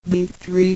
The three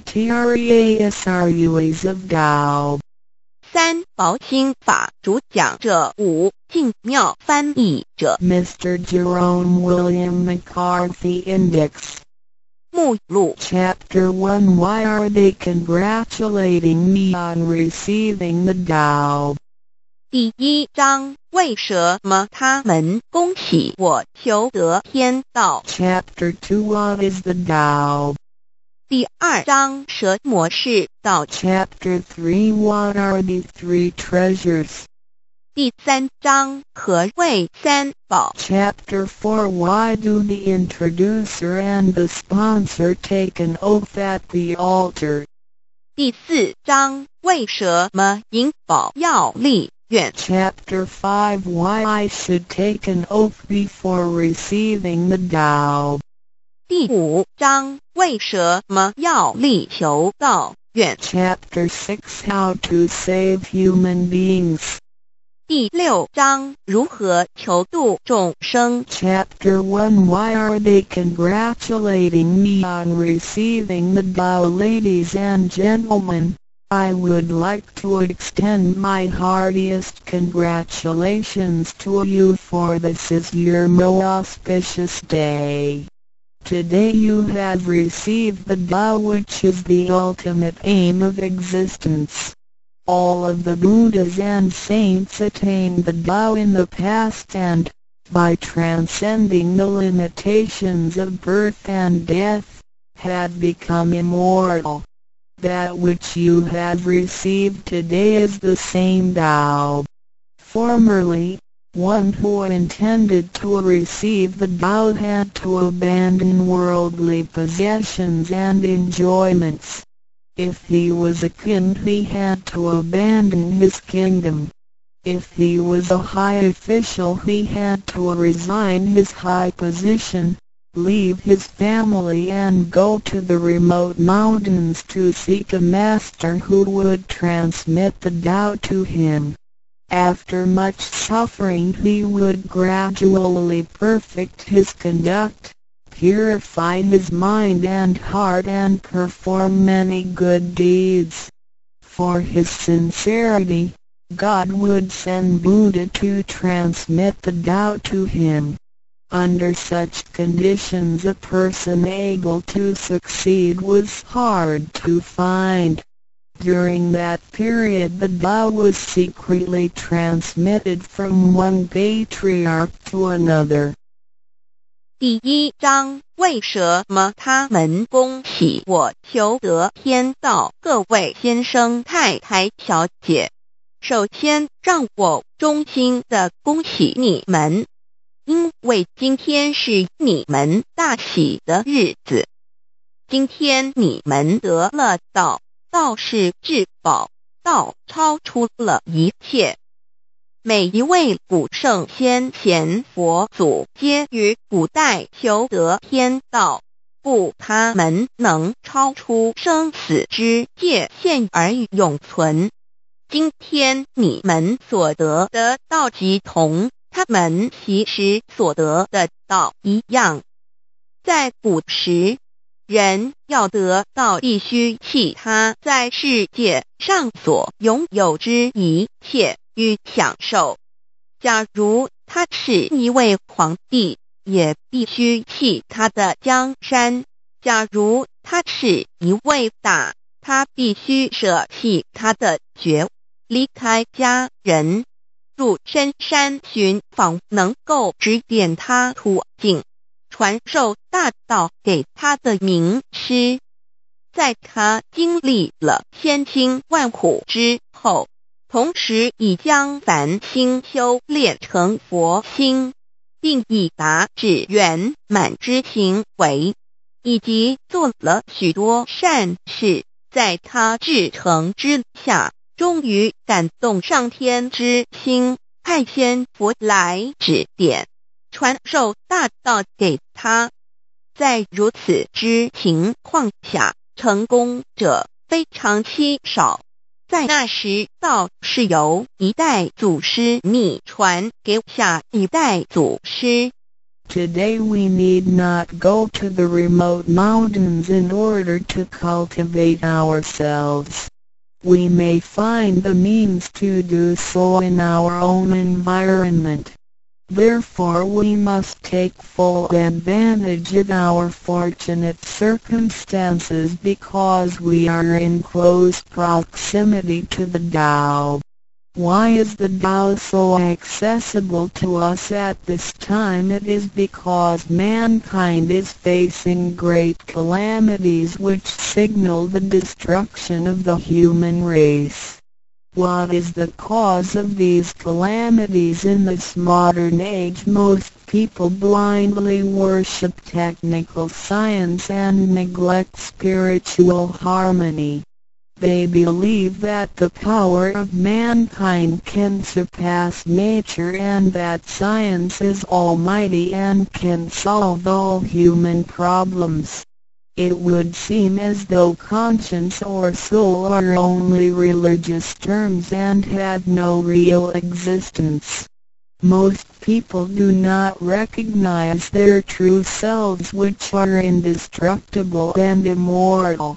Trasruas of Tao. 三薄心法主讲者，五净妙翻译者。 Mr. Jerome William McCarthy Index. 目录 Chapter 1 Why are they congratulating me on receiving the Tao? 第一章，为什么他们恭喜我求得天道？ Chapter 2 What is the Tao? 第二章，什么是道？ Chapter 3 What are the three treasures? 第三章，何谓三宝？ Chapter 4 Why do the introducer and the sponsor take an oath at the altar? 第四章，为什么引宝要立愿？ Chapter 5 Why I should take an oath before receiving the Tao? 第五章，为什么要立求道愿？ Chapter 6 How to save human beings. 第六章，如何求度众生？ Chapter 1 Why are they congratulating me on receiving the Tao? Ladies and gentlemen, I would like to extend my heartiest congratulations to you, for this is your most auspicious day. Today you have received the Tao, which is the ultimate aim of existence. All of the Buddhas and saints attained the Tao in the past and, by transcending the limitations of birth and death, had become immortal. That which you have received today is the same Tao. Formerly, one who intended to receive the Tao had to abandon worldly possessions and enjoyments. If he was a king, he had to abandon his kingdom. If he was a high official, he had to resign his high position, leave his family and go to the remote mountains to seek a master who would transmit the Tao to him. After much suffering he would gradually perfect his conduct, purify his mind and heart and perform many good deeds. For his sincerity, God would send Buddha to transmit the Tao to him. Under such conditions a person able to succeed was hard to find. During that period the Tao was secretly transmitted from one patriarch to another. 第一章，为什么他们恭喜我求得天道？各位先生、太太、小姐，首先让我衷心地恭喜你们，因为今天是你们大喜的日子。今天你们得了道，道是至宝，道超出了一切。每一位古圣先贤佛祖皆于古代求得天道，故他们能超出生死之界限而永存。今天你们所得的道即同他们其时所得的道一样。在古时，人要得道必须弃他在世界上所拥有之一切与享受。假如他是一位皇帝，也必须弃他的江山；假如他是一位大，他必须舍弃他的爵，离开家人，入深山寻访能够指点他途径，传授大道给他的名师。在他经历了千辛万苦之后，同时已将凡心修炼成佛心，并已达至圆满之行为，以及做了许多善事，在他至诚之下，终于感动上天之心，派仙佛来指点，传授大道给他。在如此之情况下，成功者非常稀少。在那时，道是由一代祖师秘传给下一代祖师。 Today we need not go to the remote mountains in order to cultivate ourselves. We may find the means to do so in our own environment. Therefore we must take full advantage of our fortunate circumstances because we are in close proximity to the Tao. Why is the Tao so accessible to us at this time? It is because mankind is facing great calamities which signal the destruction of the human race. What is the cause of these calamities? In this modern age most people blindly worship technical science and neglect spiritual harmony. They believe that the power of mankind can surpass nature and that science is almighty and can solve all human problems. It would seem as though conscience or soul are only religious terms and had no real existence. Most people do not recognize their true selves, which are indestructible and immortal.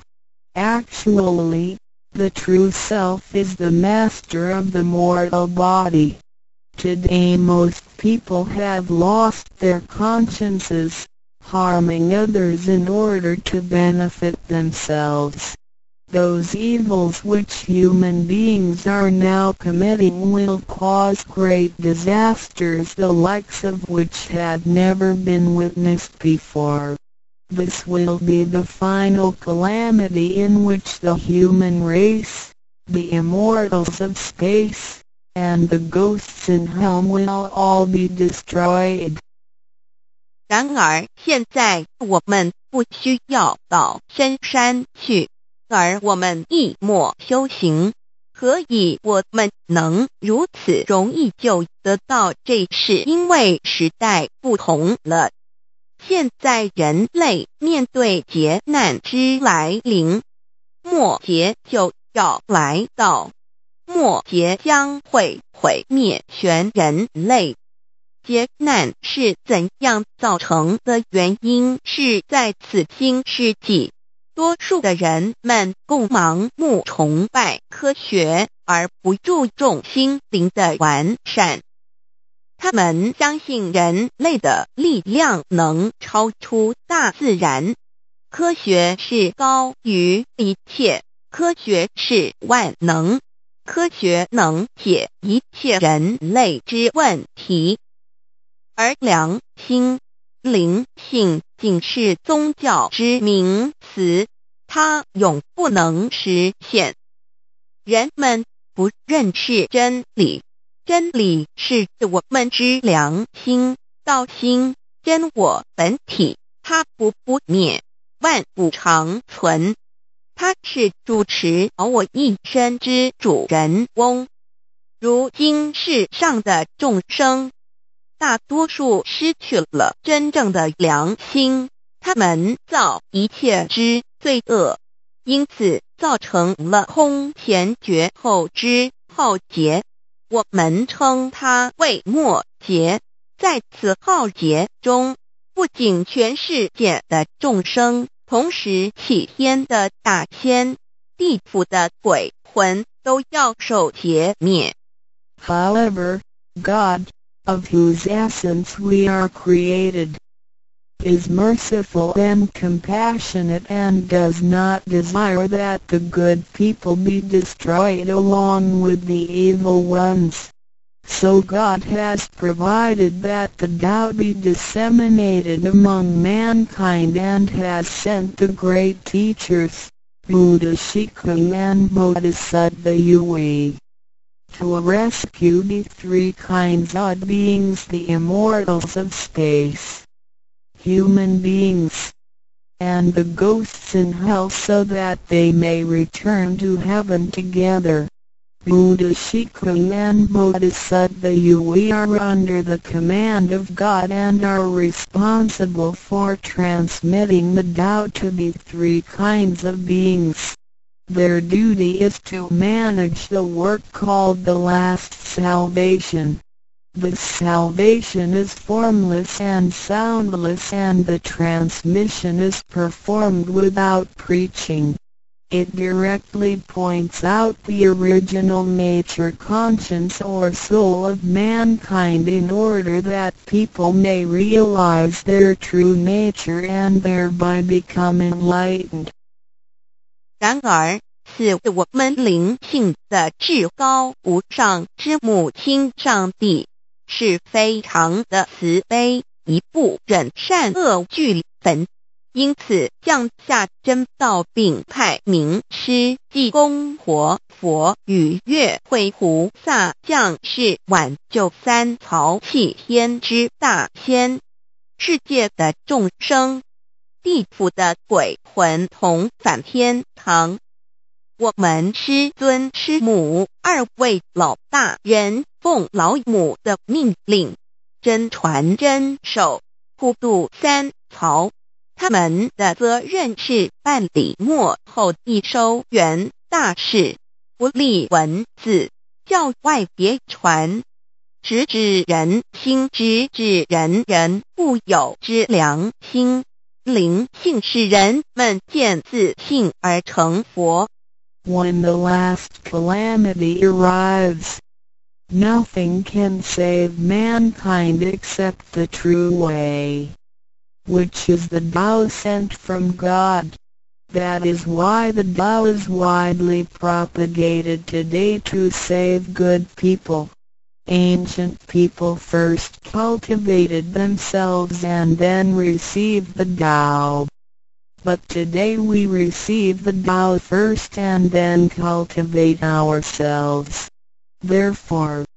Actually, the true self is the master of the mortal body. Today most people have lost their consciences, harming others in order to benefit themselves. Those evils which human beings are now committing will cause great disasters, the likes of which had never been witnessed before. This will be the final calamity in which the human race, the immortals of space, and the ghosts in hell will all be destroyed. 然而现在我们不需要到深山去，而我们一默修行，何以我们能如此容易就得到这事？因为时代不同了。现在人类面对劫难之来临，末劫就要来到，末劫将会毁灭全人类。劫难是怎样造成的？原因是在此新世纪，多数的人们共盲目崇拜科学，而不注重心灵的完善。他们相信人类的力量能超出大自然，科学是高于一切，科学是万能，科学能解一切人类之问题。而良心、灵性仅是宗教之名词，它永不能实现。人们不认识真理，真理是我们之良心、道心、真我本体，它不灭，万物长存。它是主持我一生之主人翁。如今世上的众生，大多数失去了真正的良心，他们造一切之罪恶，因此造成了空前绝后之浩劫。我们称它为末劫。在此浩劫中，不仅全世界的众生，同时起天的大仙、地府的鬼魂都要受劫灭。 However, God, of whose essence we are created, is merciful and compassionate and does not desire that the good people be destroyed along with the evil ones. So God has provided that the Tao be disseminated among mankind and has sent the great teachers, Buddha Shikung and Bodhisattva Yue, to rescue the three kinds of beings, the immortals of space, human beings, and the ghosts in hell, so that they may return to heaven together. Buddha Shikung and Bodhisattva Yue are under the command of God and are responsible for transmitting the Tao to the three kinds of beings. Their duty is to manage the work called the last salvation. The salvation is formless and soundless, and the transmission is performed without preaching. It directly points out the original nature, conscience or soul of mankind, in order that people may realize their true nature and thereby become enlightened. 然而，是我们灵性的至高无上之母亲上帝，是非常的慈悲，一不忍善恶俱焚。因此降下真道，并派名师济公活佛与月慧菩萨降世，挽救三曹弃天之大仙。世界的众生，地府的鬼魂同返天堂。我们师尊师母二位老大人奉老母的命令，真传真守，普渡三曹。他们的责任是办理末后一收元大事，不立文字，教外别传，直指人心，直指人人固有之良心。灵性使人们见自性而成佛。 When the last calamity arrives, nothing can save mankind except the true way, which is the Tao sent from God. That is why the Tao is widely propagated today to save good people. Ancient people first cultivated themselves and then received the Tao. But today we receive the Tao first and then cultivate ourselves. Therefore,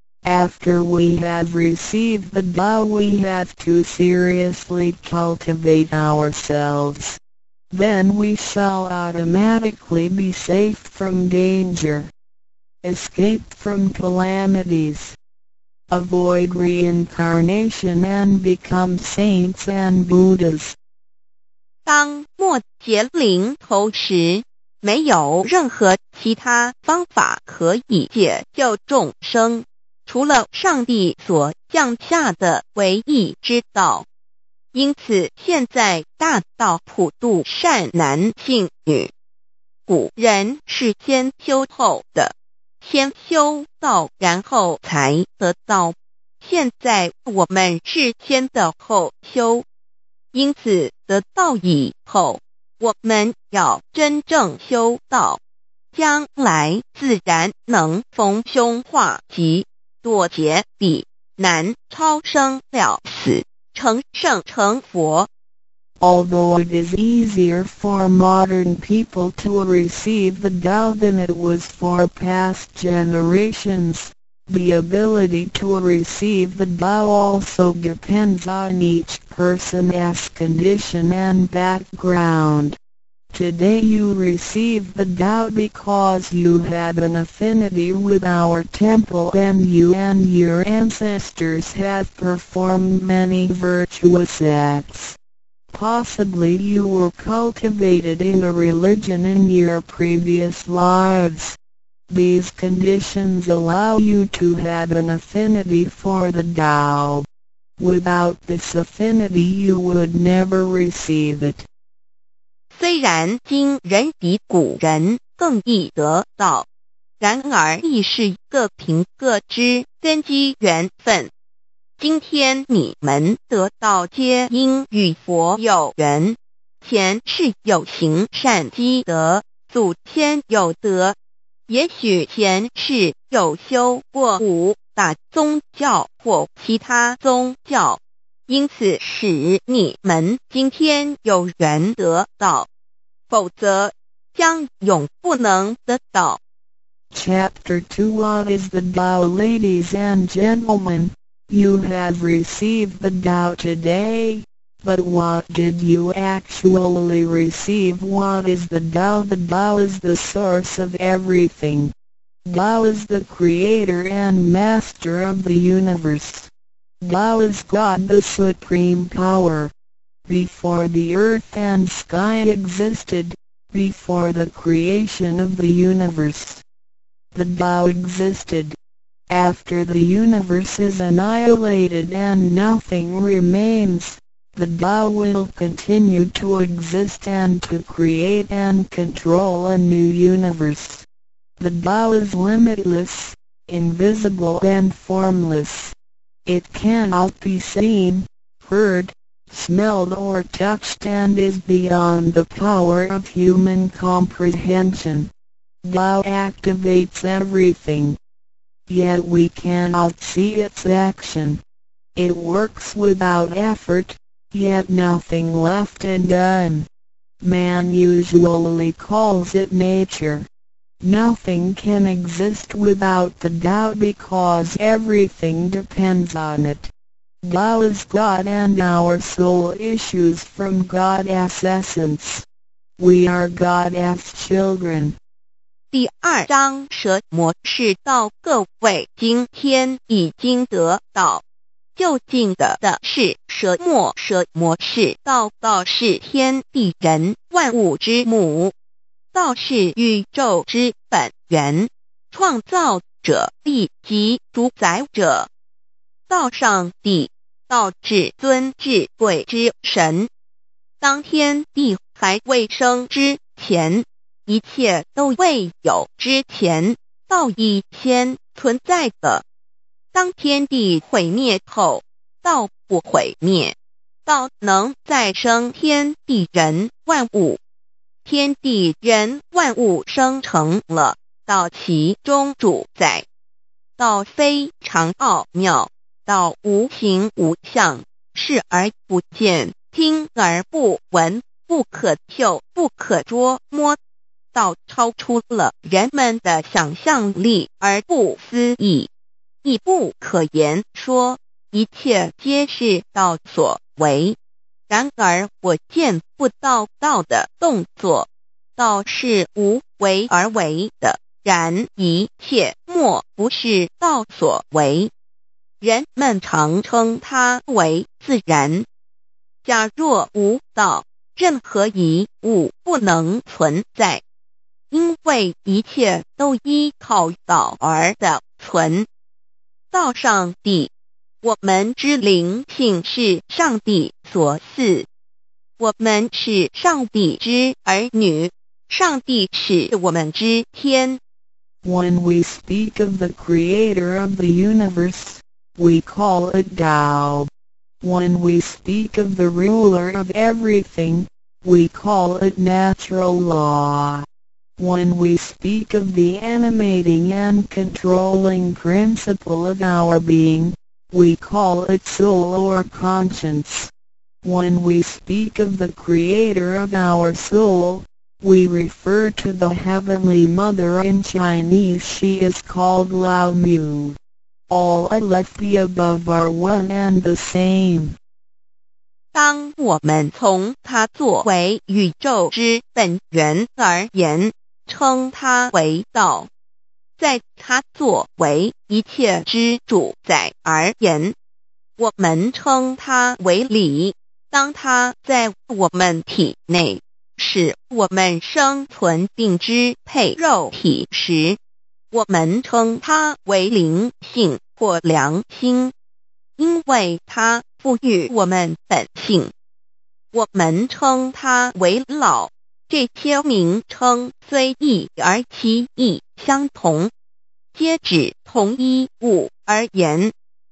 after we have received the Tao, we have to seriously cultivate ourselves. Then we shall automatically be safe from danger, escape from calamities, avoid reincarnation and become saints and Buddhas. 当末劫临头时，没有任何其他方法可以解救众生，除了上帝所降下的唯一之道。因此现在大道普渡善男信女。古人是先修后的，先修道然后才得道，现在我们是先的后修。因此得道以后，我们要真正修道，将来自然能逢凶化吉，躲劫彼难，超生了死，成圣成佛。 Although it is easier for modern people to receive the Tao than it was for past generations, the ability to receive the Tao also depends on each person's condition and background. Today you receive the Tao because you had an affinity with our temple and you and your ancestors have performed many virtuous acts. Possibly you were cultivated in a religion in your previous lives. These conditions allow you to have an affinity for the Tao. Without this affinity you would never receive it. 虽然今人比古人更易得道，然而亦是各凭各知，根基缘分。今天你们得道皆因与佛有缘，前世有行善积德，祖先有德，也许前世有修过五大宗教或其他宗教，因此使你们今天有缘得道，否则将永不能得道。 Chapter 2 What is the Tao? Ladies and gentlemen, you have received the Tao today, but what did you actually receive? What is the Tao? The Tao is the source of everything. Tao is the creator and master of the universe. Tao is God, the supreme power. Before the earth and sky existed, before the creation of the universe, the Tao existed. After the universe is annihilated and nothing remains, the Tao will continue to exist and to create and control a new universe. The Tao is limitless, invisible and formless. It cannot be seen, heard, smelled or touched and is beyond the power of human comprehension. Tao activates everything. Yet we cannot see its action. It works without effort, yet nothing left undone. Man usually calls it nature. Nothing can exist without the Tao because everything depends on it. Tao is God and our soul issues from God's essence. We are God's children. 第2章蛇魔是道，各位今天已经得到。究竟的是蛇魔是道，道是天地人万物之母，道是宇宙之本源，创造者地及主宰者。道上帝，道至尊至贵之神。当天地还未生之前，一切都未有之前，道已先存在的。当天地毁灭后，道不毁灭，道能再生天地人万物。天地人万物生成了，道其中主宰。道非常奥妙，道无形无相，视而不见，听而不闻，不可嗅，不可捉摸。道超出了人们的想象力而不思议，亦不可言说，一切皆是道所为。然而我见不到道的动作，道是无为而为的，然一切莫不是道所为。人们常称它为自然。假若无道，任何一物不能存在，因为一切都依靠道而的存。道上帝，我们之灵性是上帝所赐，我们是上帝之儿女，上帝是我们之天。 When we speak of the creator of the universe, we call it Tao. When we speak of the ruler of everything, we call it natural law. When we speak of the animating and controlling principle of our being, we call it soul or conscience. When we speak of the creator of our soul, we refer to the Heavenly Mother. In Chinese she is called Lao Mu. All of the above are one and the same. 当我们从它作为宇宙之本源而言，称它为道；在它作为一切之主宰而言，我们称它为理。当它在我们体内，使我们生存并支配肉体时，我们称它为灵性或良心，因为它赋予我们本性。我们称它为老。这些名称虽异而其意相同，皆指同一物而言。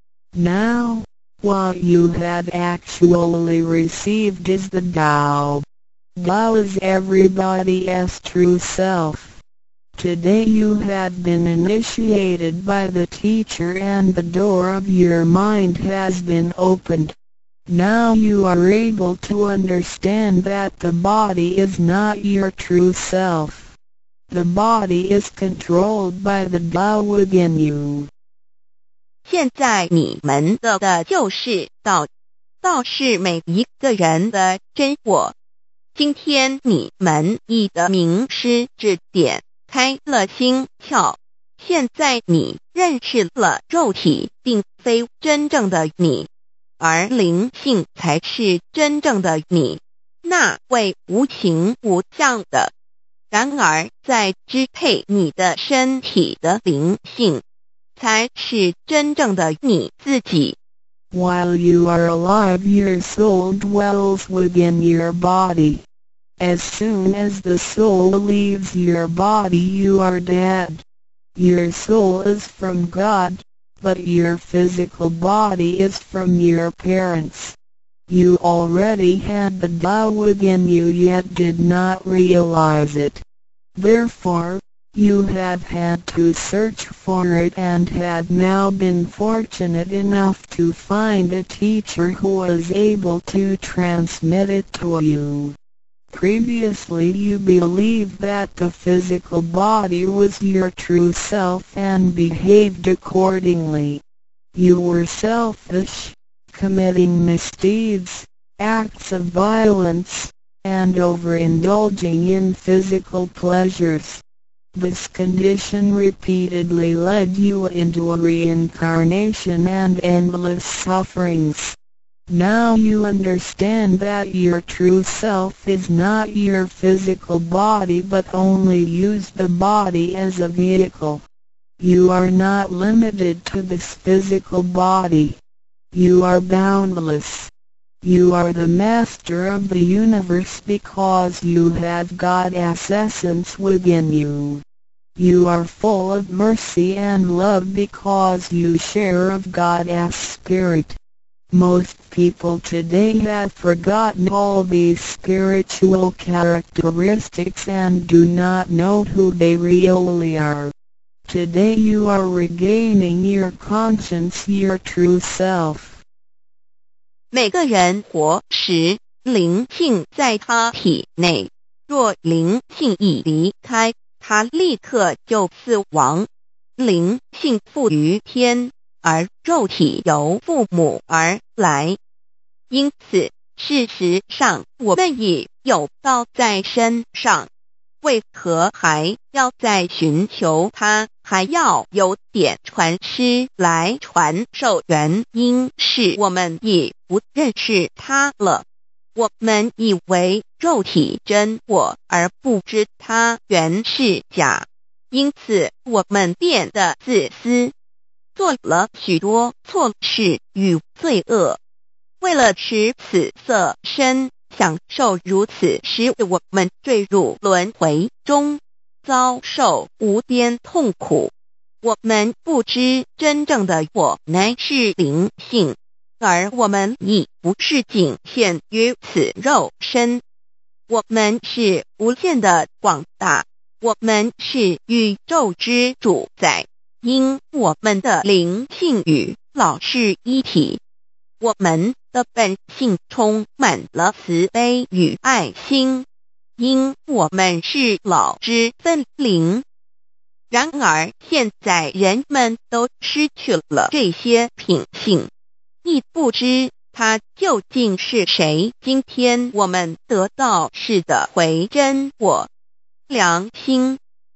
Now, what you have actually received is the Tao. Tao is everybody's true self. Today you have been initiated by the teacher and the door of your mind has been opened. Now you are able to understand that the body is not your true self. The body is controlled by the Tao within you. 现在你们得的就是道，道是每一个人的真我。今天你们已得名师指点，开了心窍。现在你认识了肉体并非真正的你，而灵性才是真正的你，那位无形无相的。然而在支配你的身体的灵性， 才是真正的你自己。 While you are alive, your soul dwells within your body. As soon as the soul leaves your body, you are dead. Your soul is from God, but your physical body is from your parents. You already had the Tao within you, yet did not realize it. Therefore, you have had to search for it and had now been fortunate enough to find a teacher who was able to transmit it to you. Previously you believed that the physical body was your true self and behaved accordingly. You were selfish, committing misdeeds, acts of violence, and overindulging in physical pleasures. This condition repeatedly led you into a reincarnation and endless sufferings. Now you understand that your true self is not your physical body but only use the body as a vehicle. You are not limited to this physical body. You are boundless. You are the master of the universe because you have God's essence within you. You are full of mercy and love because you share of God's spirit. Most people today have forgotten all these spiritual characteristics and do not know who they really are. Today you are regaining your conscience, your true self. 每个人活时，灵性在他体内，若灵性已离开，他立刻就死亡。灵性附于天，而肉体由父母而来。因此，事实上我们已有道在身上，为何还要再寻求它，还要有点传师来传授？原因是我们已不认识它了。我们以为肉体真我，而不知它原是假，因此我们变得自私，做了许多错事与罪恶。为了使此色身享受如此，使我们坠入轮回中，遭受无边痛苦。我们不知真正的我乃是灵性，而我们已不是仅限于此肉身。我们是无限的广大，我们是宇宙之主宰，因我们的灵性与老是一体。我们的本性充满了慈悲与爱心，因我们是老之分灵。然而现在人们都失去了这些品性，亦不知它究竟是谁。今天我们得到是的回真我良心。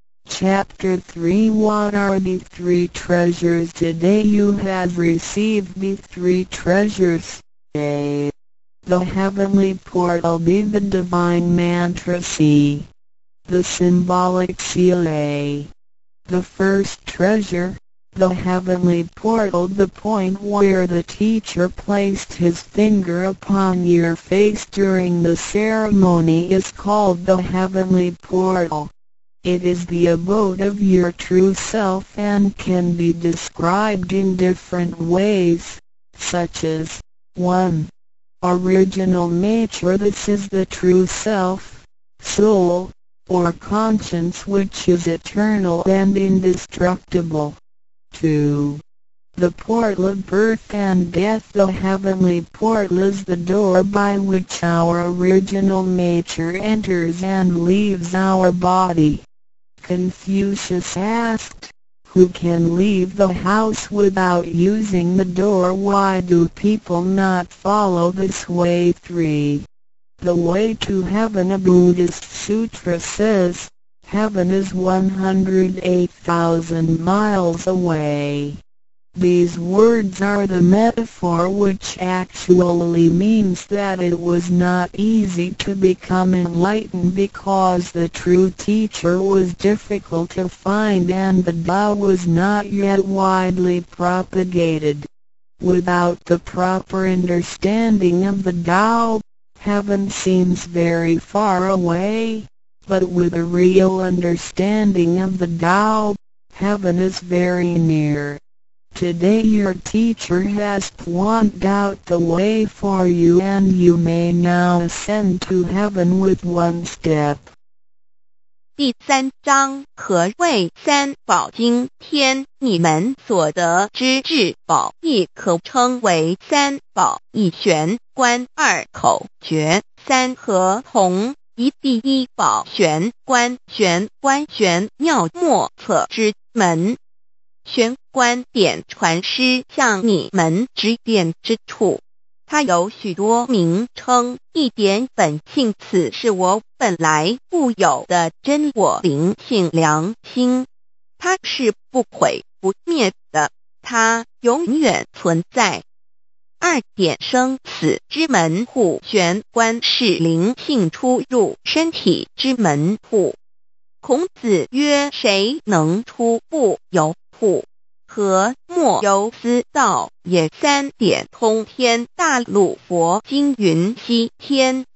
Chapter 3 What are the three treasures? Today you have received the three treasures. A. The heavenly portal. B. The divine mantra. C. The symbolic seal. A. The first treasure, the heavenly portal. The point where the teacher placed his finger upon your face during the ceremony is called the heavenly portal. It is the abode of your true self and can be described in different ways, such as 1. Original nature. This is the true self, soul, or conscience which is eternal and indestructible. 2. The portal of birth and death. The heavenly portal is the door by which our original nature enters and leaves our body. Confucius asked, who can leave the house without using the door? Why do people not follow this way? 3. The way to heaven. A Buddhist sutra says, heaven is 108,000 miles away. These words are the metaphor which actually means that it was not easy to become enlightened because the true teacher was difficult to find and the Tao was not yet widely propagated. Without the proper understanding of the Tao, heaven seems very far away, but with a real understanding of the Tao, heaven is very near. Today your teacher has pointed out the way for you and you may now ascend to heaven with one step. 第3章，何谓三宝经天？你们所得之至宝，亦可称为三宝。一玄观，二口诀，三合同。一第一宝玄观，玄观玄妙莫测之门。玄观点传师向你们指点之处，它有许多名称，一点本性，此是我本来固有的真我灵性良心，它是不毁不灭的，它永远存在。二点生死之门户，玄观是灵性出入身体之门户。孔子曰：谁能出不由户？和莫由斯道也。三点通天大陆佛经云：西天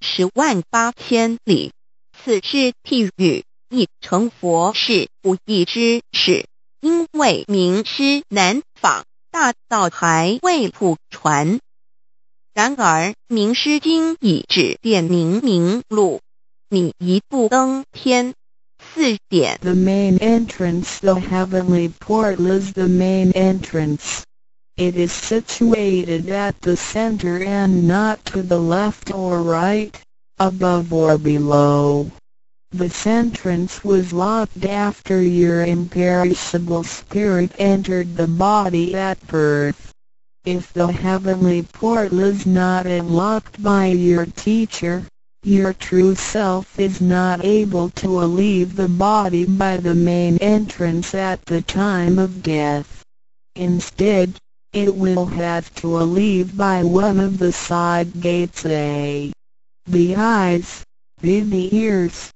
108000里，此是譬喻，亦成佛是不易之事，因为名师难访，大道还未普传。然而名师经已指点明路，你一步登天。四点 The main entrance, the heavenly portal is the main entrance. It is situated at the center and not to the left or right, above or below. This entrance was locked after your imperishable spirit entered the body at birth. If the heavenly portal is not unlocked by your teacher, your true self is not able to leave the body by the main entrance at the time of death. Instead, it will have to leave by one of the side gates: A. The eyes, B. The ears,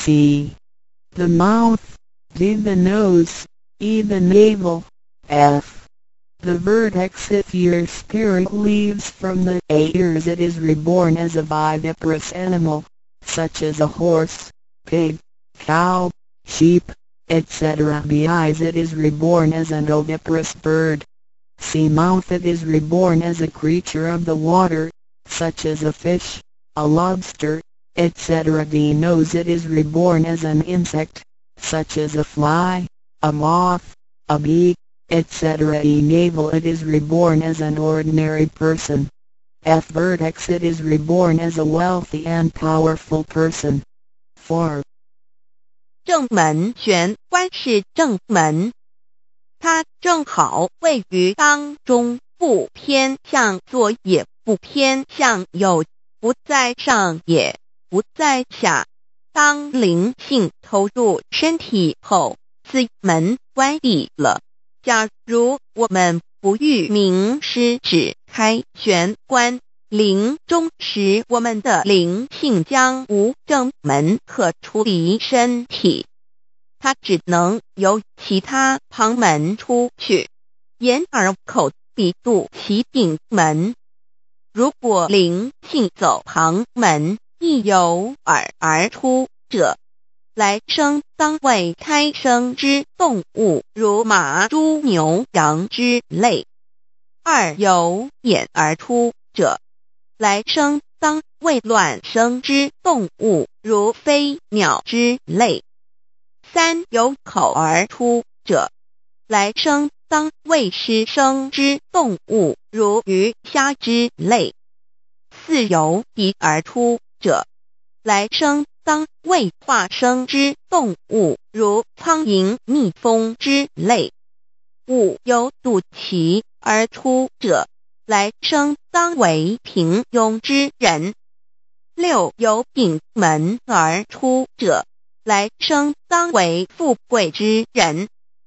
C. The mouth, D. The nose, E. The navel, F. The vertex. If your spirit leaves from the ears, it is reborn as a viviparous animal, such as a horse, pig, cow, sheep, etc. B. Eyes. It is reborn as an oviparous bird. C. Mouth. It is reborn as a creature of the water, such as a fish, a lobster, etc. D. Nose. It is reborn as an insect, such as a fly, a moth, a bee, etc. E. Navel. It is reborn as an ordinary person. F. Vertex. It is reborn as a wealthy and powerful person. 4. 正门玄观是正门，它正好位于当中，不偏向左也不偏向右，不在上也不在下。当灵性投入身体后，此门关闭了。假如我们不欲名师指开玄关，临终时我们的灵性将无正门可出离身体，它只能由其他旁门出去，眼耳口鼻肚脐顶门。如果灵性走旁门，亦由耳而出者，来生当为胎生之动物，如马、猪、牛、羊之类；二由眼而出者，来生当为卵生之动物，如飞鸟之类；三由口而出者，来生当为湿生之动物，如鱼虾之类；四由鼻而出者，来生当为化生之动物，如苍蝇、蜜蜂之类；五由肚脐而出者，来生当为平庸之人；六由顶门而出者，来生当为富贵之人；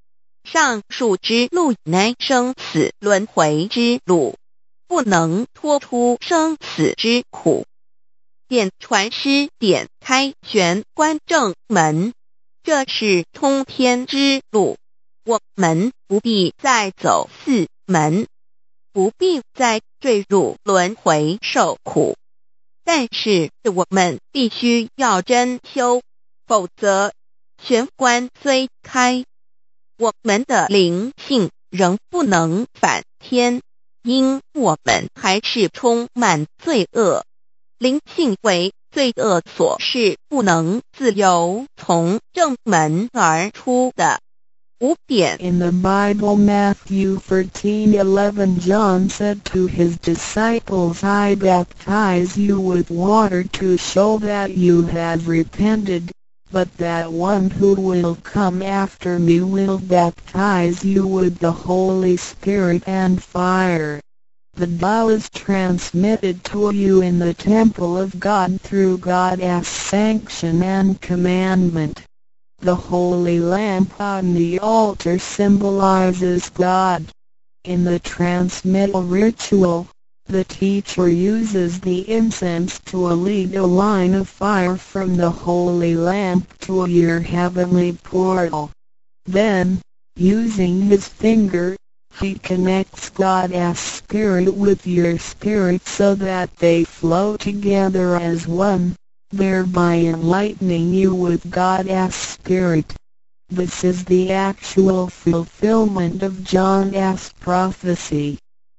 上述之路乃生死轮回之路，不能脱出生死之苦。点传师点开玄关正门，这是通天之路，我们不必再走四门，不必再坠入轮回受苦。但是我们必须要真修，否则玄关虽开，我们的灵性仍不能返天，因我们还是充满罪恶，灵性为罪恶所是不能自由从正门而出的。5点 In the Bible, Matthew 13:11, John said to his disciples, I baptize you with water to show that you have repented, but that one who will come after me will baptize you with the Holy Spirit and fire. The Tao is transmitted to you in the temple of God through God's sanction and commandment. The holy lamp on the altar symbolizes God. In the transmittal ritual, the teacher uses the incense to lead a line of fire from the holy lamp to your heavenly portal. Then, using his finger, he connects God's spirit with your spirit so that they flow together as one, thereby enlightening you with God's Spirit. This is the actual fulfillment of John's prophecy.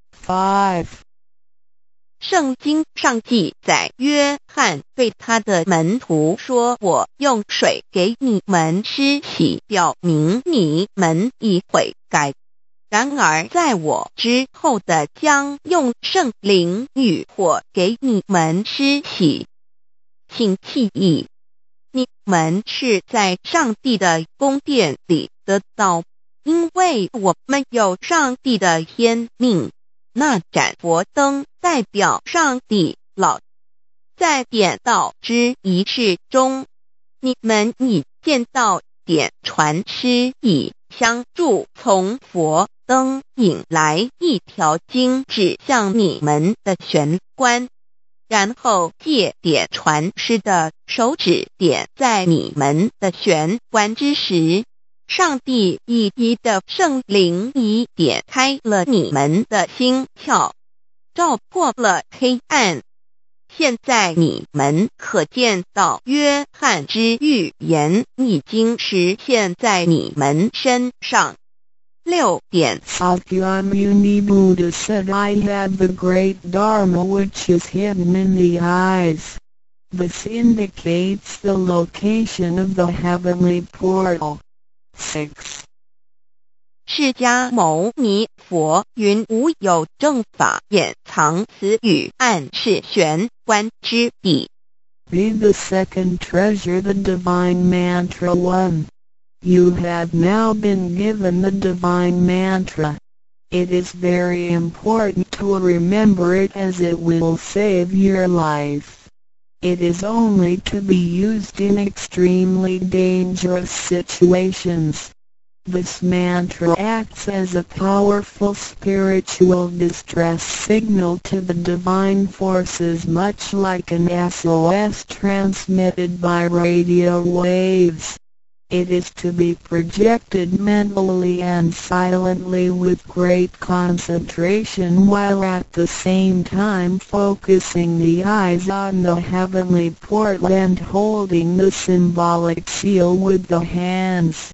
5. 圣经上记载，约翰对他的门徒说，我用水给你们施洗，表明你们已悔改。然而在我之后的将用圣灵与火给你们施洗。请记忆，你们是在上帝的宫殿里得到，因为我们有上帝的天命。那盏佛灯代表上帝老。在点道之仪式中，你们已见到点传师以香柱从佛灯引来一条经指向你们的玄关，然后借点传师的手指点在你们的玄关之时，上帝以一的圣灵已点开了你们的心窍，照破了黑暗。现在你们可见到约翰之预言已经实现在你们身上。6点 Sakyamuni Buddha said, I have the great Dharma which is hidden in the eyes. This indicates the location of the heavenly portal. 6. 释迦牟尼佛云无有正法掩藏此语，暗示玄关之地。 Read the second treasure, the divine mantra 1. You have now been given the divine mantra. It is very important to remember it as it will save your life. It is only to be used in extremely dangerous situations. This mantra acts as a powerful spiritual distress signal to the divine forces, much like an SOS transmitted by radio waves. It is to be projected mentally and silently with great concentration, while at the same time focusing the eyes on the heavenly portal and holding the symbolic seal with the hands.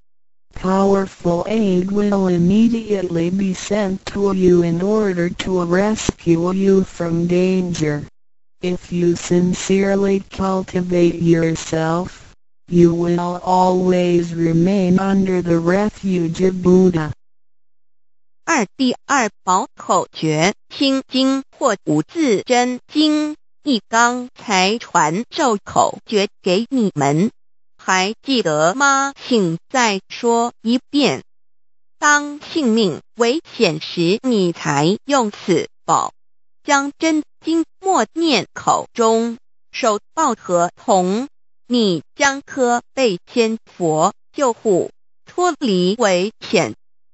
Powerful aid will immediately be sent to you in order to rescue you from danger. If you sincerely cultivate yourself, you will always remain under the refuge of Buddha. 第二宝口诀，心经或无字真经，一刚才传授口诀给你们。还记得吗？请再说一遍。当性命危险时，你才用此宝。将真经默念口中，手抱合同，你将可被仙佛救护，脱离危险。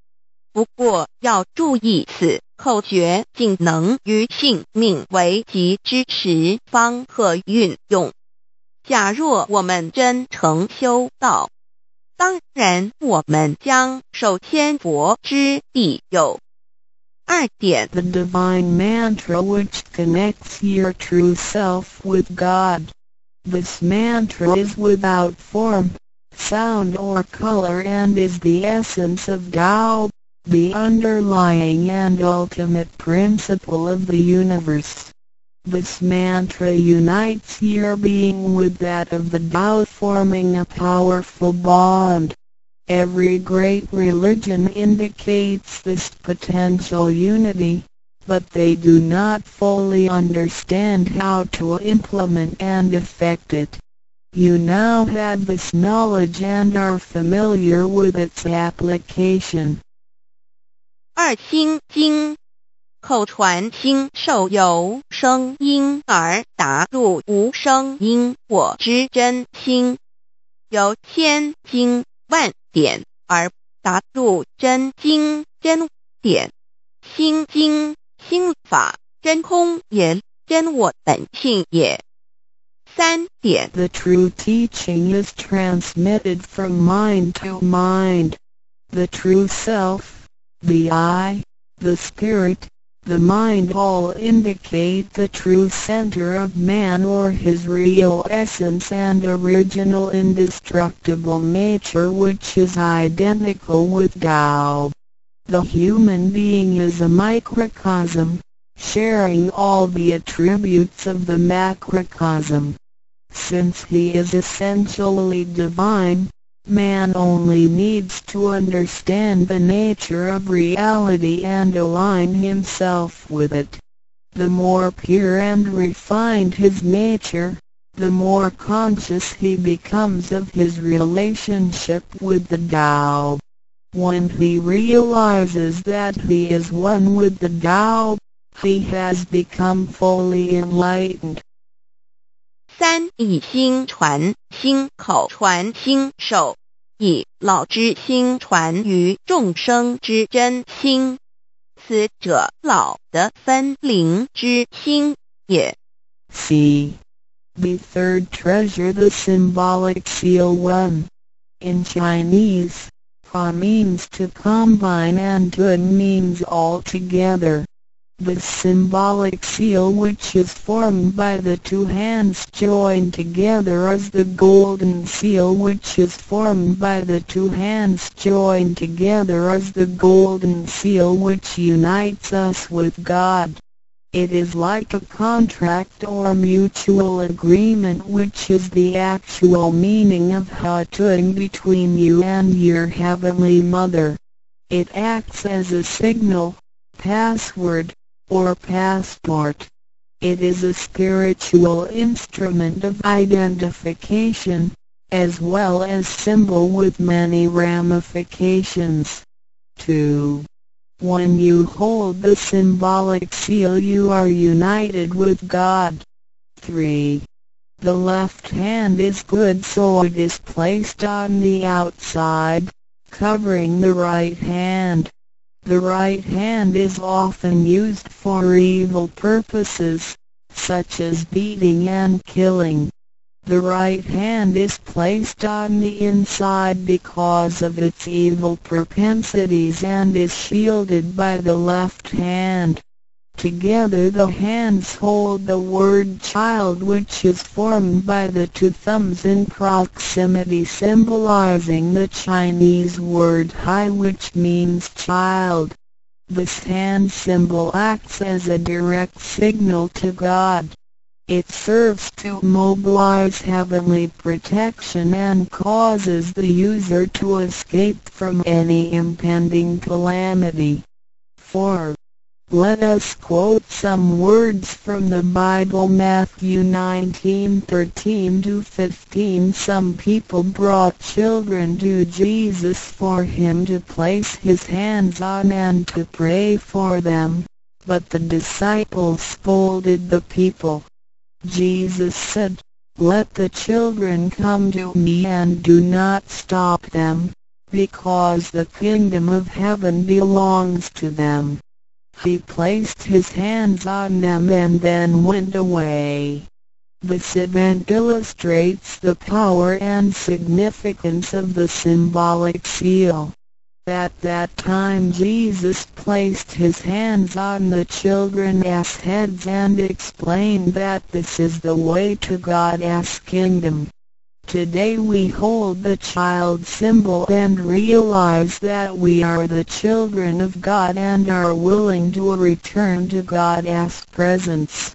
不过要注意，此口诀仅能于性命危急之时方可运用。假若我们真诚修道，当然我们将受千佛之庇佑。2点 The divine mantra which connects your true self with God. This mantra is without form, sound or color and is the essence of Tao, the underlying and ultimate principle of the universe. This mantra unites your being with that of the Tao, forming a powerful bond. Every great religion indicates this potential unity, but they do not fully understand how to implement and effect it. You now have this knowledge and are familiar with its application. 2心经，口传心授由声音而达入无声因果之真心，由千经万典而达入真经真典。心经心法真空也，真我本性也。3点 The true teaching is transmitted from mind to mind. The true self, the I, the spirit, the mind all indicate the true center of man or his real essence and original indestructible nature, which is identical with Tao. The human being is a microcosm, sharing all the attributes of the macrocosm. Since he is essentially divine, man only needs to understand the nature of reality and align himself with it. The more pure and refined his nature, the more conscious he becomes of his relationship with the Tao. When he realizes that he is one with the Tao, he has become fully enlightened. 3以心传心口传心手，以老之心传于众生之真心，此者老的分灵之心也。 C. The third treasure, the symbolic seal 1. In Chinese, Fa means to combine and Tun means all together. The symbolic seal, which is formed by the two hands joined together, is the golden seal, which is formed by the two hands joined together, is the golden seal which unites us with God. It is like a contract or mutual agreement, which is the actual meaning of Hatun between you and your Heavenly Mother. It acts as a signal, password, or passport. It is a spiritual instrument of identification, as well as symbol with many ramifications. 2. When you hold the symbolic seal, you are united with God. 3. The left hand is good, so it is placed on the outside, covering the right hand. The right hand is often used for evil purposes, such as beating and killing. The right hand is placed on the inside because of its evil propensities and is shielded by the left hand. Together the hands hold the word child, which is formed by the two thumbs in proximity, symbolizing the Chinese word hai, which means child. This hand symbol acts as a direct signal to God. It serves to mobilize heavenly protection and causes the user to escape from any impending calamity. 4. Let us quote some words from the Bible. Matthew 19:13-15. Some people brought children to Jesus for him to place his hands on and to pray for them, but the disciples scolded the people. Jesus said, "Let the children come to me and do not stop them, because the kingdom of heaven belongs to them. He placed his hands on them and then went away. This event illustrates the power and significance of the symbolic seal. At that time Jesus placed his hands on the children's heads and explained that this is the way to God's kingdom. Today we hold the child symbol and realize that we are the children of God and are willing to return to God's presence.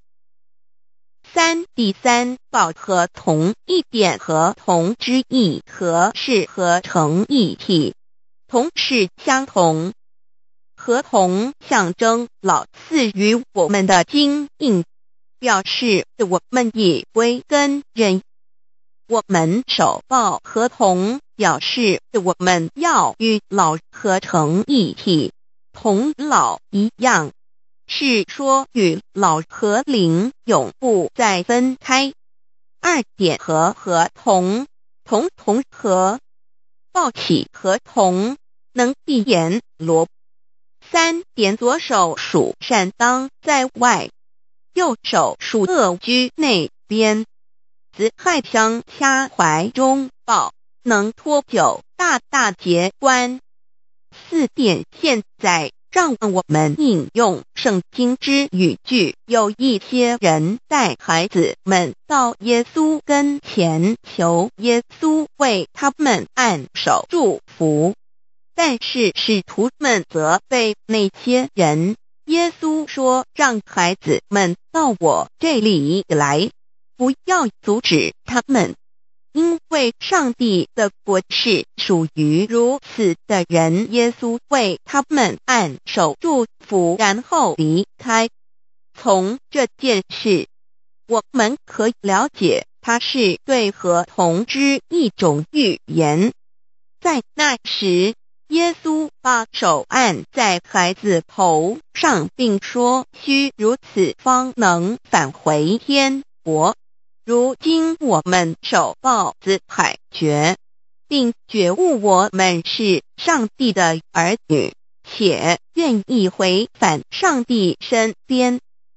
3. 第三，抱合同一点合同之意，合是合成一体，同是相同。合同象征老赐予我们的经印，表示我们已归根认。我们手抱合同，表示我们要与老合成一体，同老一样。是说与老和灵永不再分开。2点合同，同合，抱起合同，能闭眼罗。3点左手属善当在外，右手属恶居内边。子亥相掐怀中抱，能托九大节关。4点现在让我们引用圣经之语句，有一些人带孩子们到耶稣跟前，求耶稣为他们按手祝福，但是使徒们责备那些人。耶稣说，让孩子们到我这里来，不要阻止他们，因为上帝的国是属于如此的人。耶稣为他们按手祝福，然后离开。从这件事，我们可以了解，它是对合同之一种预言。在那时，耶稣把手按在孩子头上，并说：“须如此，方能返回天国。”如今我们手抱子海觉，并觉悟我们是上帝的儿女，且愿意回返上帝身边。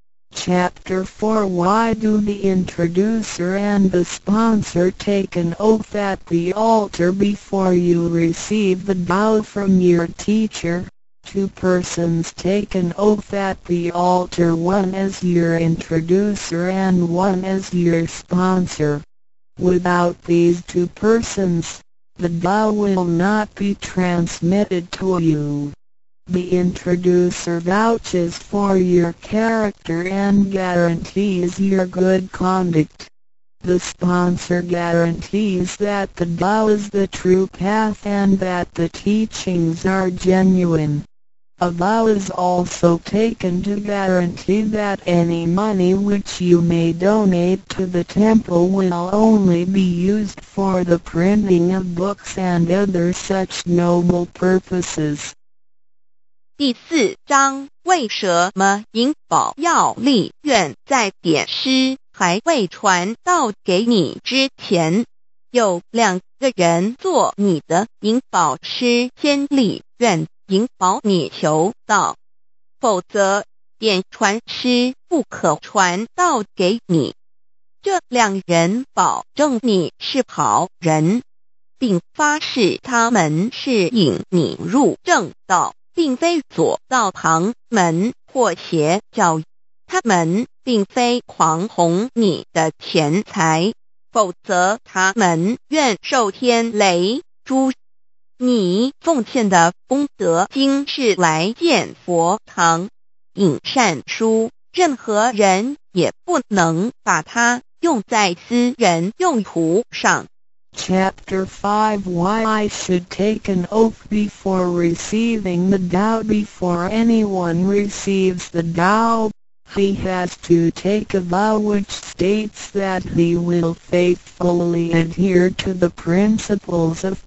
Chapter 4 Why do the introducer and the sponsor take an oath at the altar before you receive the vow from your teacher? 2 persons take an oath at the altar, one as your introducer and one as your sponsor. Without these 2 persons, the vow will not be transmitted to you. The introducer vouches for your character and guarantees your good conduct. The sponsor guarantees that the vow is the true path and that the teachings are genuine. A vow is also taken to guarantee that any money which you may donate to the temple will only be used for the printing of books and other such noble purposes. 第4章，为什么银宝要立愿在典诗还未传到给你之前，有2个人做你的银宝师，先立愿引保你求道，否则典传师不可传道给你。这2人保证你是好人，并发誓他们是引你入正道，并非左道旁门或邪教。他们并非狂哄你的钱财，否则他们愿受天雷诛。你奉献的功德金是来建佛堂、引善书，任何人也不能把它用在私人用途上。 Chapter 5 Why I should take an oath before receiving the vow. Before anyone receives the vow, he has to take a vow which states that he will faithfully adhere to the principles of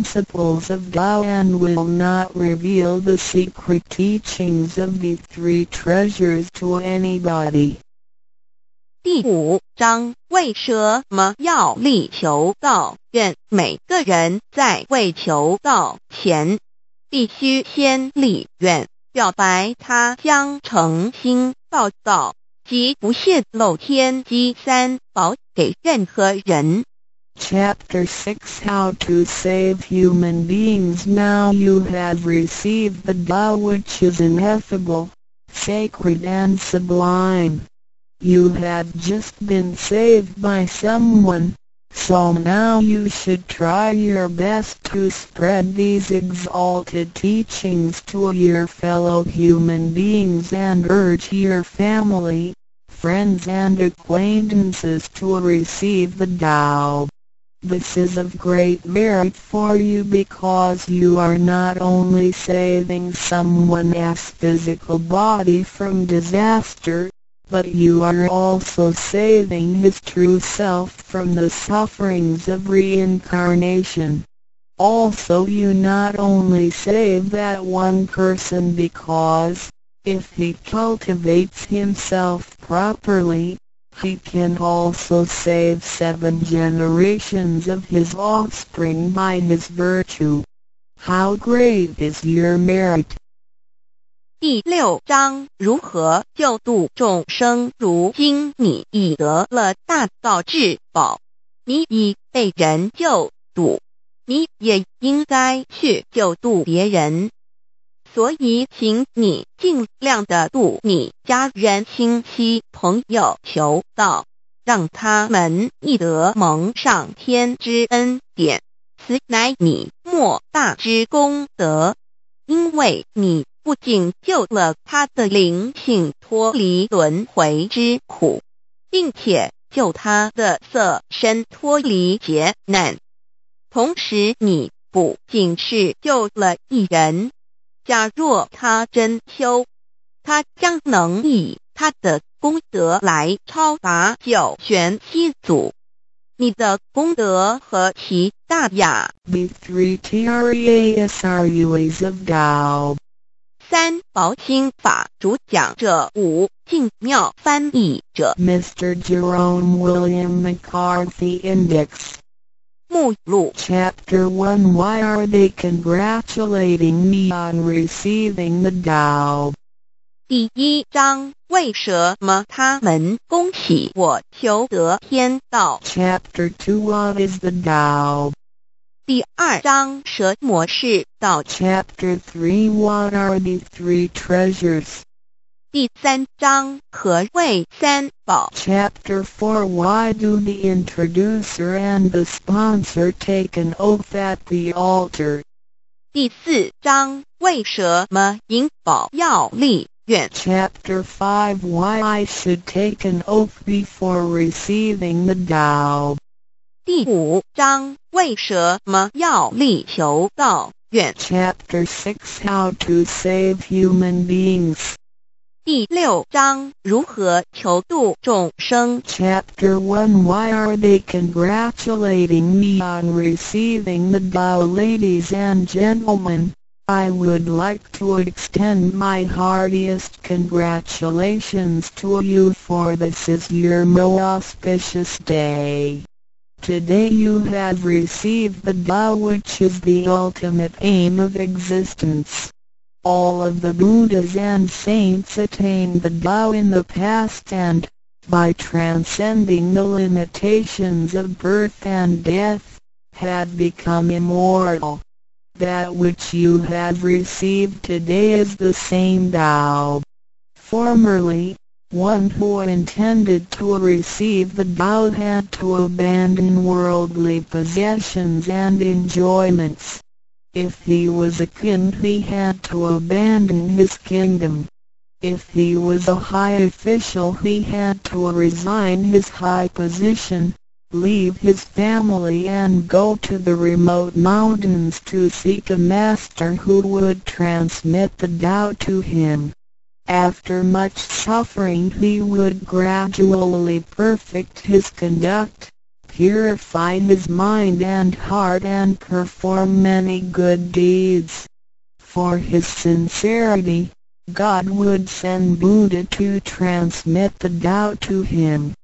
vow and will not reveal the secret teachings of the 3 treasures to anybody. 第5章， 为什么要力求道？愿每个人在为求道前，必须先立愿，表白他将诚心报道及不泄露天机三宝给任何人。 Chapter 6 How to Save Human Beings. Now you have received the Tao, which is ineffable, sacred and sublime. You have just been saved by someone, so now you should try your best to spread these exalted teachings to your fellow human beings and urge your family, friends and acquaintances to receive the Tao. This is of great merit for you because you are not only saving someone's physical body from disaster, but you are also saving his true self from the sufferings of reincarnation. Also you not only save that one person because, if he cultivates himself properly, he can also save 7 generations of his offspring by his virtue. How great is your merit! 第6章如何救度众生。如今你已得了大道至宝，你已被人救度，你也应该去救度别人。所以请你尽量的度你家人、亲戚、朋友求道，让他们亦得蒙上天之恩典，此乃你莫大之功德。因为你不仅救了他的灵性脱离轮回之苦，并且救他的色身脱离劫难，同时你不仅是救了一人，假若他真修，他将能以他的功德来超拔9玄7祖。你的功德何其大呀！ The 3 Trasruas of Tao. 三宝心法主讲者5净妙翻译者 Mr. Jerome William McCarthy Index. 目录 Chapter 1 Why are they congratulating me on receiving the Tao? 第1章为什么他们恭喜我求得天道。 Chapter 2 What is the Tao? 第2章什么是道。 Chapter 3 What are the 3 treasures? 第3章何谓三宝。 Chapter 4 Why do the introducer and the sponsor take an oath at the altar? 第4章为什么引宝要立愿。 Chapter 5 Why I should take an oath before receiving the Tao? 第5章为什么要立求道愿。 Chapter 6 How to Save Human Beings. 第6章如何求度众生。 Chapter 1 Why are they congratulating me on receiving the Tao? Ladies and gentlemen, I would like to extend my heartiest congratulations to you, for this is your most auspicious day. Today you have received the Tao, which is the ultimate aim of existence. All of the Buddhas and saints attained the Tao in the past and, by transcending the limitations of birth and death, had become immortal. That which you have received today is the same Tao. Formerly, one who intended to receive the Tao had to abandon worldly possessions and enjoyments. If he was a king, he had to abandon his kingdom. If he was a high official, he had to resign his high position, leave his family and go to the remote mountains to seek a master who would transmit the Tao to him. After much suffering he would gradually perfect his conduct, purify his mind and heart and perform many good deeds. For his sincerity, God would send Buddha to transmit the Tao to him.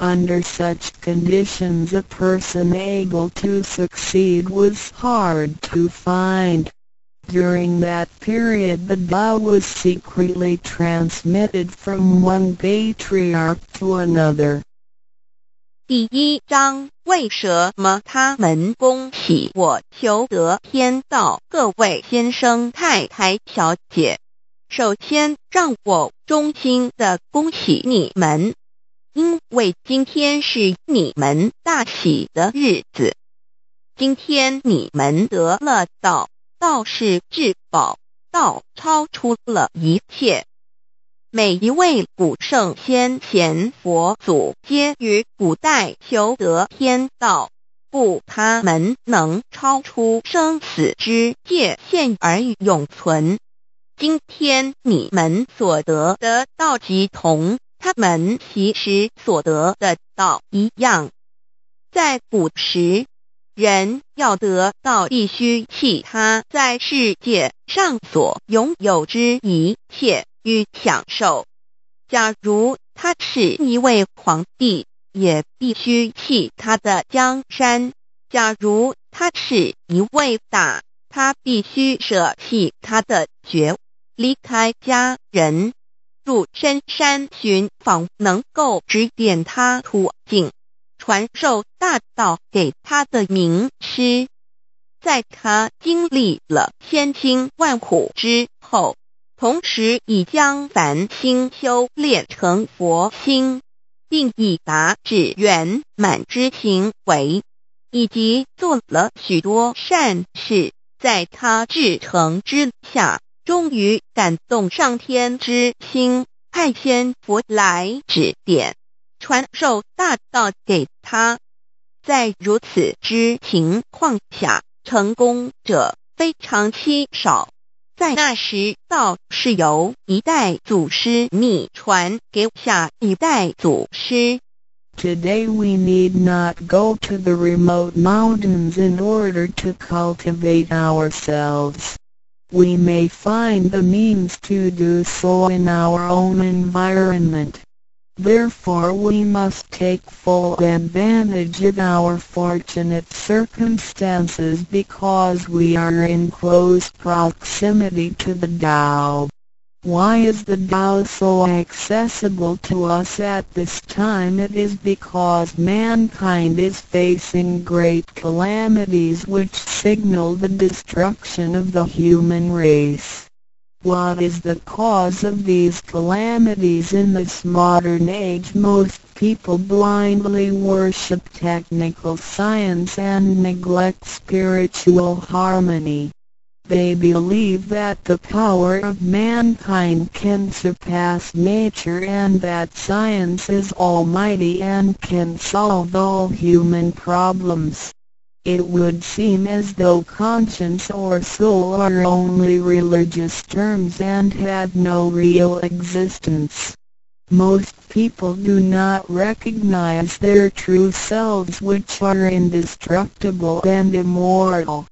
Under such conditions a person able to succeed was hard to find. During that period the Tao was secretly transmitted from one patriarch to another. 第1章为什么他们恭喜我求得天道？各位先生太太小姐，首先让我衷心地恭喜你们，因为今天是你们大喜的日子。今天你们得了道，道是至宝，道超出了一切。每一位古圣先贤佛祖皆于古代求得天道，故他们能超出生死之界限而永存。今天你们所得的道即同他们其时所得的道一样。在古时，人要得道必须弃他在世界上所拥有之一切与享受。假如他是一位皇帝，也必须弃他的江山；假如他是一位大，他必须舍弃他的爵，离开家人，入深山寻访能够指点他途径，传授大道给他的名师。在他经历了千辛万苦之后，同时已将凡心修炼成佛心，并已达至圆满之行为，以及做了许多善事，在他至诚之下，终于感动上天之心，派仙佛来指点，传授大道给他。在如此之情况下，成功者非常稀少。在那时，道是由一代祖师秘传给下一代祖师。 Today we need not go to the remote mountains in order to cultivate ourselves. We may find the means to do so in our own environment. Therefore we must take full advantage of our fortunate circumstances because we are in close proximity to the Tao. Why is the Tao so accessible to us at this time? It is because mankind is facing great calamities which signal the destruction of the human race. What is the cause of these calamities? In this modern age most people blindly worship technical science and neglect spiritual harmony. They believe that the power of mankind can surpass nature and that science is almighty and can solve all human problems. It would seem as though conscience or soul are only religious terms and had no real existence. Most people do not recognize their true selves, which are indestructible and immortal.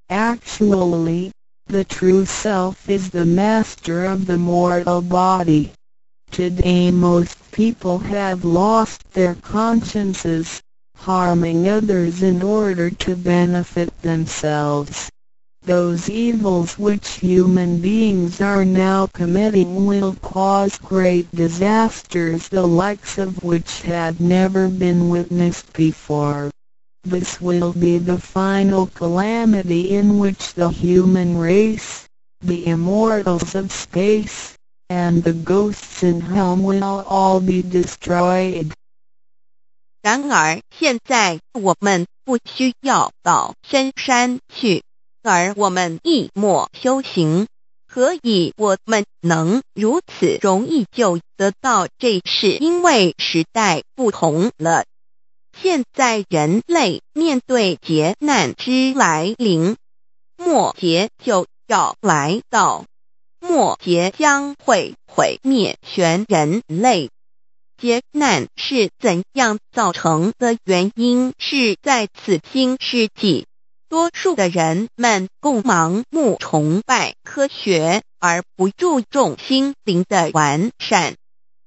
Actually, the true self is the master of the mortal body. Today most people have lost their consciences, harming others in order to benefit themselves. Those evils which human beings are now committing will cause great disasters, the likes of which had never been witnessed before. This will be the final calamity in which the human race, the immortals of space, and the ghosts in hell will all be destroyed. 然而现在我们不需要到深山去，而我们亦莫修行。何以我们能如此容易就得到？这是因为时代不同了。现在人类面对劫难之来临，末劫就要来到，末劫将会毁灭全人类。劫难是怎样造成的？原因是在此今世纪，多数的人们共盲目崇拜科学，而不注重心灵的完善。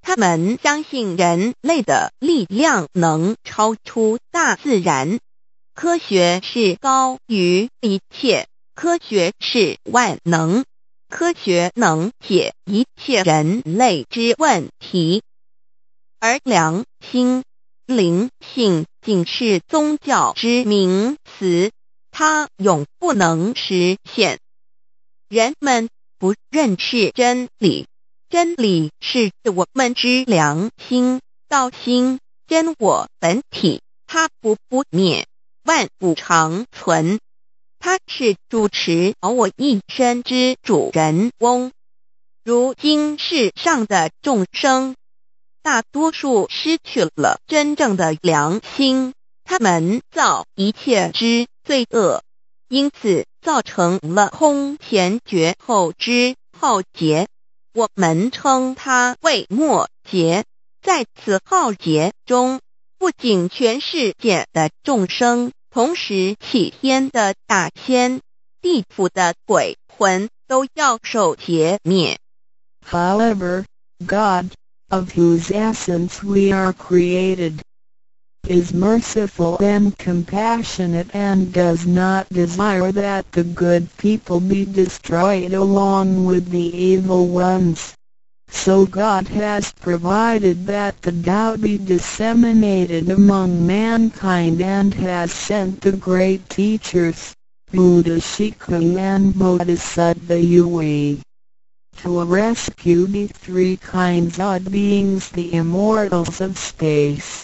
他们相信人类的力量能超出大自然，科学是高于一切，科学是万能，科学能解一切人类之问题。而良心、灵性仅是宗教之名词，它永不能实现。人们不认识真理，真理是我们之良心、道心、真我本体，它不灭，万物长存。它是主持我一生之主人翁。如今世上的众生，大多数失去了真正的良心，他们造一切之罪恶，因此造成了空前绝后之浩劫。我们称它为末劫。在此浩劫中，不仅全世界的众生，同时起天的大仙、地府的鬼魂都要受劫灭。 However, God, of whose essence we are created, is merciful and compassionate and does not desire that the good people be destroyed along with the evil ones. So God has provided that the Tao be disseminated among mankind and has sent the great teachers, Buddha Shiku and Bodhisattva Yui, to rescue the three kinds of beings, the immortals of space,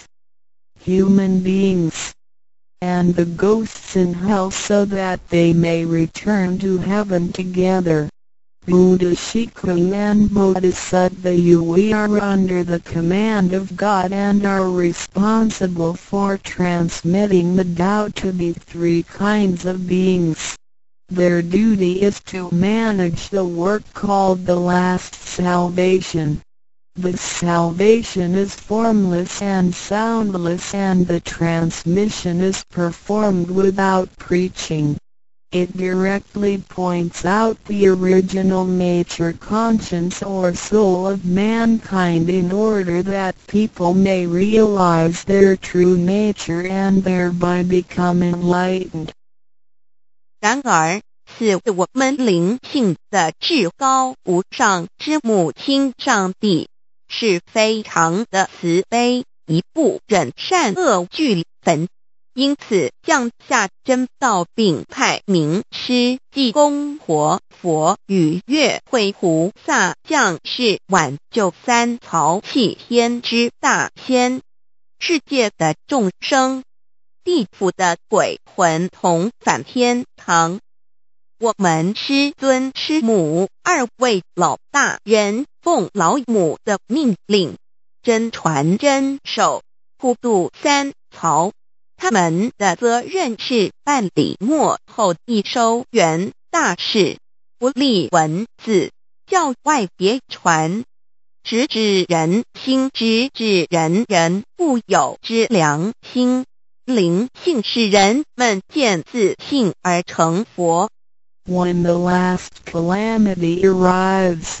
human beings, and the ghosts in hell, so that they may return to heaven together. Buddha Shiku and Bodhisattva Yui are under the command of God and are responsible for transmitting the Tao to the three kinds of beings. Their duty is to manage the work called the last salvation. This salvation is formless and soundless, and the transmission is performed without preaching. It directly points out the original nature, conscience or soul of mankind in order that people may realize their true nature and thereby become enlightened. 然而，是我们灵性的至高无上之母亲上帝，是非常的慈悲，一不忍善恶俱焚。因此降下真道，并派名师济公活佛与月慧菩萨降世，挽救三曹弃天之大仙。世界的众生，地府的鬼魂同返天堂。我们师尊师母二位老大人奉老母的命令，真传真守，普渡三曹。他们的责任是办理末后一收圆大事，不立文字，教外别传，直指人心，直指人人固有之良心。灵性使人们见自性而成佛。 When the last calamity arrives,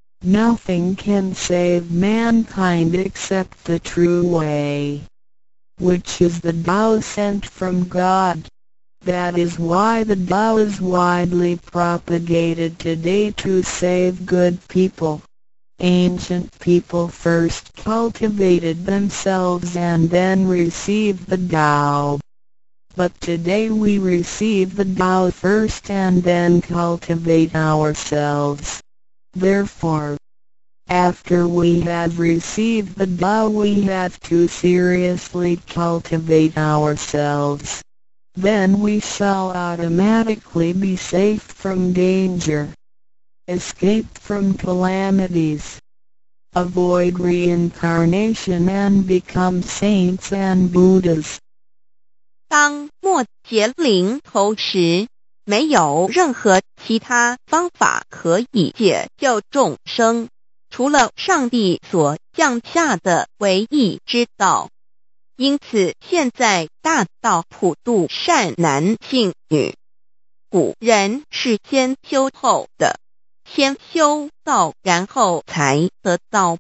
nothing can save mankind except the true way, which is the Tao sent from God. That is why the Tao is widely propagated today to save good people. Ancient people first cultivated themselves and then received the Tao. But today we receive the Tao first and then cultivate ourselves. Therefore, after we have received the Tao, we have to seriously cultivate ourselves. Then we shall automatically be safe from danger, escape from calamities, avoid reincarnation and become saints and Buddhas. 当末劫临头时，没有任何其他方法可以解救众生，除了上帝所降下的唯一之道。因此现在大道普渡善男信女。古人是先修后的，先修道然后才得道，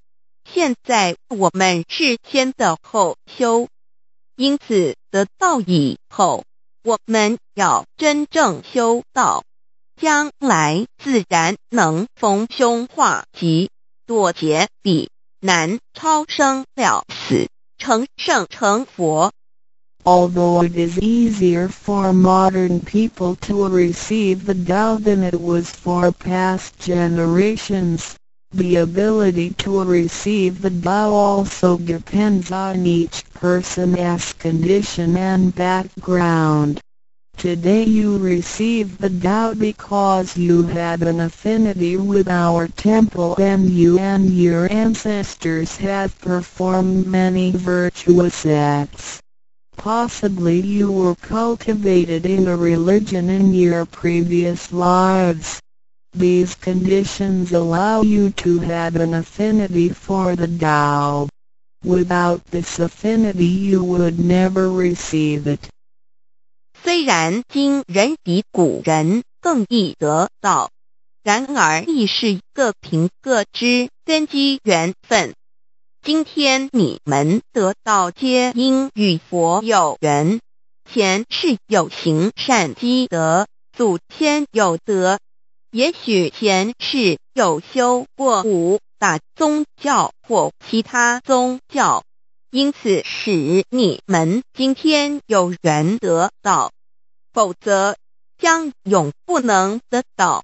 现在我们是先的后修，因此得道以后，我们要真正修道，将来自然能逢凶化吉，躲劫彼难，超生了死，成圣成佛。 Although it is easier for modern people to receive the Tao than it was for past generations, the ability to receive the Tao also depends on each person's condition and background. Today you receive the Tao because you had an affinity with our temple and you and your ancestors have performed many virtuous acts. Possibly you were cultivated in a religion in your previous lives. These conditions allow you to have an affinity for the Tao. Without this affinity you would never receive it. 虽然今人比古人更易得道，然而亦是各凭各之，根基缘分。今天你们得道皆因与佛有缘，前世有行善积德，祖先有德，也许前世有修过五大宗教或其他宗教，因此使你们今天有缘得道，否则将永不能得道。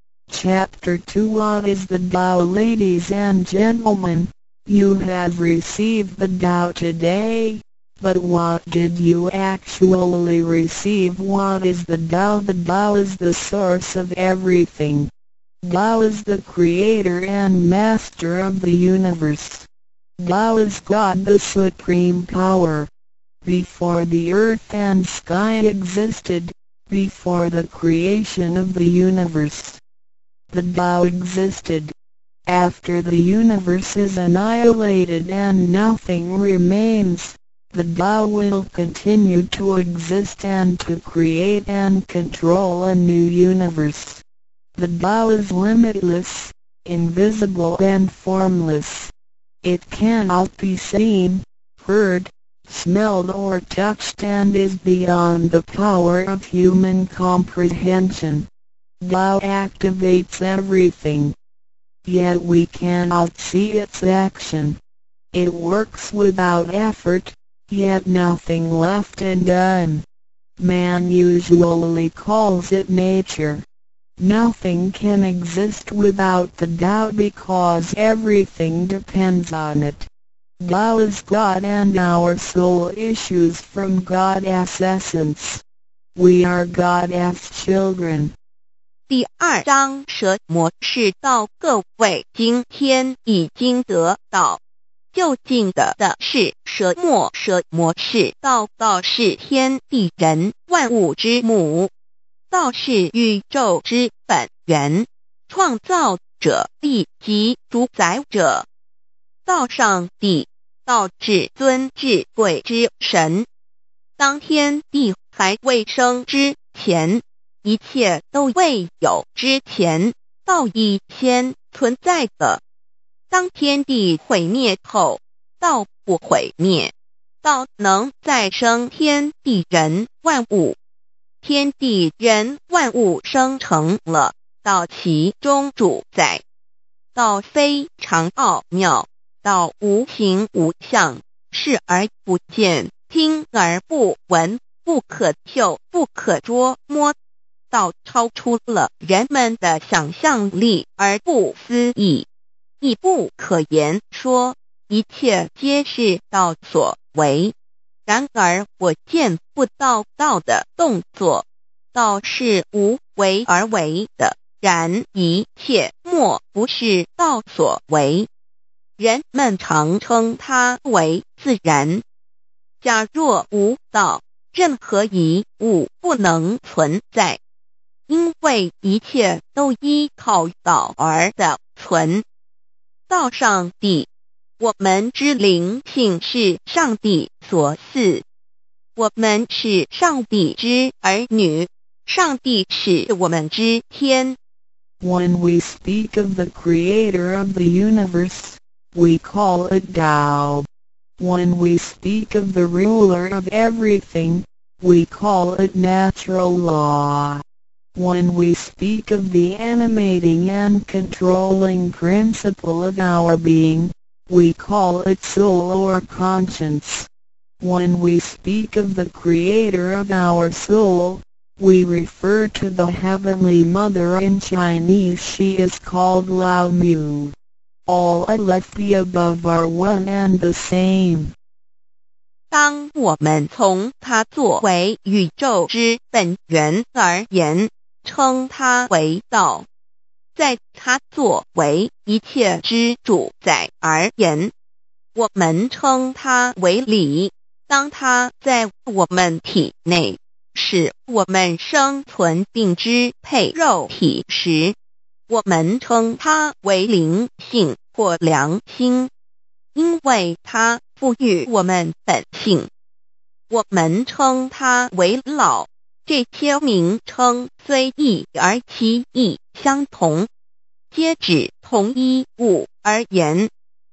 Chapter 2 What is the Tao? Ladies and gentlemen, you have received the Tao today, but what did you actually receive? What is the Tao? The Tao is the source of everything. Tao is the creator and master of the universe. Tao is God, the supreme power. Before the earth and sky existed, before the creation of the universe, the Tao existed. After the universe is annihilated and nothing remains, the Tao will continue to exist and to create and control a new universe. The Tao is limitless, invisible and formless. It cannot be seen, heard, smelled or touched and is beyond the power of human comprehension. Tao activates everything. Yet we cannot see its action. It works without effort, yet nothing left undone. Man usually calls it nature. Nothing can exist without the Tao because everything depends on it. Tao is God and our soul issues from God's essence. We are God's children. 第二章蛇魔是道，各位今天已经得道。究竟的是蛇魔，蛇魔是道，道是天地人万物之母，道是宇宙之本源，创造者亦即主宰者。道上帝，道至尊至贵之神。当天地还未生之前，一切都未有之前，道已先存在的。当天地毁灭后，道不毁灭，道能再生天地人万物。天地人万物生成了，道其中主宰。道非常奥妙，道无形无相，视而不见，听而不闻，不可嗅，不可捉摸。道超出了人们的想象力而不思议，亦不可言说，一切皆是道所为。然而我见不到道的动作，道是无为而为的，然一切莫不是道所为。人们常称它为自然。假若无道，任何一物不能存在，因为一切都依靠道而的存。道上帝，我们之灵性是上帝所赐，我们是上帝之儿女，上帝是我们之天。 When we speak of the Creator of the universe, we call it Tao. When we speak of the ruler of everything, we call it natural law. When we speak of the animating and controlling principle of our being, we call it soul or conscience. When we speak of the creator of our soul, we refer to the Heavenly Mother. In Chinese she is called Lao Mu. All of the above are one and the same. 当我们从它作为宇宙之本源而言，称它为道；在它作为一切之主宰而言，我们称它为理。当它在我们体内，使我们生存并支配肉体时，我们称它为灵性或良心，因为它赋予我们本性。我们称它为老，这些名称虽异而其意相同，皆指同一物而言。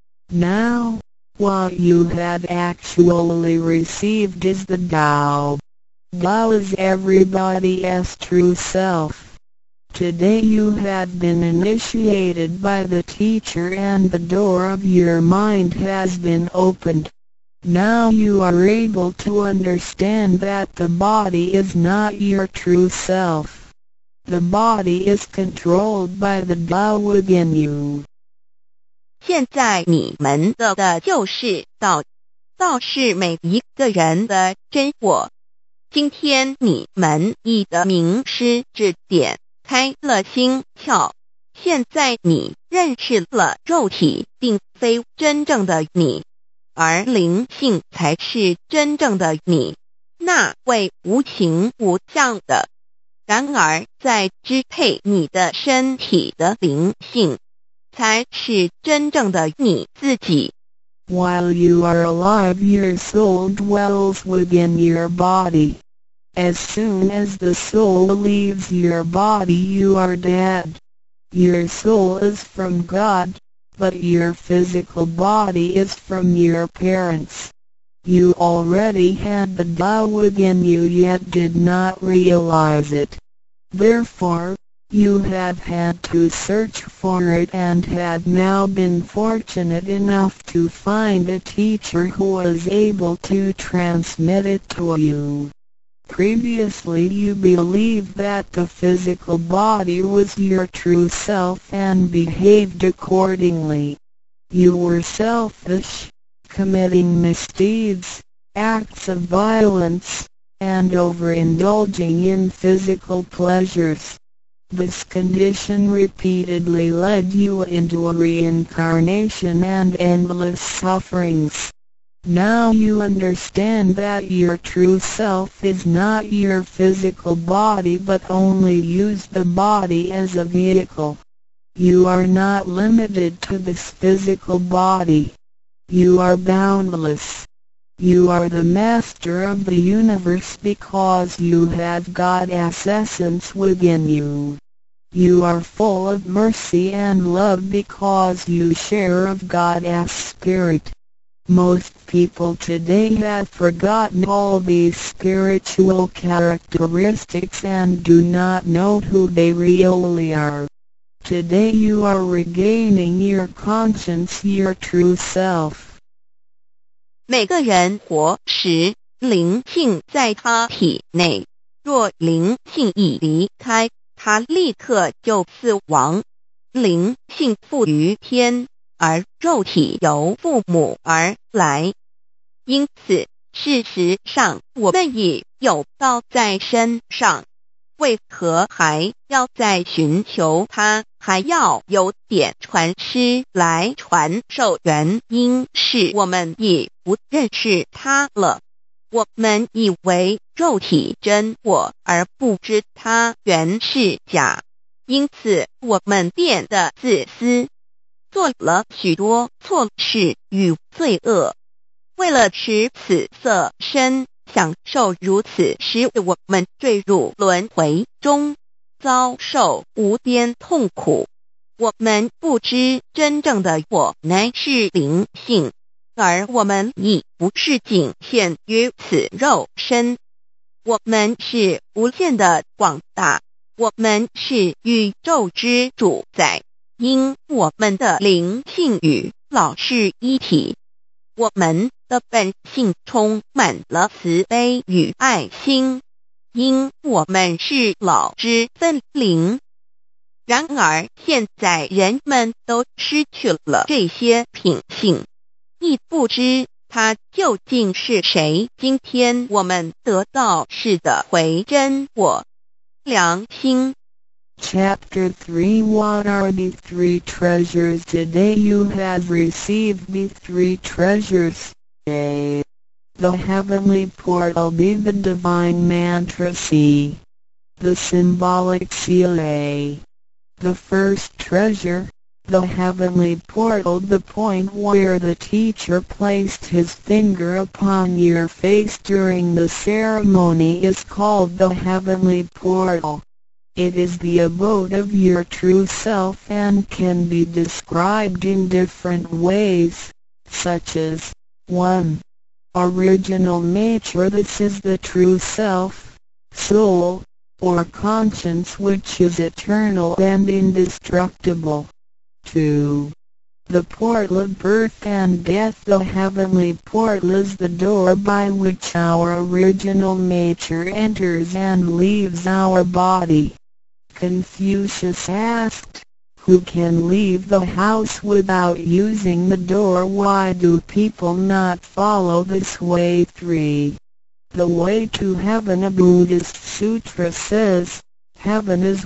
Now, what you have actually received is the Tao. Tao is everybody's true self. Today you have been initiated by the teacher and the door of your mind has been opened. Now you are able to understand that the body is not your true self. The body is controlled by the Tao within you. 现在你们的就是道，道是每一个人的真我。今天你们已得名师指点，开了心窍。现在你认识了肉体并非真正的你，而灵性才是真正的你，那位无形无相的。然而在支配你的身体的灵性，才是真正的你自己。 While you are alive, your soul dwells within your body. As soon as the soul leaves your body, you are dead. Your soul is from God, but your physical body is from your parents. You already had the Tao within you yet did not realize it. Therefore, you have had to search for it and had now been fortunate enough to find a teacher who was able to transmit it to you. Previously you believed that the physical body was your true self and behaved accordingly. You were selfish, committing misdeeds, acts of violence, and overindulging in physical pleasures. This condition repeatedly led you into a reincarnation and endless sufferings. Now you understand that your true self is not your physical body but only use the body as a vehicle. You are not limited to this physical body. You are boundless. You are the master of the universe because you have God's essence within you. You are full of mercy and love because you share of God's spirit. Most people today have forgotten all these spiritual characteristics and do not know who they really are. Today you are regaining your conscience, your true self. 每个人活时，灵性在他体内，若灵性已离开，他立刻就死亡。灵性附于天，而肉体由父母而来。因此，事实上我们已有道在身上，为何还要再寻求它？还要有点传师来传授，原因是我们已不认识它了。我们以为肉体真我，而不知它原是假，因此我们变得自私，做了许多错事与罪恶。为了使此色身享受如此，使我们坠入轮回中，遭受无边痛苦。 我们不知真正的我乃是灵性，而我们亦不是仅限于此肉身。我们是无限的广大，我们是宇宙之主宰，因我们的灵性与老是一体。我们的本性充满了慈悲与爱心，因我们是老之分灵。然而现在人们都失去了这些品性，亦不知他究竟是谁。今天我们得到是的回真我良心。 Chapter 3 What are the three treasures? Today you have received the three treasures. A. The heavenly portal. B. The divine mantra. C. The symbolic seal. A. The first treasure, the heavenly portal. The point where the teacher placed his finger upon your face during the ceremony is called the heavenly portal. It is the abode of your true self and can be described in different ways, such as 1. Original nature. This is the true self, soul, or conscience which is eternal and indestructible. 2. The portal of birth and death. The heavenly portal is the door by which our original nature enters and leaves our body. Confucius asked, "Who can leave the house without using the door? Why do people not follow this way?" 3. The way to heaven. A Buddhist sutra says, heaven is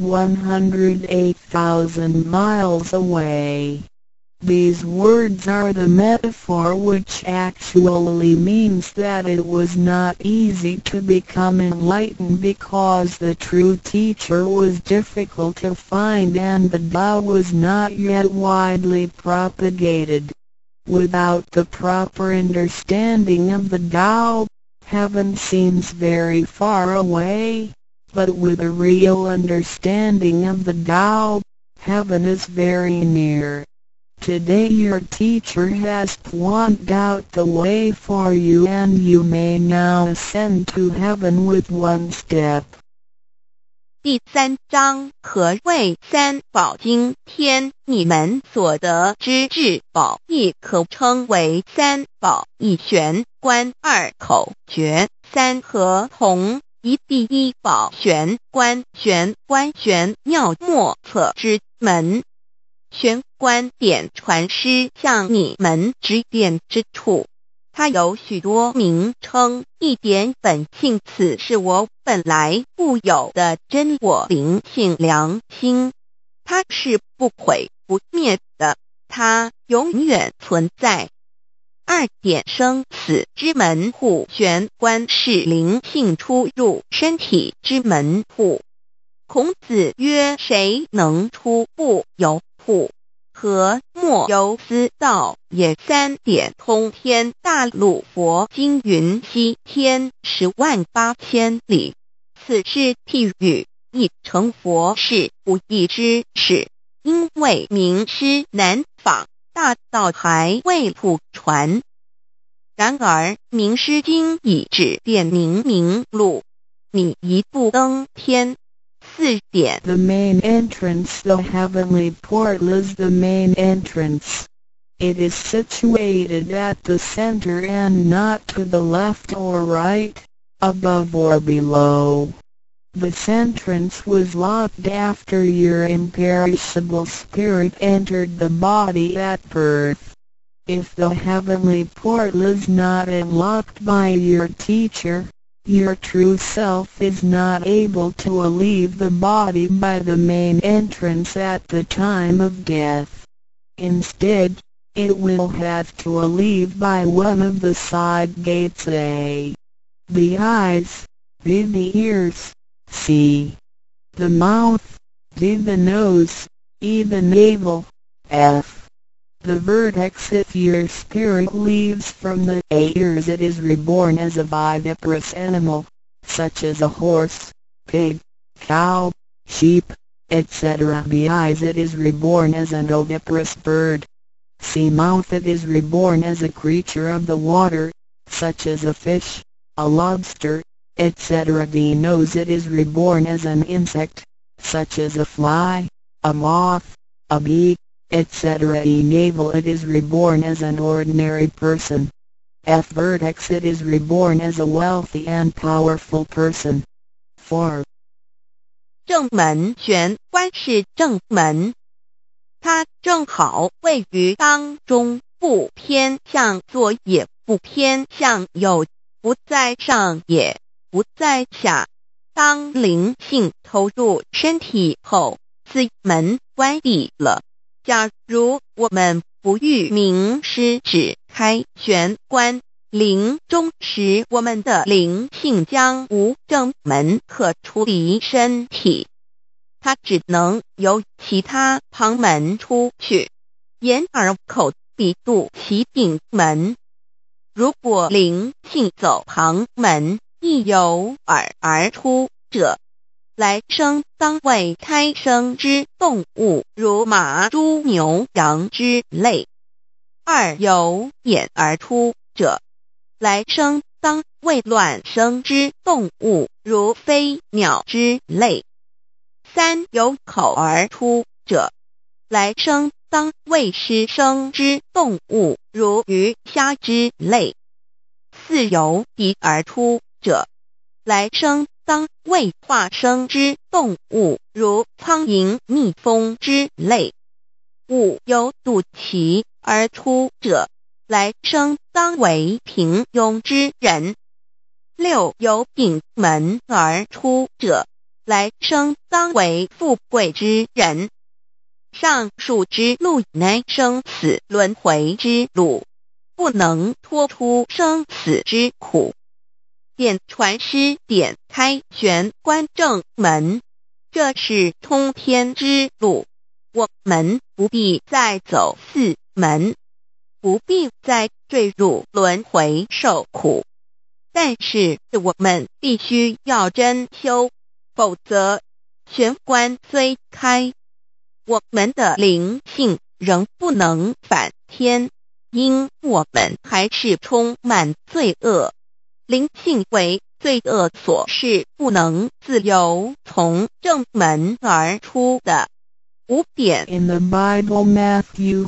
108,000 miles away. These words are the metaphor which actually means that it was not easy to become enlightened because the true teacher was difficult to find and the Tao was not yet widely propagated. Without the proper understanding of the Tao, heaven seems very far away, but with a real understanding of the Tao, heaven is very near. Today your teacher has pointed out the way for you and you may now ascend to heaven with one step. 第3章何谓三宝经天？你们所得之至宝，亦可称为三宝：一玄关，二口诀，三合同。一第一宝玄关，玄关玄妙莫测之门。玄关点传师向你们指点之处，它有许多名称，一点本性，此是我本来固有的真我灵性良心，它是不毁不灭的，它永远存在。二点生死之门户，玄关是灵性出入身体之门户。孔子曰：谁能出不由户？何莫由斯道也。三点通天大陆佛经云：西天108000里，此是譬喻，亦成佛是不易之事，因为名师难访，大道还未普传。然而名师经已指点明路，你一步登天。4点 The main entrance. The heavenly portal is the main entrance. It is situated at the center and not to the left or right, above or below. This entrance was locked after your imperishable spirit entered the body at birth. If the heavenly portal is not unlocked by your teacher, your true self is not able to leave the body by the main entrance at the time of death. Instead, it will have to leave by one of the side gates: A. The eyes, B. The ears, C. The mouth, D. The nose, E. The navel, F. The vertex. If your spirit leaves from the ears, it is reborn as a viviparous animal, such as a horse, pig, cow, sheep, etc. B. Eyes, it is reborn as an oviparous bird. C. Mouth, it is reborn as a creature of the water, such as a fish, a lobster, etc. D. Nose, it is reborn as an insect, such as a fly, a moth, a bee, etc. E. Navel, it is reborn as an ordinary person. F. Vertex, it is reborn as a wealthy and powerful person. 4. 正门玄关是正门，它正好位于当中，不偏向左也不偏向右，不在上也不在下。当灵性投入身体后，此门关闭了。假如我们不欲名师指开玄关，灵终时我们的灵性将无正门可出离身体，它只能由其他旁门出去，眼耳口鼻肚脐顶门。如果灵性走旁门，亦由耳而出者，来生当为胎生之动物，如马、猪、牛、羊之类；二由眼而出者，来生当为卵生之动物，如飞鸟之类；三由口而出者，来生当为湿生之动物，如鱼虾之类；四由鼻而出者，来生当为化生之动物，如苍蝇、蜜蜂之类；五由肚脐而出者，来生当为平庸之人；六由顶门而出者，来生当为富贵之人。上述之路乃生死轮回之路，不能脱出生死之苦。点传师点开玄关正门，这是通天之路，我们不必再走四门，不必再坠入轮回受苦。但是我们必须要真修，否则玄关虽开，我们的灵性仍不能返天，因我们还是充满罪恶。灵性为罪恶所是不能自由从正门而出的。5点 In the Bible, Matthew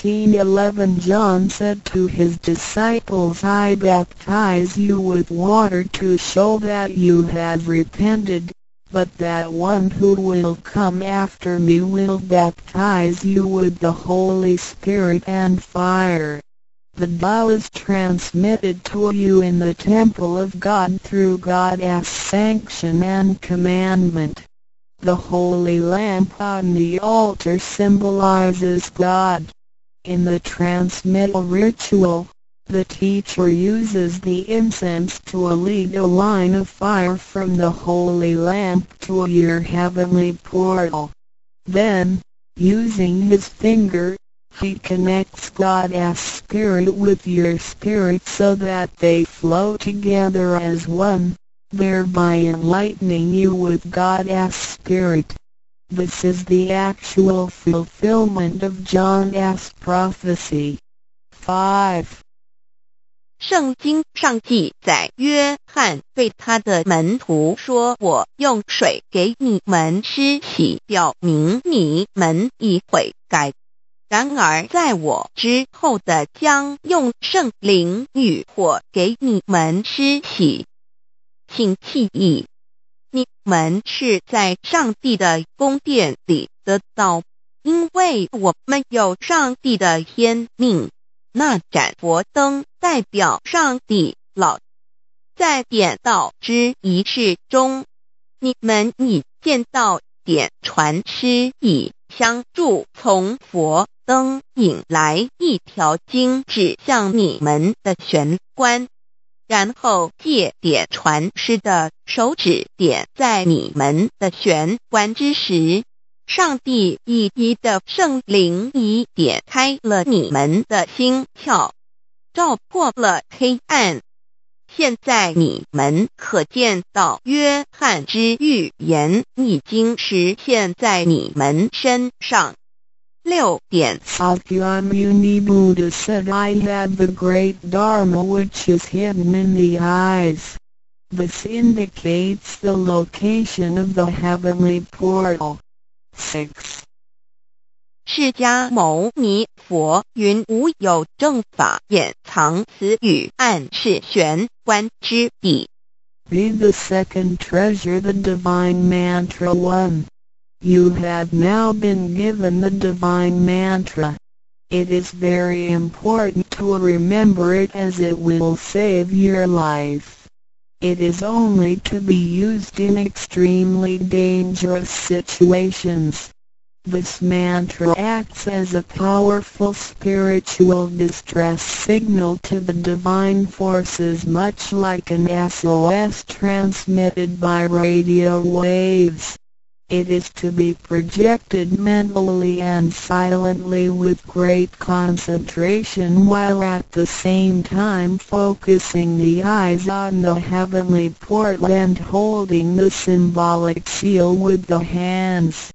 13:11, John said to his disciples, I baptize you with water to show that you have repented, but that one who will come after me will baptize you with the Holy Spirit and fire. The Tao is transmitted to you in the temple of God through God's sanction and commandment. The holy lamp on the altar symbolizes God. In the transmittal ritual, the teacher uses the incense to lead a line of fire from the holy lamp to your heavenly portal. Then, using his finger, he connects God's spirit with your spirit so that they flow together as one, thereby enlightening you with God's spirit. This is the actual fulfillment of John's prophecy. 5. 圣经上记载，约翰对他的门徒说，我用水给你们施洗，表明你们已悔改。然而在我之后的将用圣灵与火给你们施洗。请记忆，你们是在上帝的宫殿里得到，因为我们有上帝的天命。那盏佛灯代表上帝老。在点道之仪式中，你们已见到点传师以香柱从佛灯引来一条经指向你们的玄关，然后借点传师的手指点在你们的玄关之时，上帝以一的圣灵已点开了你们的心窍，照破了黑暗。 现在你们可见到约翰之预言已经实现在你们身上。6点 Sakyamuni Buddha said, I have the great Dharma which is hidden in the eyes. This indicates the location of the heavenly portal. 6. 释迦牟尼佛云无有正法掩藏此语，暗示玄关之地。 Be the second treasure, the divine mantra 1. You have now been given the divine mantra. It is very important to remember it as it will save your life. It is only to be used in extremely dangerous situations. This mantra acts as a powerful spiritual distress signal to the divine forces, much like an SOS transmitted by radio waves. It is to be projected mentally and silently with great concentration, while at the same time focusing the eyes on the heavenly portal and holding the symbolic seal with the hands.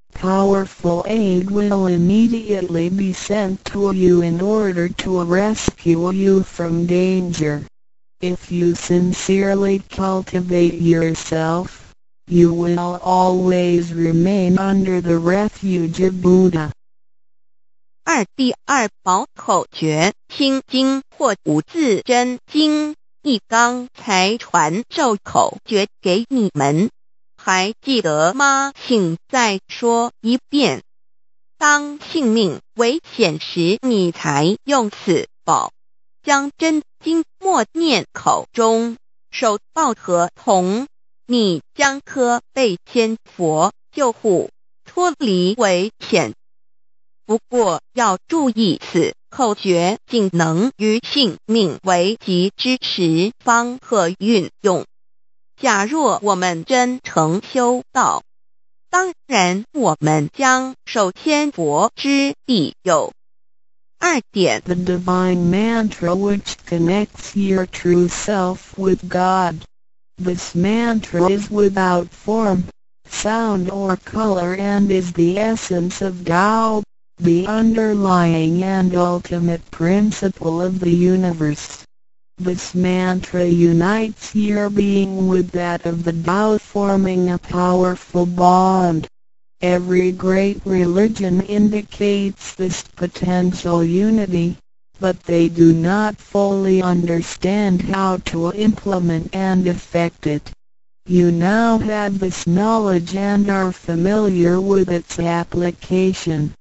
Powerful aid will immediately be sent to you in order to rescue you from danger. If you sincerely cultivate yourself, you will always remain under the refuge of Buddha. 第二宝口诀，心经或无字真经，一刚才传授口诀给你们。还记得吗？请再说一遍。当性命危险时，你才用此宝，将真经默念口中，手抱合同，你将可被千佛救护，脱离危险。不过要注意，此口诀仅能于性命危急之时方可运用。假若我们真诚修道，当然我们将受千佛之庇佑。2点 The divine mantra which connects your true self with God. This mantra is without form, sound or color and is the essence of Tao, the underlying and ultimate principle of the universe. This mantra unites your being with that of the Tao, forming a powerful bond. Every great religion indicates this potential unity, but they do not fully understand how to implement and effect it. You now have this knowledge and are familiar with its application.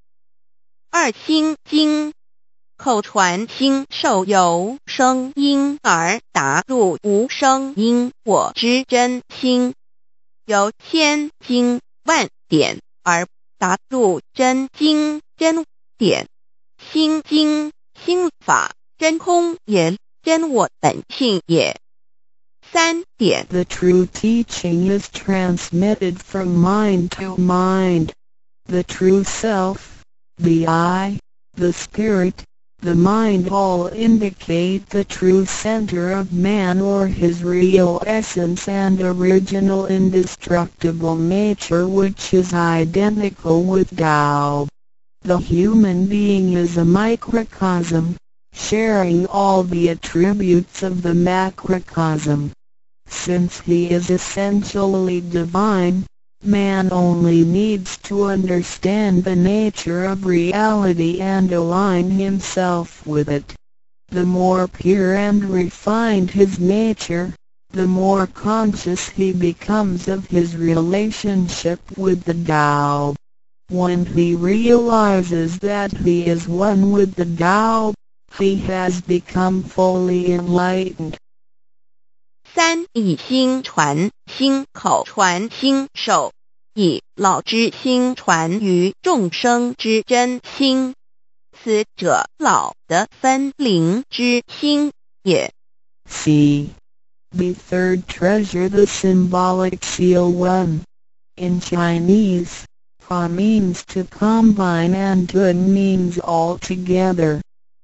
2心经口传心授由声音而达入无声因果之真心，由千经万典而达入真经真典。心经心法真空也，真我本性也。3点 The true teaching is transmitted from mind to mind. The true self, the I, the spirit, the mind all indicate the true center of man or his real essence and original indestructible nature, which is identical with Tao. The human being is a microcosm, sharing all the attributes of the macrocosm. Since he is essentially divine, man only needs to understand the nature of reality and align himself with it. The more pure and refined his nature, the more conscious he becomes of his relationship with the Tao. When he realizes that he is one with the Tao, he has become fully enlightened. 3以心传心口传心手，以老之心传于众生之真心，此者老的分灵之心也。 C. The third treasure, the symbolic seal 1. In Chinese, Pa means to combine and Dun means all together.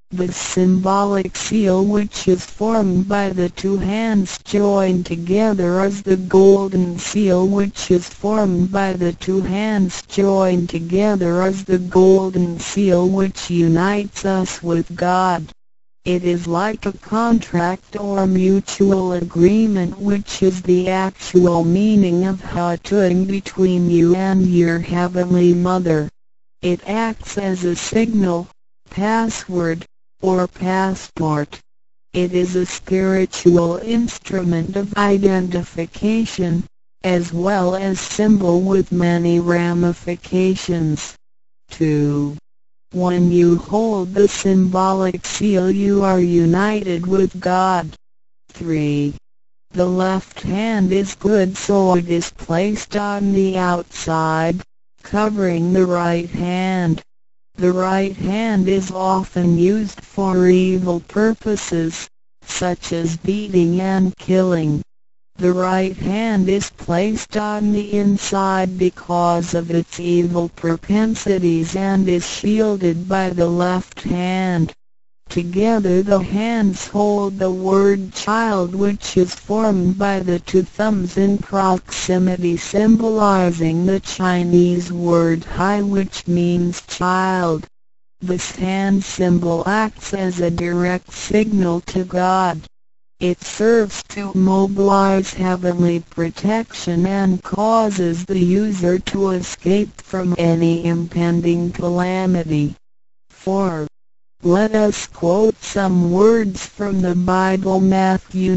The symbolic seal, which is formed by the two hands joined together, is the golden seal, which is formed by the two hands joined together, is the golden seal which unites us with God. It is like a contract or mutual agreement, which is the actual meaning of Hatun between you and your Heavenly Mother. It acts as a signal, password, or passport. It is a spiritual instrument of identification, as well as symbol with many ramifications. 2. When you hold the symbolic seal, you are united with God. 3. The left hand is good, so it is placed on the outside, covering the right hand. The right hand is often used for evil purposes, such as beating and killing. The right hand is placed on the inside because of its evil propensities and is shielded by the left hand. Together the hands hold the word child, which is formed by the two thumbs in proximity, symbolizing the Chinese word hai, which means child. This hand symbol acts as a direct signal to God. It serves to mobilize heavenly protection and causes the user to escape from any impending calamity. 4. Let us quote some words from the Bible. Matthew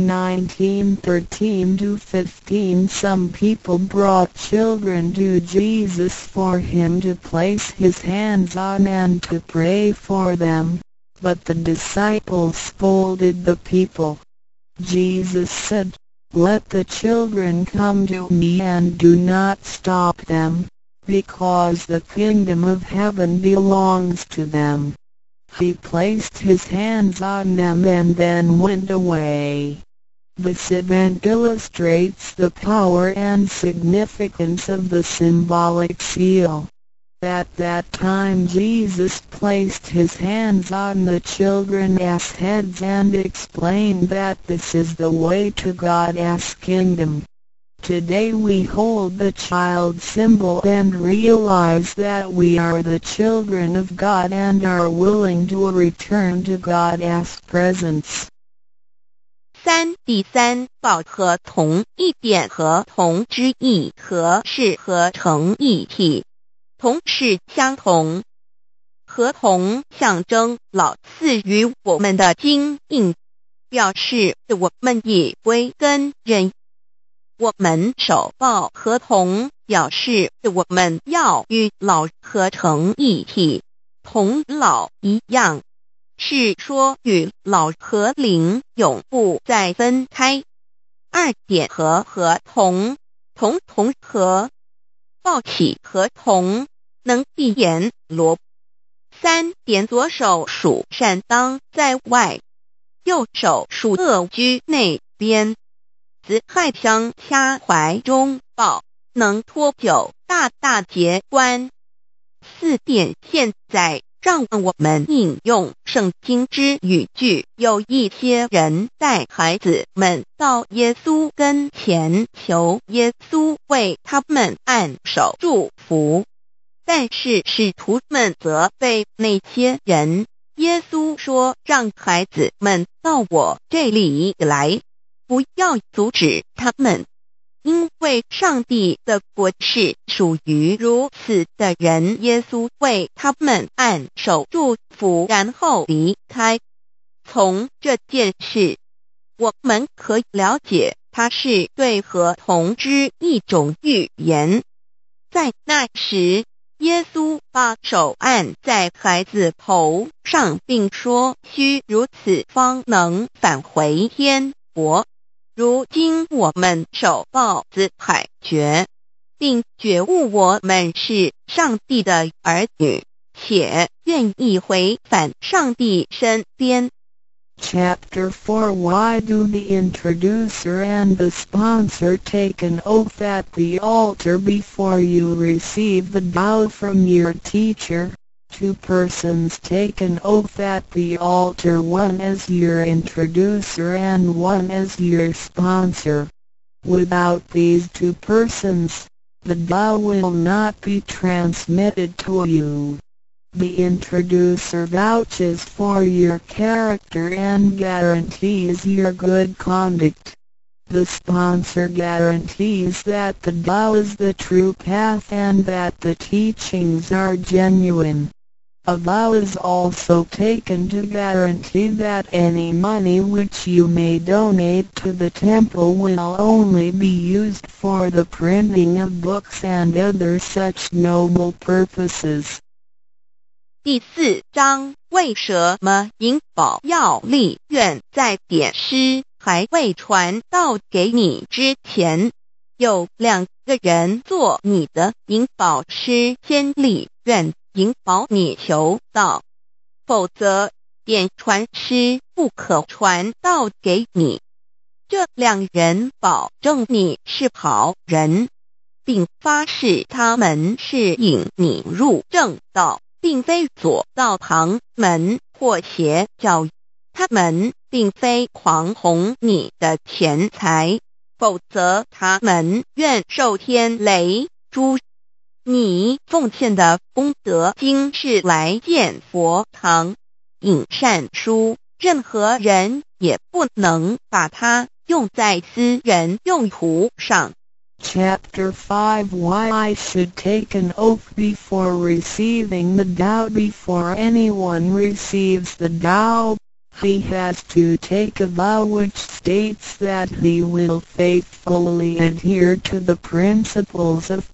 19:13-15. Some people brought children to Jesus for him to place his hands on and to pray for them, but the disciples scolded the people. Jesus said, "Let the children come to me and do not stop them, because the kingdom of heaven belongs to them." He placed his hands on them and then went away. This event illustrates the power and significance of the symbolic seal. At that time Jesus placed his hands on the children's heads and explained that this is the way to God's kingdom. Today we hold the child symbol and realize that we are the children of God and are willing to return to God's presence. 3. 第三，报和同一点和同之意和是合成一体，同是相同，合同象征老赐予我们的经印，表示我们已归根认。我们守抱合同，表示我们要与老合成一体，同老一样，是说与老和灵永不再分开。2点和合同，同和，抱起合同，能闭眼罗。3点左手属善当在外，右手属恶居内边。子亥相掐怀中抱，能托九大大节关。4点现在让我们引用圣经之语句，有一些人带孩子们到耶稣跟前，求耶稣为他们按手祝福，但是使徒们责备那些人。耶稣说，让孩子们到我这里来，不要阻止他们，因为上帝的国是属于如此的人。耶稣为他们按手祝福，然后离开。从这件事，我们可以了解，它是对合同之一种预言。在那时，耶稣把手按在孩子头上，并说，须如此方能返回天国。如今我们守抱子海觉，并觉悟我们是上帝的儿女，且愿意回返上帝身边。 Chapter 4. Why do the introducer and the sponsor take an oath at the altar before you receive the Tao from your teacher? Two persons take an oath at the altar, one as your introducer and one as your sponsor. Without these two persons, the Tao will not be transmitted to you. The introducer vouches for your character and guarantees your good conduct. The sponsor guarantees that the Tao is the true path and that the teachings are genuine. A vow is also taken to guarantee that any money which you may donate to the temple will only be used for the printing of books and other such noble purposes. 第4章，为什么银宝要立愿在典师还未传道给你之前，有2个人做你的银宝师先立愿引导你求道，否则典传师不可传道给你。这2人保证你是好人，并发誓他们是引你入正道，并非左道旁门或邪教。他们并非狂哄你的钱财，否则他们愿受天雷诛。你奉献的功德金是来建佛堂、引善书，任何人也不能把它用在私人用途上。 Chapter 5 Why I should take an oath before receiving the Tao. Before anyone receives the Tao, he has to take a vow which states that he will faithfully adhere to the principles of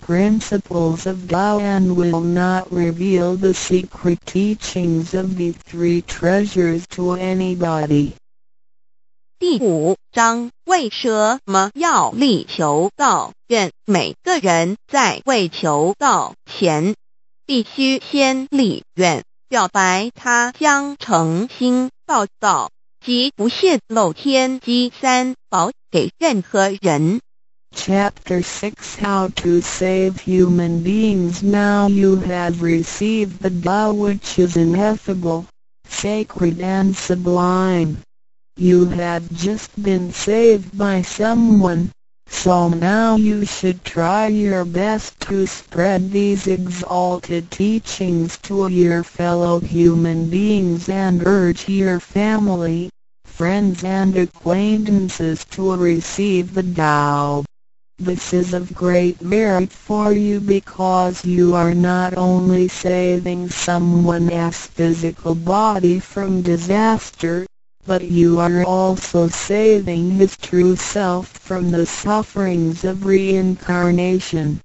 Tao and will not reveal the secret teachings of the 3 treasures to anybody. 第5章，为什么要立求道愿？每个人在为求道前，必须先立愿，表白他将诚心报道及不泄露天机3宝给任何人。 Chapter 6 How to save human beings. Now you have received the Tao which is ineffable, sacred and sublime. You have just been saved by someone, so now you should try your best to spread these exalted teachings to your fellow human beings and urge your family, friends and acquaintances to receive the Tao. This is of great merit for you because you are not only saving someone's physical body from disaster, but you are also saving his true self from the sufferings of reincarnation.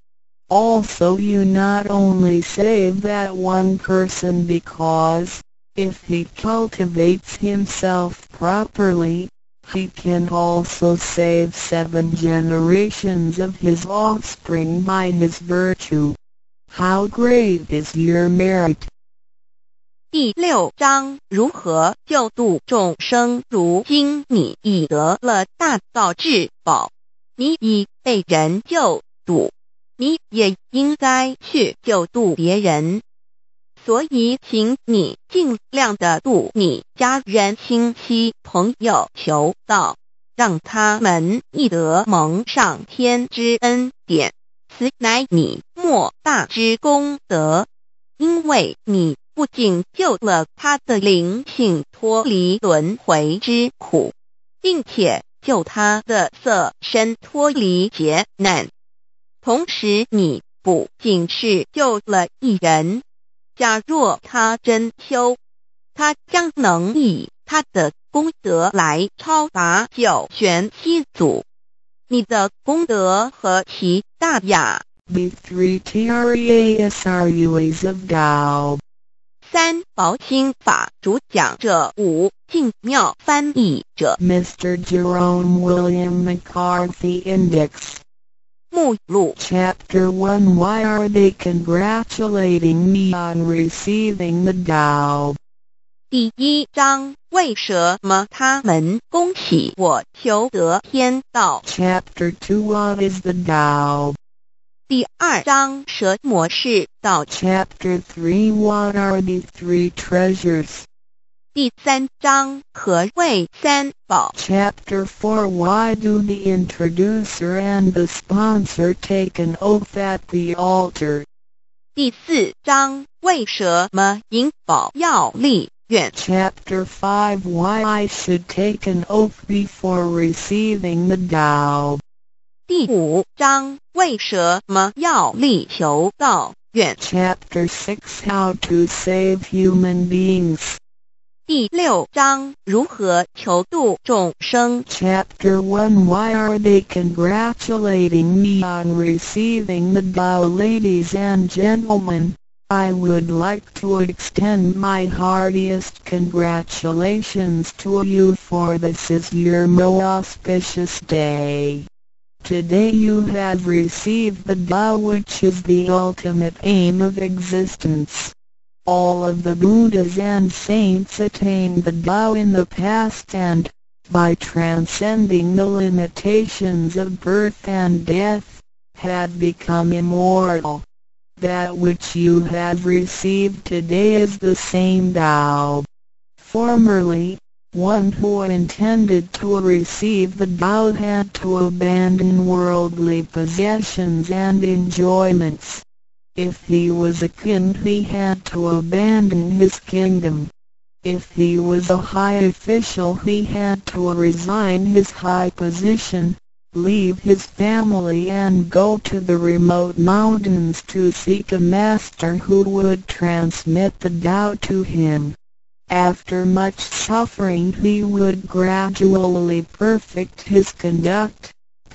Also you not only save that one person because, if he cultivates himself properly, he can also save 7 generations of his offspring by his virtue. How great is your merit! 第6章，如何救度众生？如今你已得了大道至宝，你已被人救度，你也应该去救度别人。所以请你尽量的度你家人、亲戚、朋友求道，让他们亦得蒙上天之恩典，此乃你莫大之功德。因为你不仅救了他的灵性脱离轮回之苦，并且救他的色身脱离劫难，同时你不仅是救了一人，假若他真修，他将能以他的功德来超拔9玄7祖。你的功德何其大呀！ The 3 Trasruas of Tao. 3宝心法主讲者5净妙翻译者 Mr. Jerome William McCarthy Index. 目录 Chapter 1 Why are they congratulating me on receiving the Tao? 第1章，为什么他们恭喜我求得天道？ Chapter 2 What is the Tao? 第2章蛇模式道。 Chapter 3 What are the three treasures? 第3章何谓三宝。 Chapter 4 Why do the introducer and the sponsor take an oath at the altar? 第4章为什么引宝要立愿。 Chapter 5 Why I should take an oath before receiving the Tao. 第5章为什么要立求道愿。 Chapter 6 How to save human beings. 第6章如何求度众生。 Chapter 1 Why are they congratulating me on receiving the Tao? Ladies and gentlemen, I would like to extend my heartiest congratulations to you, for this is your most auspicious day. Today you have received the Tao, which is the ultimate aim of existence. All of the Buddhas and saints attained the Tao in the past, and, by transcending the limitations of birth and death, had become immortal. That which you have received today is the same Tao. Formerly, one who intended to receive the Tao had to abandon worldly possessions and enjoyments. If he was a king, he had to abandon his kingdom. If he was a high official, he had to resign his high position, leave his family and go to the remote mountains to seek a master who would transmit the Tao to him. After much suffering he would gradually perfect his conduct,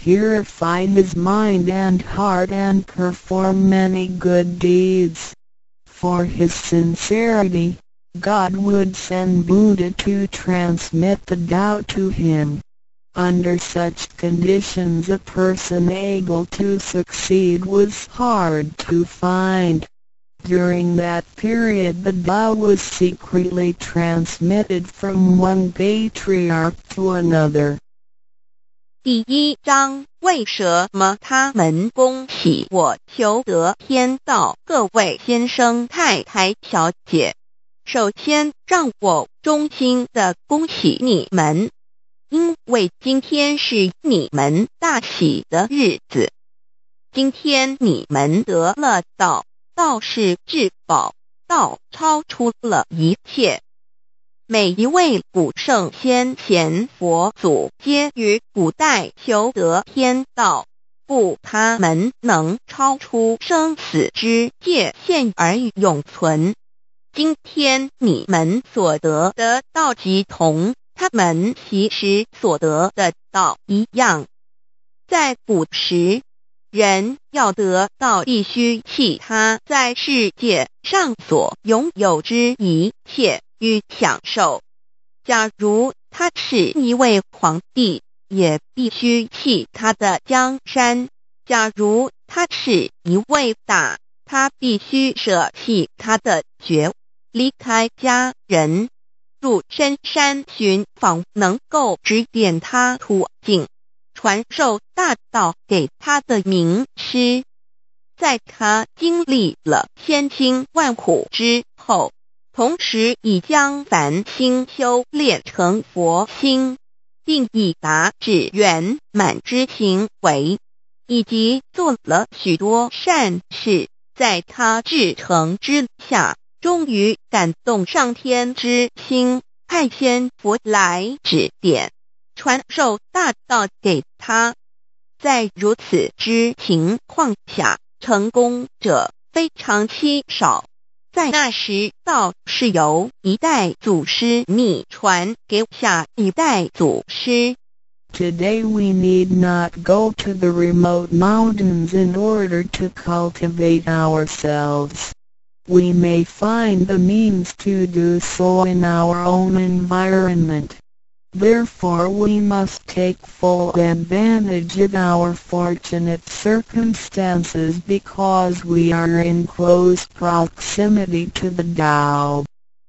purify his mind and heart, and perform many good deeds. For his sincerity, God would send Buddha to transmit the Tao to him. Under such conditions a person able to succeed was hard to find. During that period the Tao was secretly transmitted from one patriarch to another. 第1章为什么他们恭喜我求得天道？各位先生太太小姐，首先让我衷心的恭喜你们，因为今天是你们大喜的日子。今天你们得了道，道是至宝，道超出了一切。每一位古圣先贤佛祖皆于古代求得天道，故他们能超出生死之界限而永存。今天你们所得的道即同他们其时所得的道一样。在古时，人要得道必须弃他在世界上所拥有之一切与享受。假如他是一位皇帝，也必须弃他的江山；假如他是一位大，他必须舍弃他的爵，离开家人，入深山寻访能够指点他途径，传授大道给他的名师。在他经历了千辛万苦之后，同时已将凡心修炼成佛心，并已达至圆满之行为，以及做了许多善事，在他至诚之下，终于感动上天之心，派仙佛来指点，传授大道给他。在如此之情况下，成功者非常稀少。在那时，道是由一代祖师秘传给下一代祖师。 Today we need not go to the remote mountains in order to cultivate ourselves. We may find the means to do so in our own environment. Therefore we must take full advantage of our fortunate circumstances because we are in close proximity to the Tao.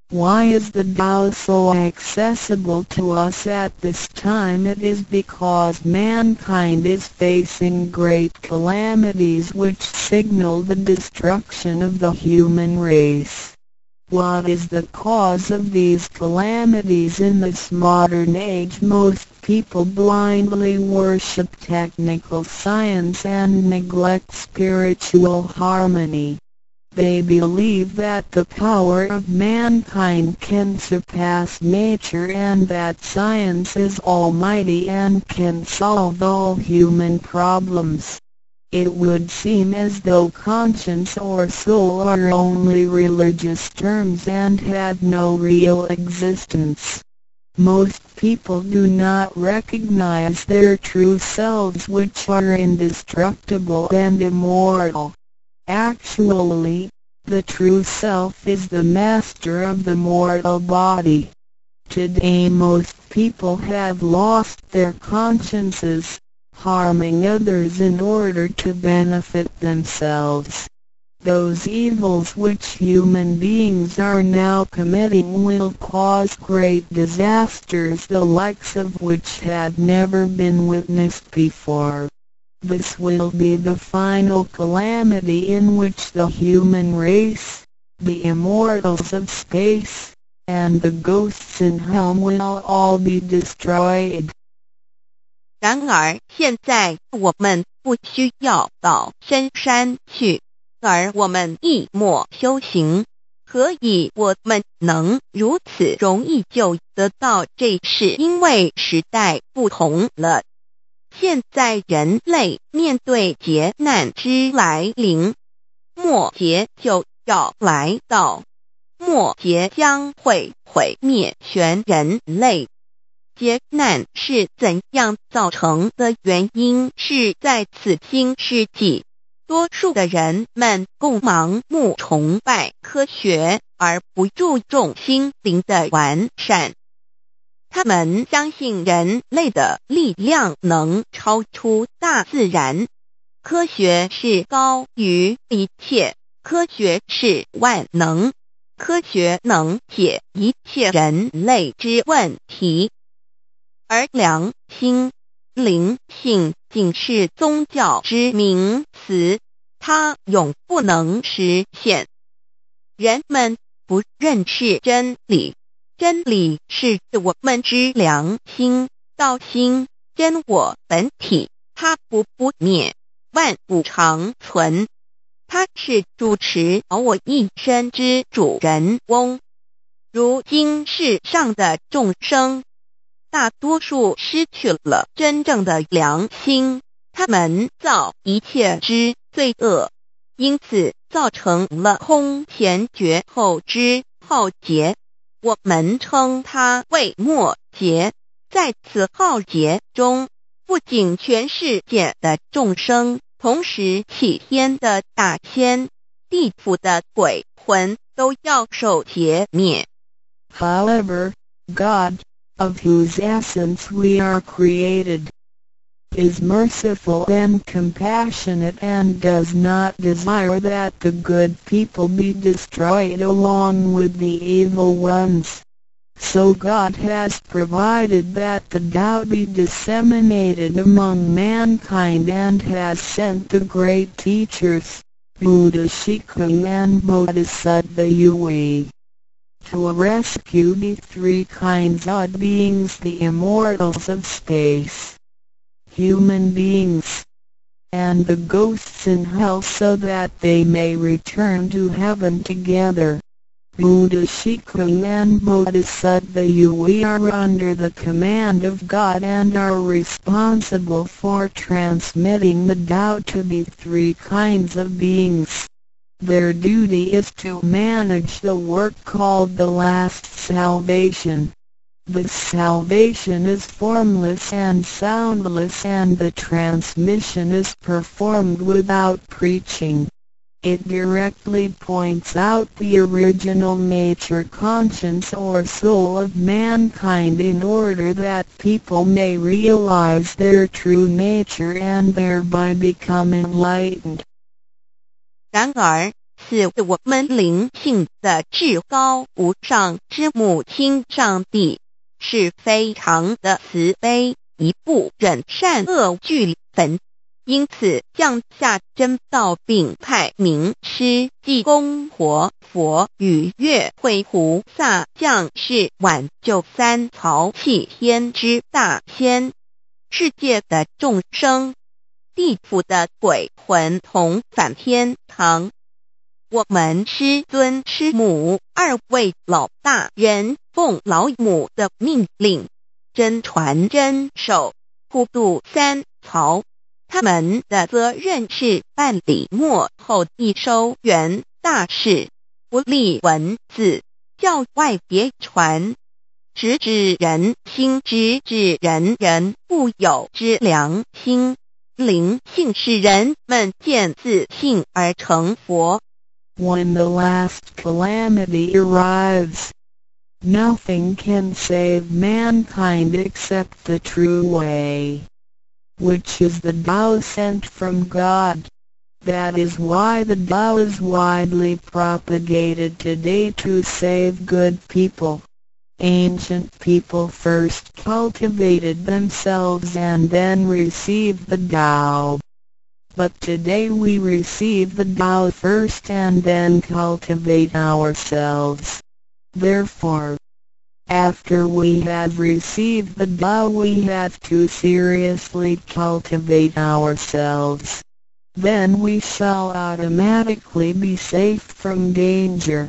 Why is the Tao so accessible to us at this time? It is because mankind is facing great calamities which signal the destruction of the human race. What is the cause of these calamities? In this modern age, most people blindly worship technical science and neglect spiritual harmony. They believe that the power of mankind can surpass nature and that science is almighty and can solve all human problems. It would seem as though conscience or soul are only religious terms and had no real existence. Most people do not recognize their true selves, which are indestructible and immortal. Actually, the true self is the master of the mortal body. Today most people have lost their consciences, harming others in order to benefit themselves. Those evils which human beings are now committing will cause great disasters, the likes of which had never been witnessed before. This will be the final calamity in which the human race, the immortals of space, and the ghosts in hell will all be destroyed. 然而现在我们不需要到深山去，而我们一默修行，何以我们能如此容易就得到？这是因为时代不同了。现在人类面对劫难之来临，末劫就要来到，末劫将会毁灭全人类。劫难是怎样造成的？原因是在此新世纪，多数的人们共盲目崇拜科学，而不注重心灵的完善。他们相信人类的力量能超出大自然，科学是高于一切，科学是万能，科学能解一切人类之问题。而良心、灵性仅是宗教之名词，它永不能实现。人们不认识真理，真理是我们之良心、道心、真我本体，它不灭，万物长存。它是主持我一生之主人翁。如今世上的众生，大多数失去了真正的良心，他们造一切之罪恶，因此造成了空前绝后之浩劫。我们称它为末劫。在此浩劫中，不仅全世界的众生，同时起天的大仙、地府的鬼魂都要受劫灭。 However, God, of whose essence we are created, is merciful and compassionate and does not desire that the good people be destroyed along with the evil ones. So God has provided that the Tao be disseminated among mankind and has sent the great teachers, Buddha Shikung and Bodhisattva Yui, to rescue the three kinds of beings, the immortals of space, human beings, and the ghosts in hell, so that they may return to heaven together. Buddha Shikung and Bodhisattva Yui are under the command of God and are responsible for transmitting the Tao to the three kinds of beings. Their duty is to manage the work called the last salvation. This salvation is formless and soundless, and the transmission is performed without preaching. It directly points out the original nature, conscience or soul of mankind, in order that people may realize their true nature and thereby become enlightened. 然而， 赐我们灵性的至高无上之母亲上帝，是非常的慈悲，一不忍善恶俱焚，因此降下真道，并派名师济公活佛与月慧菩萨降世，挽救三曹弃天之大仙。世界的众生，地府的鬼魂同返天堂。我们师尊师母二位老大人奉老母的命令，真传真守，普渡三曹。他们的责任是办理末后一收圆大事，不立文字，教外别传，直指人心，直指人人固有之良心。灵性使人们见自性而成佛。 When the last calamity arrives, nothing can save mankind except the true way, which is the Tao sent from God. That is why the Tao is widely propagated today to save good people. Ancient people first cultivated themselves and then received the Tao. But today we receive the Tao first and then cultivate ourselves. Therefore, after we have received the Tao, we have to seriously cultivate ourselves. Then we shall automatically be safe from danger,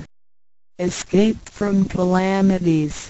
escape from calamities,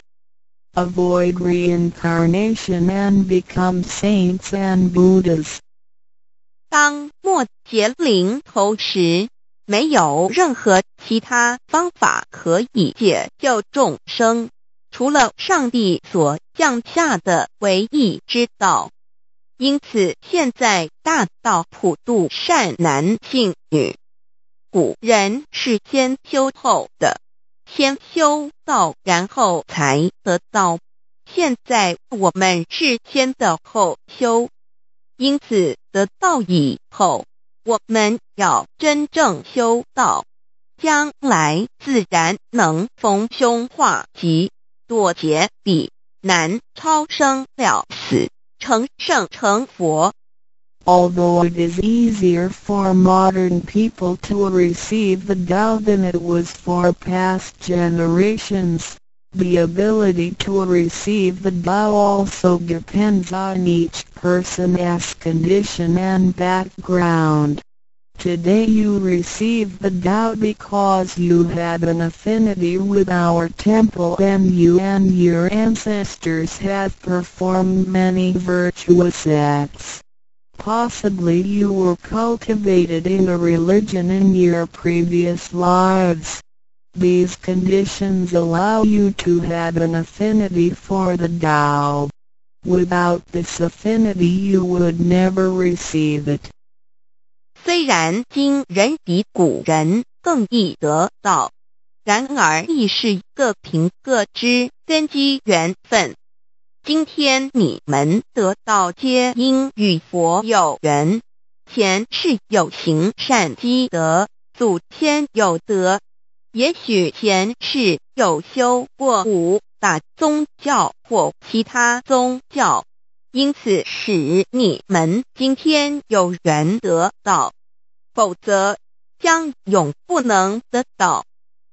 avoid reincarnation and become saints and Buddhas. 当末劫临头时，没有任何其他方法可以解救众生，除了上帝所降下的唯一之道。因此现在大道普渡善男信女。古人是先修后的，先修道然后才得道，现在我们是先的后修。因此得道以后，我们要真正修道，将来自然能逢凶化吉，躲劫彼难，超生了死，成圣成佛。 Although it is easier for modern people to receive the Tao than it was for past generations, the ability to receive the Tao also depends on each person's condition and background. Today you receive the Tao because you had an affinity with our temple and you and your ancestors have performed many virtuous acts. Possibly you were cultivated in a religion in your previous lives. These conditions allow you to have an affinity for the Tao. Without this affinity you would never receive it. 虽然今人比古人更易得道，然而亦是各凭各之，根基缘分。今天你们得道皆因与佛有缘，前世有行善积德，祖先有德，也许前世有修过武打宗教或其他宗教，因此使你们今天有缘得道，否则将永不能得道。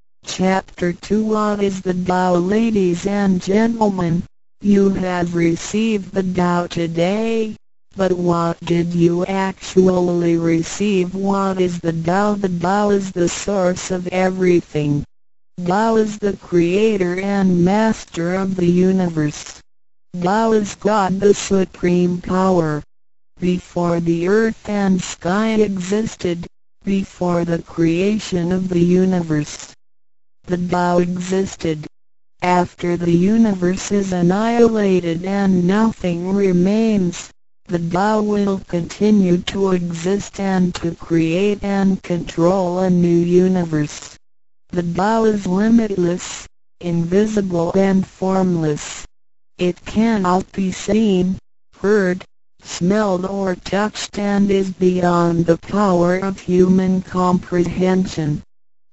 Chapter 2 What is the Tao? Ladies and gentlemen, you have received the Tao today, but what did you actually receive? What is the Tao? The Tao is the source of everything. Tao is the creator and master of the universe. Tao is God, the supreme power. Before the earth and sky existed, before the creation of the universe, the Tao existed. After the universe is annihilated and nothing remains, the Tao will continue to exist and to create and control a new universe. The Tao is limitless, invisible and formless. It cannot be seen, heard, smelled or touched and is beyond the power of human comprehension.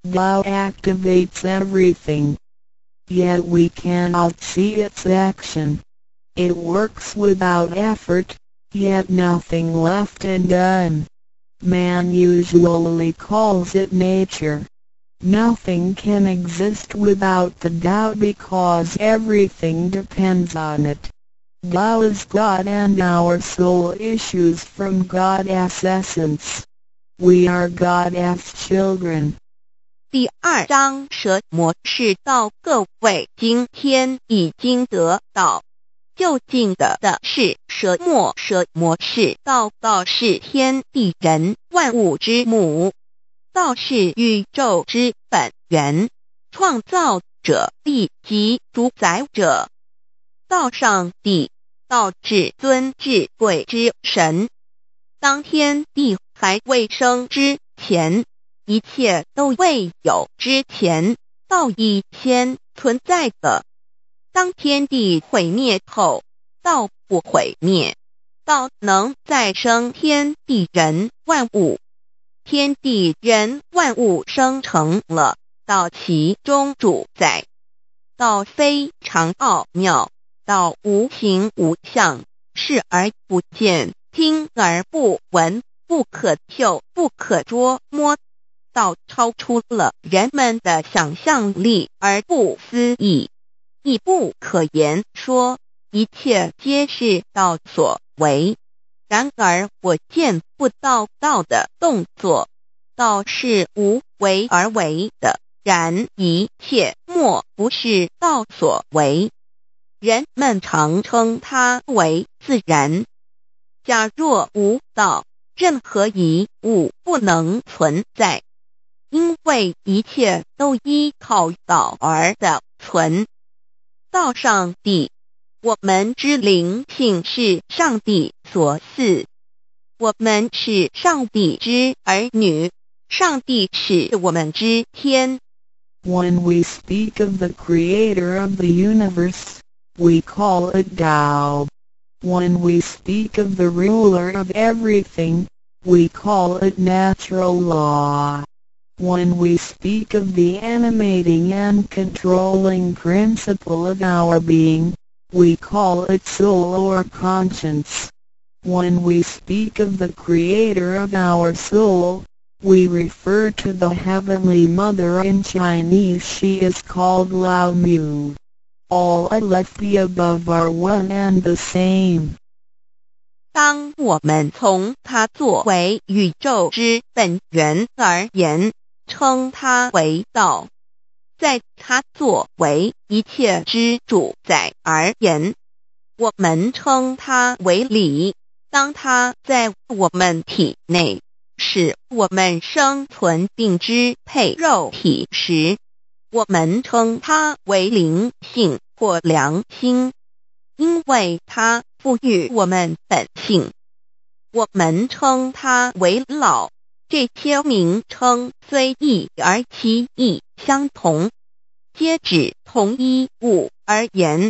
Tao activates everything. Yet we cannot see its action. It works without effort, yet nothing left undone. Man usually calls it nature. Nothing can exist without the Tao because everything depends on it. Tao is God and our soul issues from God's essence. We are God's children. 第2章蛇魔是道，各位今天已经得到。究竟的是蛇魔是道，道是天地人万物之母。道是宇宙之本源，创造者亦即主宰者。道上帝，道至尊至贵之神。当天地还未生之前，一切都未有之前，道已先存在的。当天地毁灭后，道不毁灭，道能再生天地人万物。天地人万物生成了，道其中主宰。道非常奥妙，道无形无相，视而不见，听而不闻，不可嗅，不可捉摸。道超出了人们的想象力而不思议，亦不可言说，一切皆是道所为。然而我见不到道的动作，道是无为而为的，然一切莫不是道所为。人们常称它为自然。假若无道，任何一物不能存在，因为一切都依靠道而的存。道上帝，我们之灵性是上帝所赐，我们是上帝之儿女，上帝是我们之天。 When we speak of the creator of the universe, we call it Tao. When we speak of the ruler of everything, we call it natural law. When we speak of the animating and controlling principle of our being, we call it soul or conscience. When we speak of the creator of our soul, we refer to the Heavenly Mother. In Chinese she is called Lao Mu. All left the above are one and the same. 当我们从它作为宇宙之本源而言，称它为道；在它作为一切之主宰而言，我们称它为理。当它在我们体内，使我们生存并支配肉体时，我们称它为灵性或良心，因为它赋予我们本性。我们称它为老，这些名称虽异而其意相同，皆指同一物而言。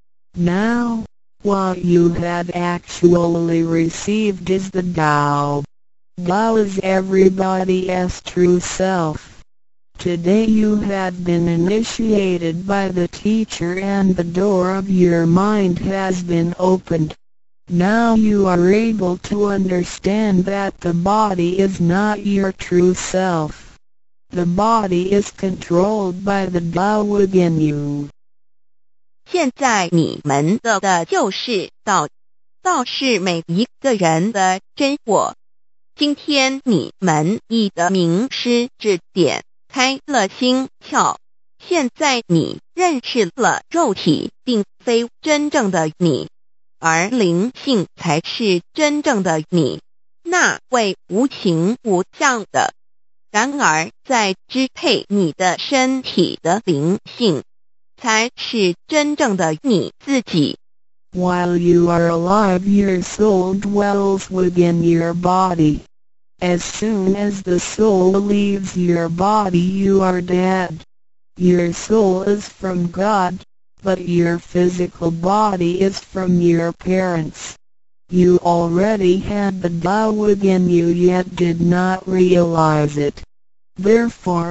Now, what you have actually received is the Tao. Tao is everybody's true self. Today you have been initiated by the teacher and the door of your mind has been opened. Now you are able to understand that the body is not your true self. The body is controlled by the Tao within you. 现在你们得的就是道，道是每一个人的真我。今天你们已得名师指点，开了心窍。现在你认识了肉体并非真正的你，而灵性才是真正的你，那位无形无相的。然而在支配你的身体的灵性，才是真正的你自己。 While you are alive, your soul dwells within your body. As soon as the soul leaves your body, you are dead. Your soul is from God, but your physical body is from your parents. You already had the Tao within you yet did not realize it. Therefore,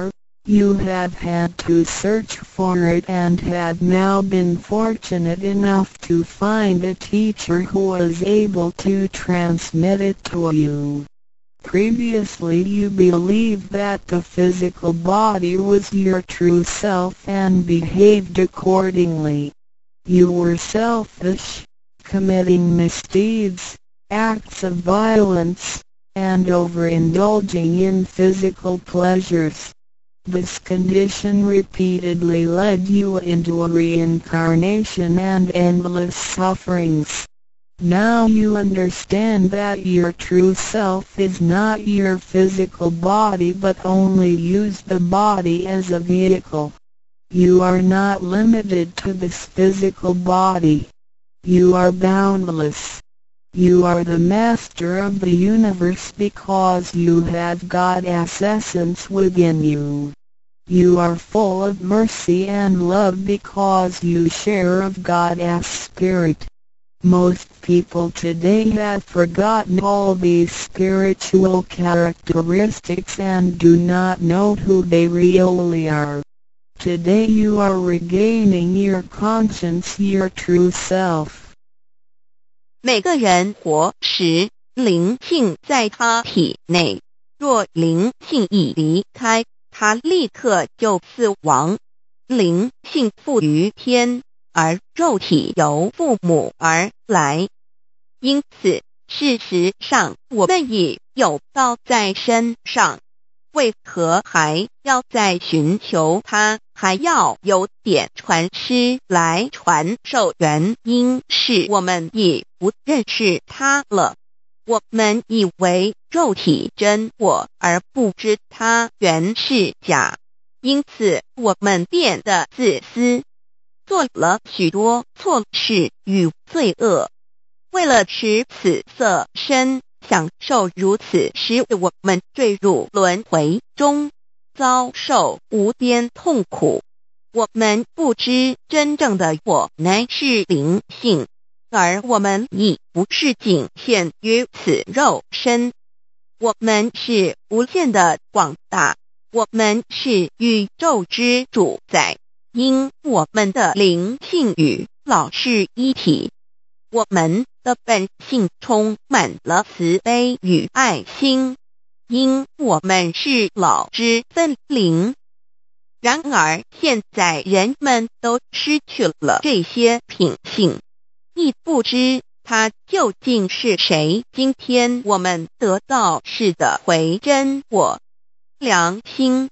You have had to search for it and had now been fortunate enough to find a teacher who was able to transmit it to you. Previously you believed that the physical body was your true self and behaved accordingly. You were selfish, committing misdeeds, acts of violence, and overindulging in physical pleasures. This condition repeatedly led you into a reincarnation and endless sufferings. Now you understand that your true self is not your physical body but only use the body as a vehicle. You are not limited to this physical body. You are boundless. You are the master of the universe because you have God's essence within you. You are full of mercy and love because you share of God's spirit. Most people today have forgotten all these spiritual characteristics and do not know who they really are. Today you are regaining your conscience, your true self. 每个人活时，灵性在他体内，若灵性已离开，他立刻就死亡。灵性附于天，而肉体由父母而来。因此，事实上我们已有道在身上，为何还要再寻求它？还要有点传师来传授，原因是我们已不认识它了。我们以为肉体真我，而不知它原是假，因此我们变得自私，做了许多错事与罪恶。为了使此色身享受如此，使我们坠入轮回中，遭受无边痛苦。我们不知真正的我乃是灵性，而我们已不是仅限于此肉身。我们是无限的广大，我们是宇宙之主宰，因我们的灵性与老是一体。我们的本性充满了慈悲与爱心，因我们是老之分灵。然而现在人们都失去了这些品性，亦不知它究竟是谁。今天我们得到是的回真我良心。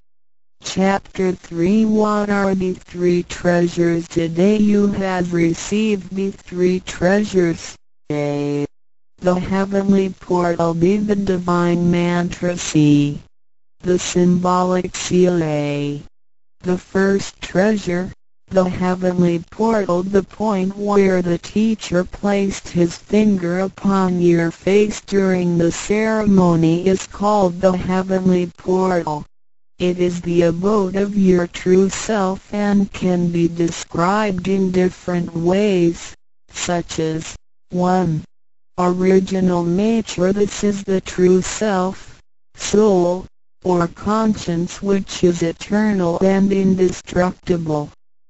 Chapter 3 What are the three treasures? Today you have received the three treasures. A. The heavenly portal. B. The divine mantra. C. The symbolic seal. A. The first treasure, the heavenly portal. The point where the teacher placed his finger upon your face during the ceremony is called the heavenly portal. It is the abode of your true self and can be described in different ways, such as 1. Original nature. This is the true self, soul, or conscience which is eternal and indestructible.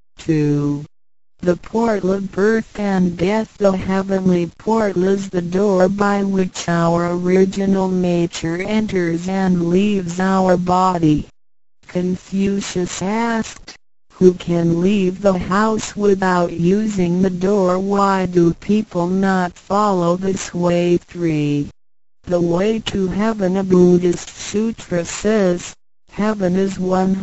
2. The portal of birth and death. The heavenly portal is the door by which our original nature enters and leaves our body. Confucius asked, who can leave the house without using the door? Why do people not follow this way? 3. The way to heaven. A Buddhist sutra says, heaven is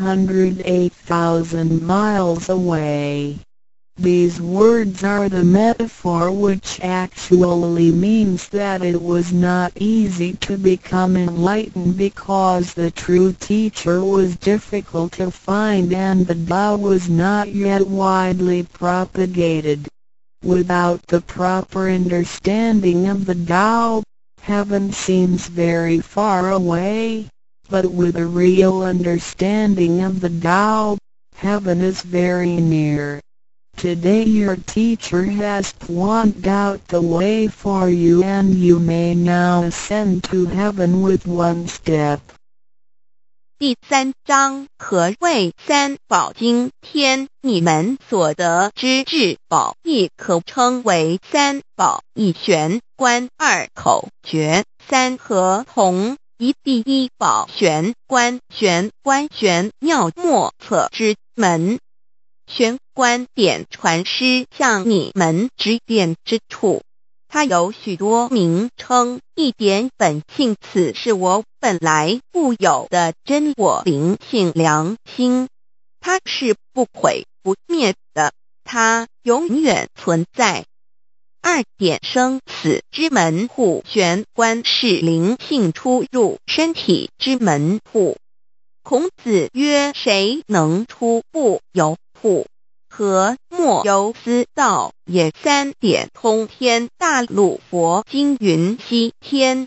108,000 miles away. These words are the metaphor which actually means that it was not easy to become enlightened because the true teacher was difficult to find and the Tao was not yet widely propagated. Without the proper understanding of the Tao, heaven seems very far away, but with a real understanding of the Tao, heaven is very near. Today your teacher has pointed out the way for you and you may now ascend to heaven with one step. 第3章何谓三宝经天，你们所得之至宝，亦可称为三宝。一玄关，二口诀，三合同。一第一宝玄关，玄关玄妙莫测之门。玄关点传师向你们指点之处，它有许多名称，一点本性，此是我本来固有的真我灵性良心，它是不毁不灭的，它永远存在。二点生死之门户，玄关是灵性出入身体之门户。孔子曰：谁能出不由户？何莫由斯道也。三点通天大陆佛经云：西天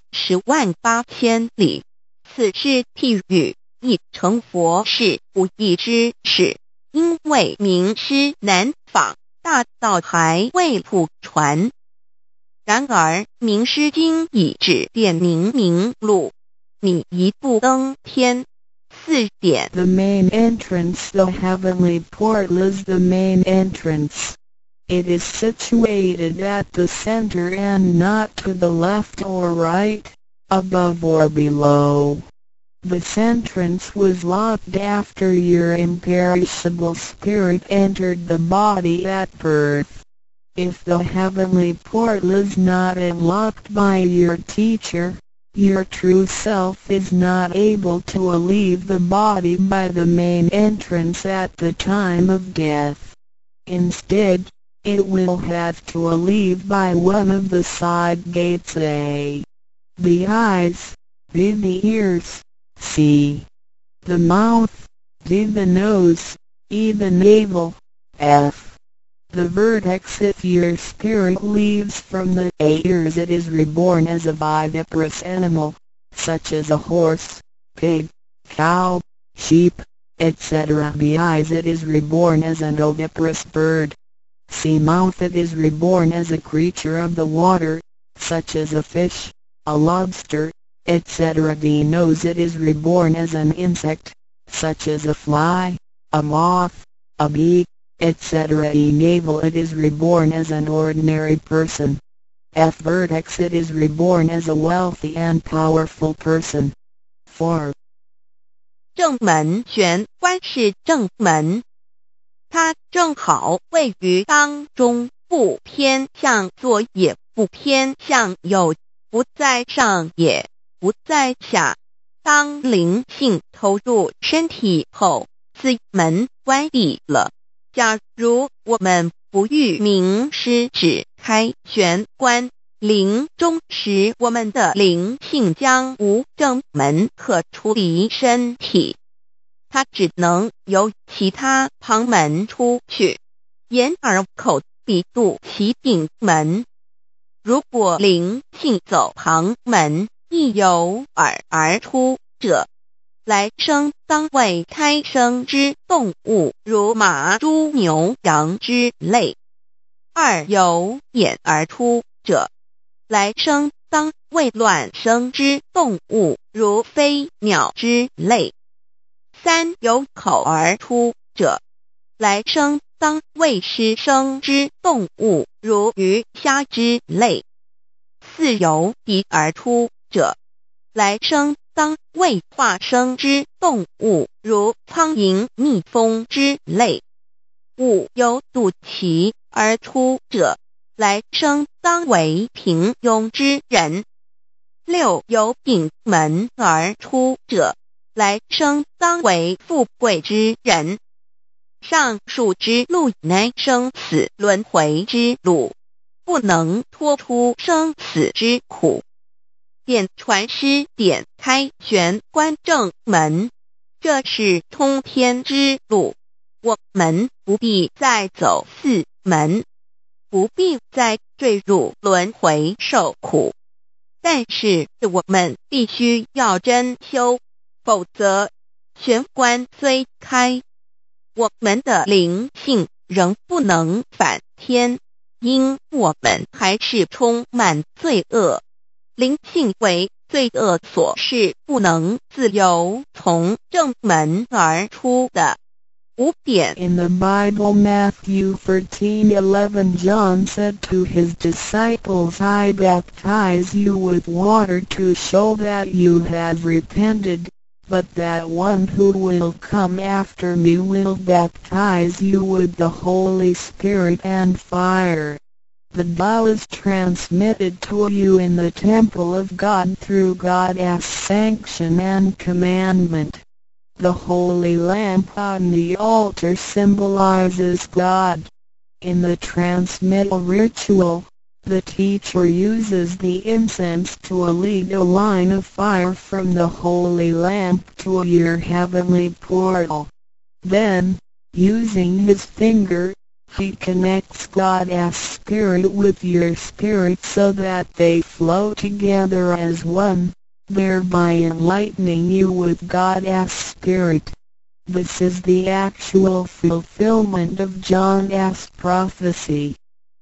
108000里，此是譬喻，亦成佛是不易之事，因为名师难访，大道还未普传。然而名师经已指点明路，你一步登天。4点 The main entrance. The heavenly portal is the main entrance. It is situated at the center and not to the left or right, above or below. This entrance was locked after your imperishable spirit entered the body at birth. If the heavenly portal is not unlocked by your teacher, your true self is not able to leave the body by the main entrance at the time of death. Instead, it will have to leave by one of the side gates: A. The eyes, B. The ears, C. The mouth, D. The nose, E. The navel, F. The vertex. If your spirit leaves from the ears, it is reborn as a viviparous animal, such as a horse, pig, cow, sheep, etc. B. Eyes. It is reborn as an oviparous bird. C. Mouth. It is reborn as a creature of the water, such as a fish, a lobster, etc. D. Nose. It is reborn as an insect, such as a fly, a moth, a bee, etc. E. Navel. It is reborn as an ordinary person. F. Vertex. It is reborn as a wealthy and powerful person. 4. 正门玄关是正门，它正好位于当中，不偏向左也不偏向右，不在上也不在下。当灵性投入身体后，此门关闭了。假如我们不欲名师指开玄关，临终时我们的灵性将无正门可出离身体，它只能由其他旁门出去，眼耳口鼻肚脐顶门。如果灵性走旁门，亦由耳而出者，来生当为胎生之动物，如马、猪、牛、羊之类；二由眼而出者，来生当为卵生之动物，如飞鸟之类；三由口而出者，来生当为湿生之动物，如鱼虾之类；四由鼻而出者，来生当为化生之动物，如苍蝇、蜜蜂之类；五由肚脐而出者，来生当为平庸之人；六由顶门而出者，来生当为富贵之人。上述之路乃生死轮回之路，不能脱出生死之苦。点传师点开玄关正门，这是通天之路，我们不必再走四门，不必再坠入轮回受苦。但是我们必须要真修，否则玄关虽开，我们的灵性仍不能返天，因我们还是充满罪恶。灵性为罪恶所是不能自由从正门而出的。5点 In the Bible, Matthew 13:11, John said to his disciples, I baptize you with water to show that you have repented, but that one who will come after me will baptize you with the Holy Spirit and fire. The law is transmitted to you in the temple of God through God's sanction and commandment. The holy lamp on the altar symbolizes God. In the transmittal ritual, the teacher uses the incense to lead a line of fire from the holy lamp to your heavenly portal. Then, using his finger, he connects God's Spirit with your spirit so that they flow together as one, thereby enlightening you with God's Spirit. This is the actual fulfillment of John's prophecy.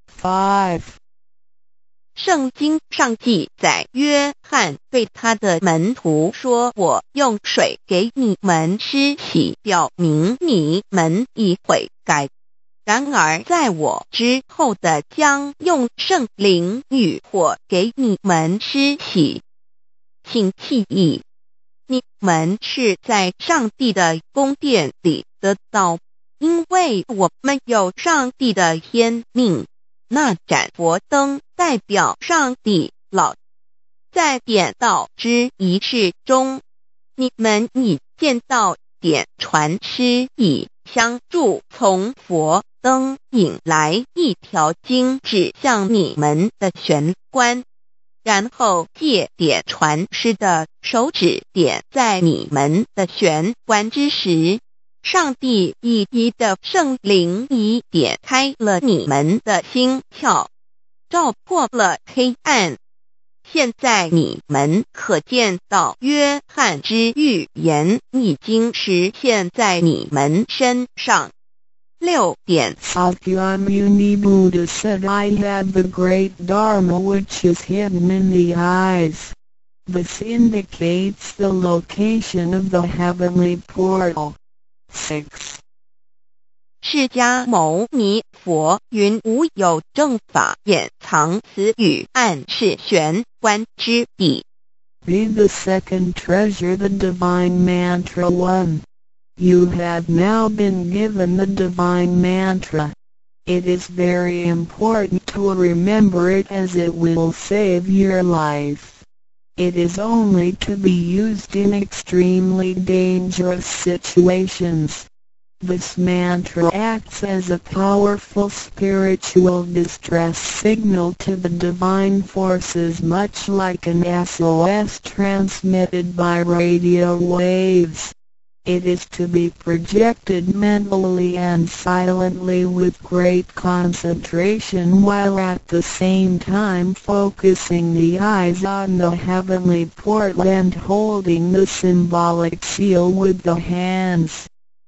5. 圣经上记载，约翰对他的门徒说：“我用水给你们施洗，表明你们已悔改。然而在我之后的将用圣灵与火给你们施洗。请记忆，你们是在上帝的宫殿里得到，因为我们有上帝的天命。那盏佛灯代表上帝老。在点道之仪式中，你们已见到点传师以香柱从佛灯引来一条经指向你们的玄关，然后借点传师的手指点在你们的玄关之时，上帝一一的圣灵已点开了你们的心窍，照破了黑暗。现在你们可见到约翰之预言已经实现在你们身上。6点 Sakyamuni Buddha said, I have the great Dharma which is hidden in the eyes. This indicates the location of the heavenly portal. 6. 释迦牟尼佛云：无有正法掩藏此语，暗示玄关之地。 Be the second treasure, the divine mantra 1. You have now been given the divine mantra. It is very important to remember it as it will save your life. It is only to be used in extremely dangerous situations. This mantra acts as a powerful spiritual distress signal to the divine forces, much like an SOS transmitted by radio waves. It is to be projected mentally and silently with great concentration, while at the same time focusing the eyes on the heavenly portal and holding the symbolic seal with the hands.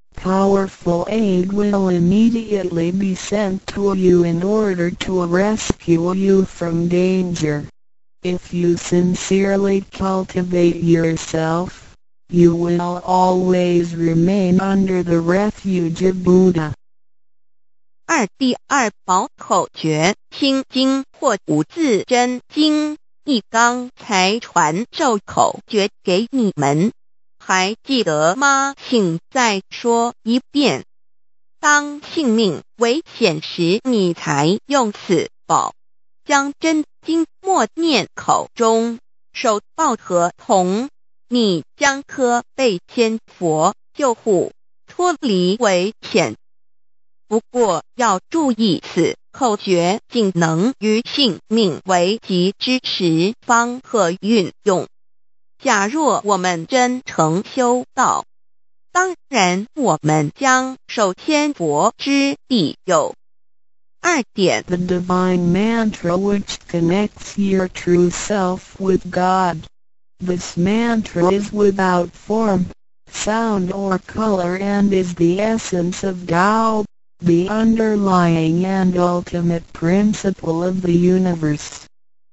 Powerful aid will immediately be sent to you in order to rescue you from danger. If you sincerely cultivate yourself, you will always remain under the refuge of Buddha. 第二宝口诀：心经或五字真经，一刚才传授口诀给你们。还记得吗？请再说一遍。当性命危险时，你才用此宝，将真经默念口中，手抱合同，你将可被千佛救护，脱离危险。不过要注意，此口诀仅能于性命危急之时方可运用。假若我们真诚修道，当然我们将受千佛之庇佑。2点 The divine mantra which connects your true self with God. This mantra is without form, sound or color and is the essence of Tao, the underlying and ultimate principle of the universe.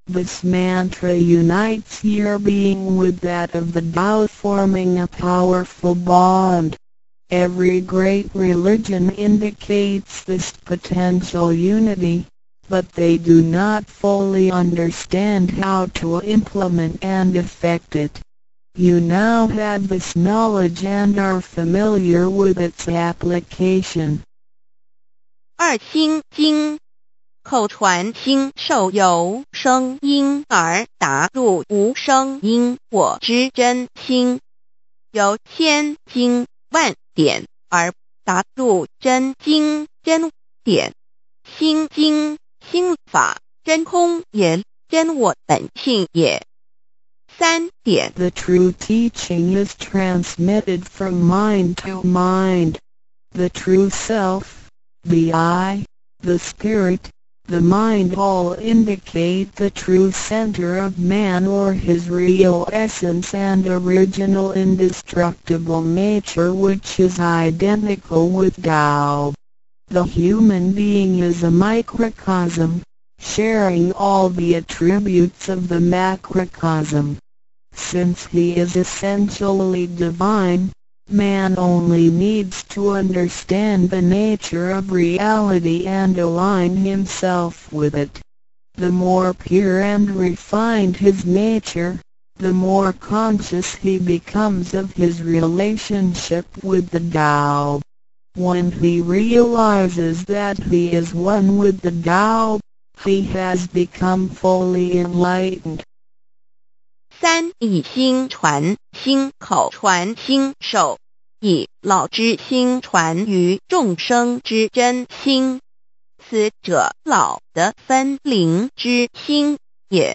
This mantra unites your being with that of the Tao, forming a powerful bond. Every great religion indicates this potential unity, but they do not fully understand how to implement and effect it. You now have this knowledge and are familiar with its application. 二心经，口传心授由声音而达入无声因果之真心，由千经万典而达入真经真典。心经心法真空也，真我本性也。三点 The true teaching is transmitted from mind to mind. The true self, the I, the spirit, the mind all indicate the true center of man or his real essence and original indestructible nature, which is identical with Tao. The human being is a microcosm, sharing all the attributes of the macrocosm. Since he is essentially divine, man only needs to understand the nature of reality and align himself with it. The more pure and refined his nature, the more conscious he becomes of his relationship with the Tao. When he realizes that he is one with the Tao, he has become fully enlightened. 三以心传心口传心手，以老之心传于众生之真心，此者老的分灵之心也。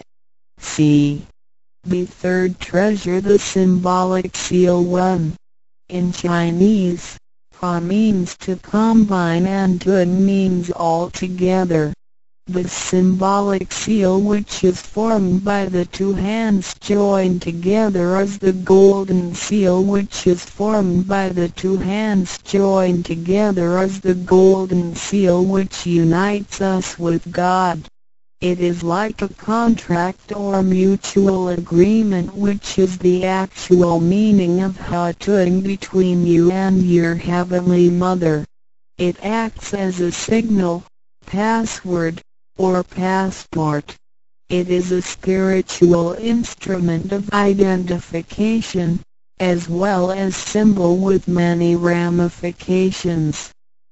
C. The third treasure, the symbolic seal 1. In Chinese, Fa means to combine and Tun means all together. The symbolic seal, which is formed by the two hands joined together, is the golden seal, which is formed by the two hands joined together, is the golden seal which unites us with God. It is like a contract or mutual agreement, which is the actual meaning of Hatun between you and your Heavenly Mother. It acts as a signal, password, or passport. It is a spiritual instrument of identification, as well as symbol with many ramifications.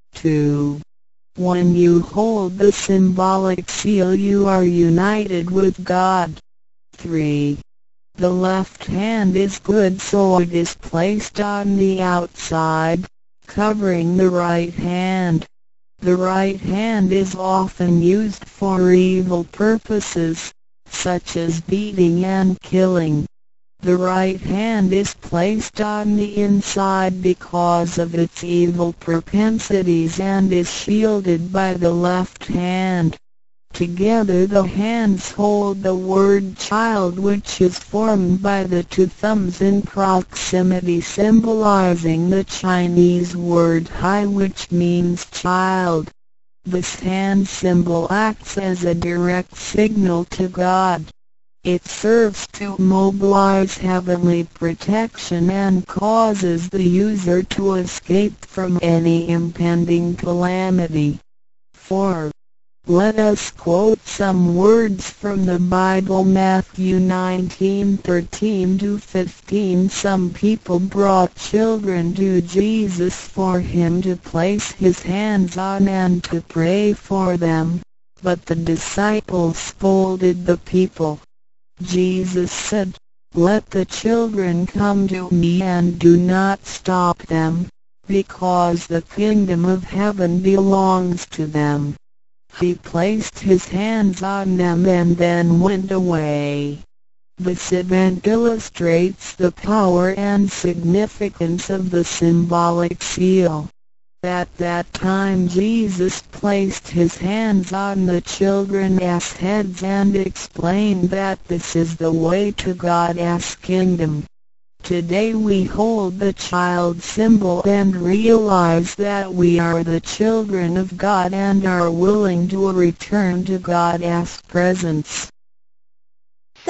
2. When you hold the symbolic seal, you are united with God. 3. The left hand is good, so it is placed on the outside, covering the right hand. The right hand is often used for evil purposes, such as beating and killing. The right hand is placed on the inside because of its evil propensities and is shielded by the left hand. Together the hands hold the word child, which is formed by the two thumbs in proximity, symbolizing the Chinese word hai, which means child. This hand symbol acts as a direct signal to God. It serves to mobilize heavenly protection and causes the user to escape from any impending calamity. 4. Let us quote some words from the Bible. Matthew 19:13-15. Some people brought children to Jesus for him to place his hands on and to pray for them, but the disciples scolded the people. Jesus said, "Let the children come to me and do not stop them, because the kingdom of heaven belongs to them." He placed his hands on them and then went away. This event illustrates the power and significance of the symbolic seal. At that time Jesus placed his hands on the children's heads and explained that this is the way to God's kingdom. Today we hold the child symbol and realize that we are the children of God and are willing to return to God's presence.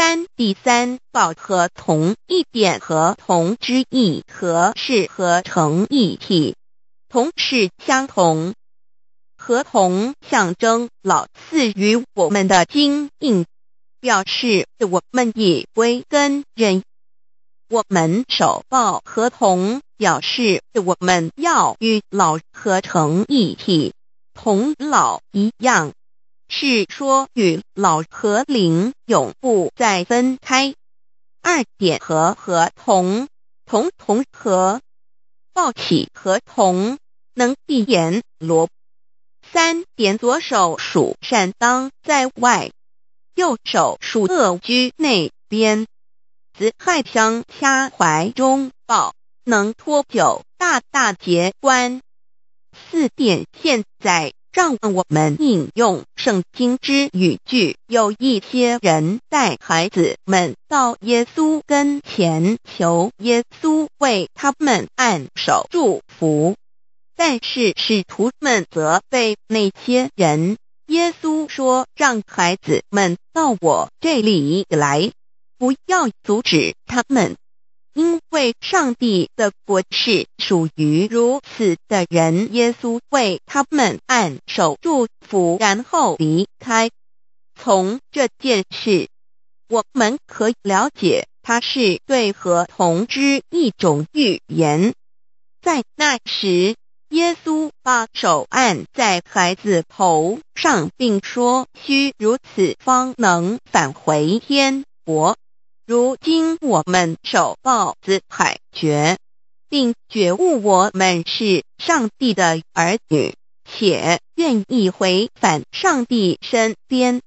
第三，保和同一点和同之意和是合成一体，同是相同，和同象征老赐予我们的经印，表示我们已归根认。我们守抱合同，表示我们要与老合成一体，同老一样，是说与老和灵永不再分开。二点和合同，同和，抱起合同，能闭眼罗。三点左手属善当在外，右手属恶居内边，子亥相掐怀中抱，能托久大大节关。四点现在让我们引用圣经之语句，有一些人带孩子们到耶稣跟前，求耶稣为他们按手祝福，但是使徒们责备那些人。耶稣说，让孩子们到我这里来，不要阻止他们，因为上帝的国是属于如此的人。耶稣为他们按手祝福，然后离开。从这件事，我们可以了解，它是对合同之一种预言。在那时，耶稣把手按在孩子头上，并说，须如此方能返回天国。如今我们守抱子海觉，并觉悟我们是上帝的儿女，且愿意回返上帝身边。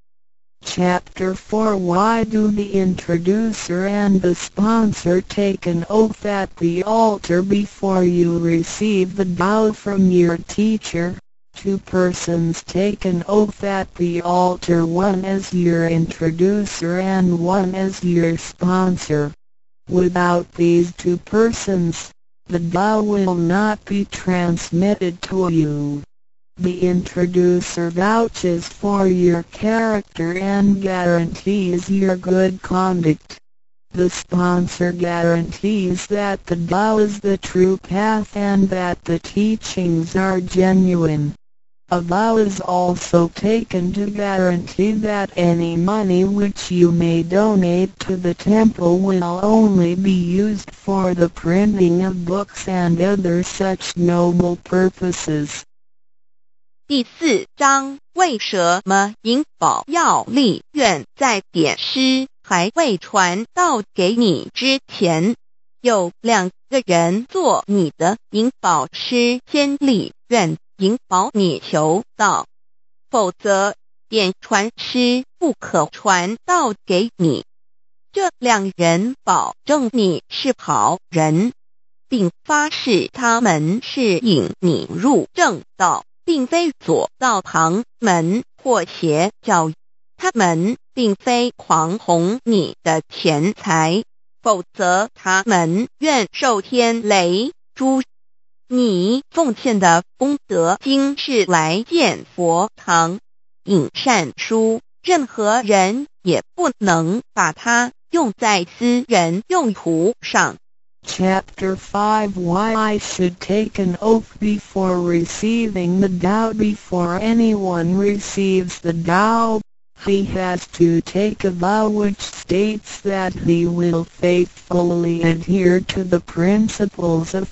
Chapter 4 Why do the introducer and the sponsor take an oath at the altar before you receive the Tao from your teacher? Two persons take an oath at the altar, one as your introducer and one as your sponsor. Without these two persons, the Tao will not be transmitted to you. The introducer vouches for your character and guarantees your good conduct. The sponsor guarantees that the Tao is the true path and that the teachings are genuine. A vow is also taken to guarantee that any money which you may donate to the temple will only be used for the printing of books and other such noble purposes. 第4章，为什么银宝要立愿在典诗还未传到给你之前，有2个人做你的银宝师先立愿，引保你求道，否则典传师不可传道给你。这2人保证你是好人，并发誓他们是引你入正道，并非左道旁门或邪教，他们并非狂哄你的钱财，否则他们愿受天雷诛。你奉献的功德金是来建佛堂、引善书，任何人也不能把它用在私人用途上。 Chapter 5 Why I should take an oath before receiving the Tao. Before anyone receives the Tao, he has to take a vow which states that he will faithfully adhere to the principles of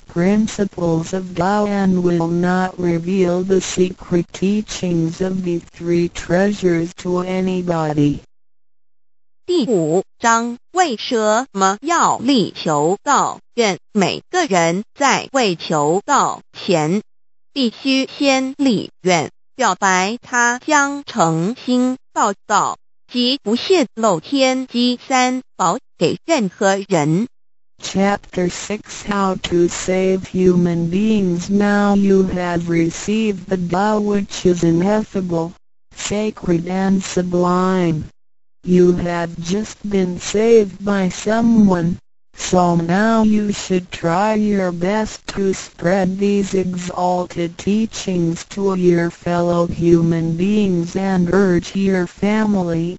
Tao and will not reveal the secret teachings of the 3 treasures to anybody. 第5章，为什么要立求道愿？每个人在为求道前，必须先立愿，表白他将诚心报道及不泄露天机3宝给任何人。 Chapter 6 How to save human beings. Now you have received the Tao, which is ineffable, sacred and sublime. You have just been saved by someone, so now you should try your best to spread these exalted teachings to your fellow human beings and urge your family,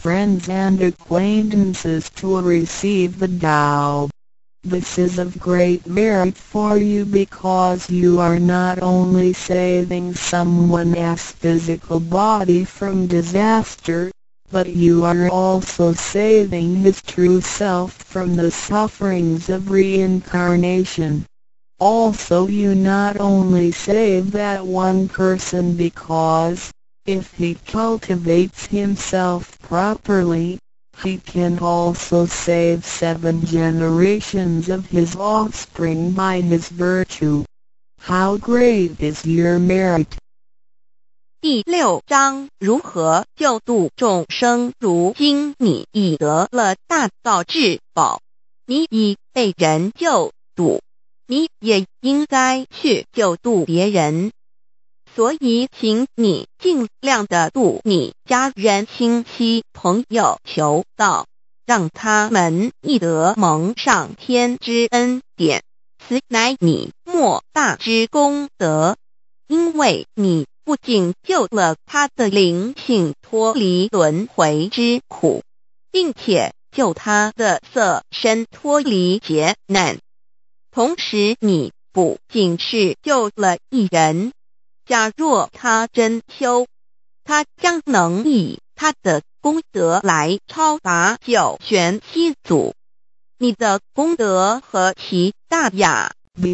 friends and acquaintances to receive the Tao. This is of great merit for you because you are not only saving someone's physical body from disaster, but you are also saving his true self from the sufferings of reincarnation. Also you not only save that one person because, if he cultivates himself properly, he can also save 7 generations of his offspring by his virtue. How great is your merit! 第6章如何救度众生。如今你已得了大道至宝，你已被人救度，你也应该去救度别人。所以请你尽量的度你家人亲戚朋友求道，让他们亦得蒙上天之恩典，此乃你莫大之功德。因为你不仅救了他的灵性脱离轮回之苦，并且救他的色身脱离劫难，同时你不仅是救了一人，假若他真修，他将能以他的功德来超拔九玄七祖。你的功德何其大呀！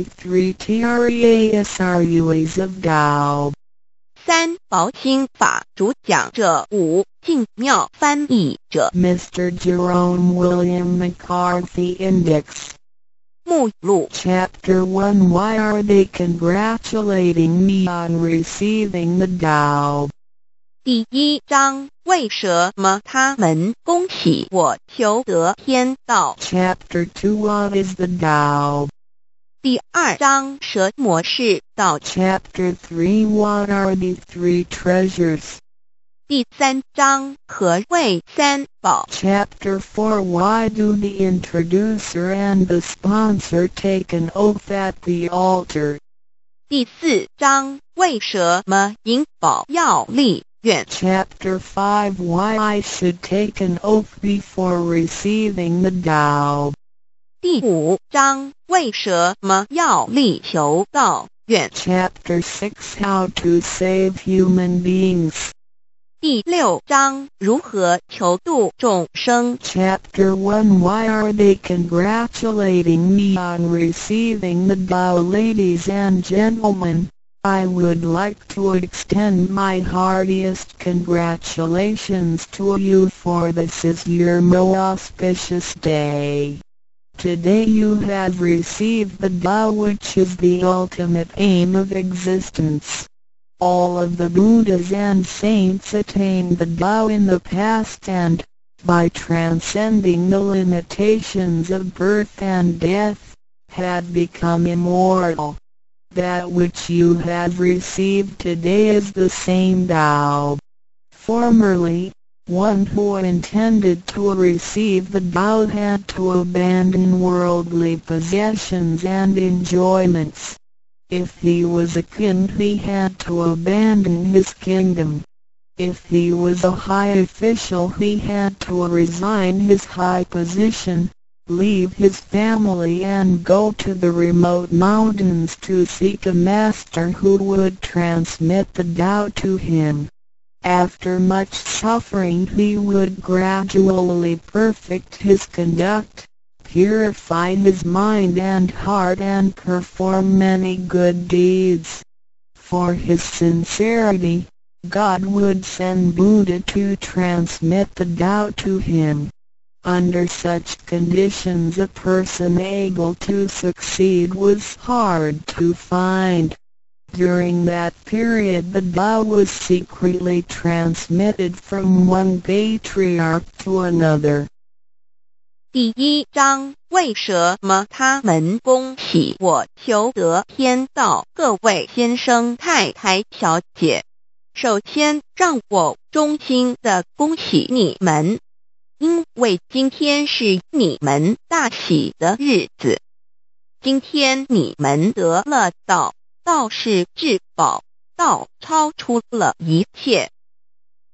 B3TREASRUAs of Tao。 三宝心法主讲者五净妙翻译者 Mr. Jerome William McCarthy Index。 目录 Chapter 1 Why are they congratulating me on receiving the Tao? 第1章为什么他们恭喜我求得天道。 Chapter 2 What is the Tao? 第2章什么是道。 Chapter 3 What are the 3 treasures? 第3章何谓三宝。 Chapter 4 Why do the introducer and the sponsor take an oath at the altar? 第4章为什么引宝要立愿。 Chapter 5 Why I should take an oath before receiving the Tao? 第5章为什么要立求道愿。 Chapter 6 How to save human beings. 第6章如何求度众生。 Chapter 1 Why are they congratulating me on receiving the Tao? Ladies and gentlemen, I would like to extend my heartiest congratulations to you, for this is your most auspicious day. Today you have received the Tao, which is the ultimate aim of existence. All of the Buddhas and saints attained the Tao in the past and, by transcending the limitations of birth and death, had become immortal. That which you have received today is the same Tao. Formerly, one who intended to receive the Tao had to abandon worldly possessions and enjoyments. If he was a king, he had to abandon his kingdom. If he was a high official, he had to resign his high position, leave his family and go to the remote mountains to seek a master who would transmit the Tao to him. After much suffering he would gradually perfect his conduct, purify his mind and heart and perform many good deeds. For his sincerity, God would send Buddha to transmit the Tao to him. Under such conditions a person able to succeed was hard to find. During that period the Tao was secretly transmitted from one patriarch to another. 第1章为什么他们恭喜我求得天道。各位先生太太小姐，首先让我衷心的恭喜你们，因为今天是你们大喜的日子。今天你们得了道，道是至宝，道超出了一切。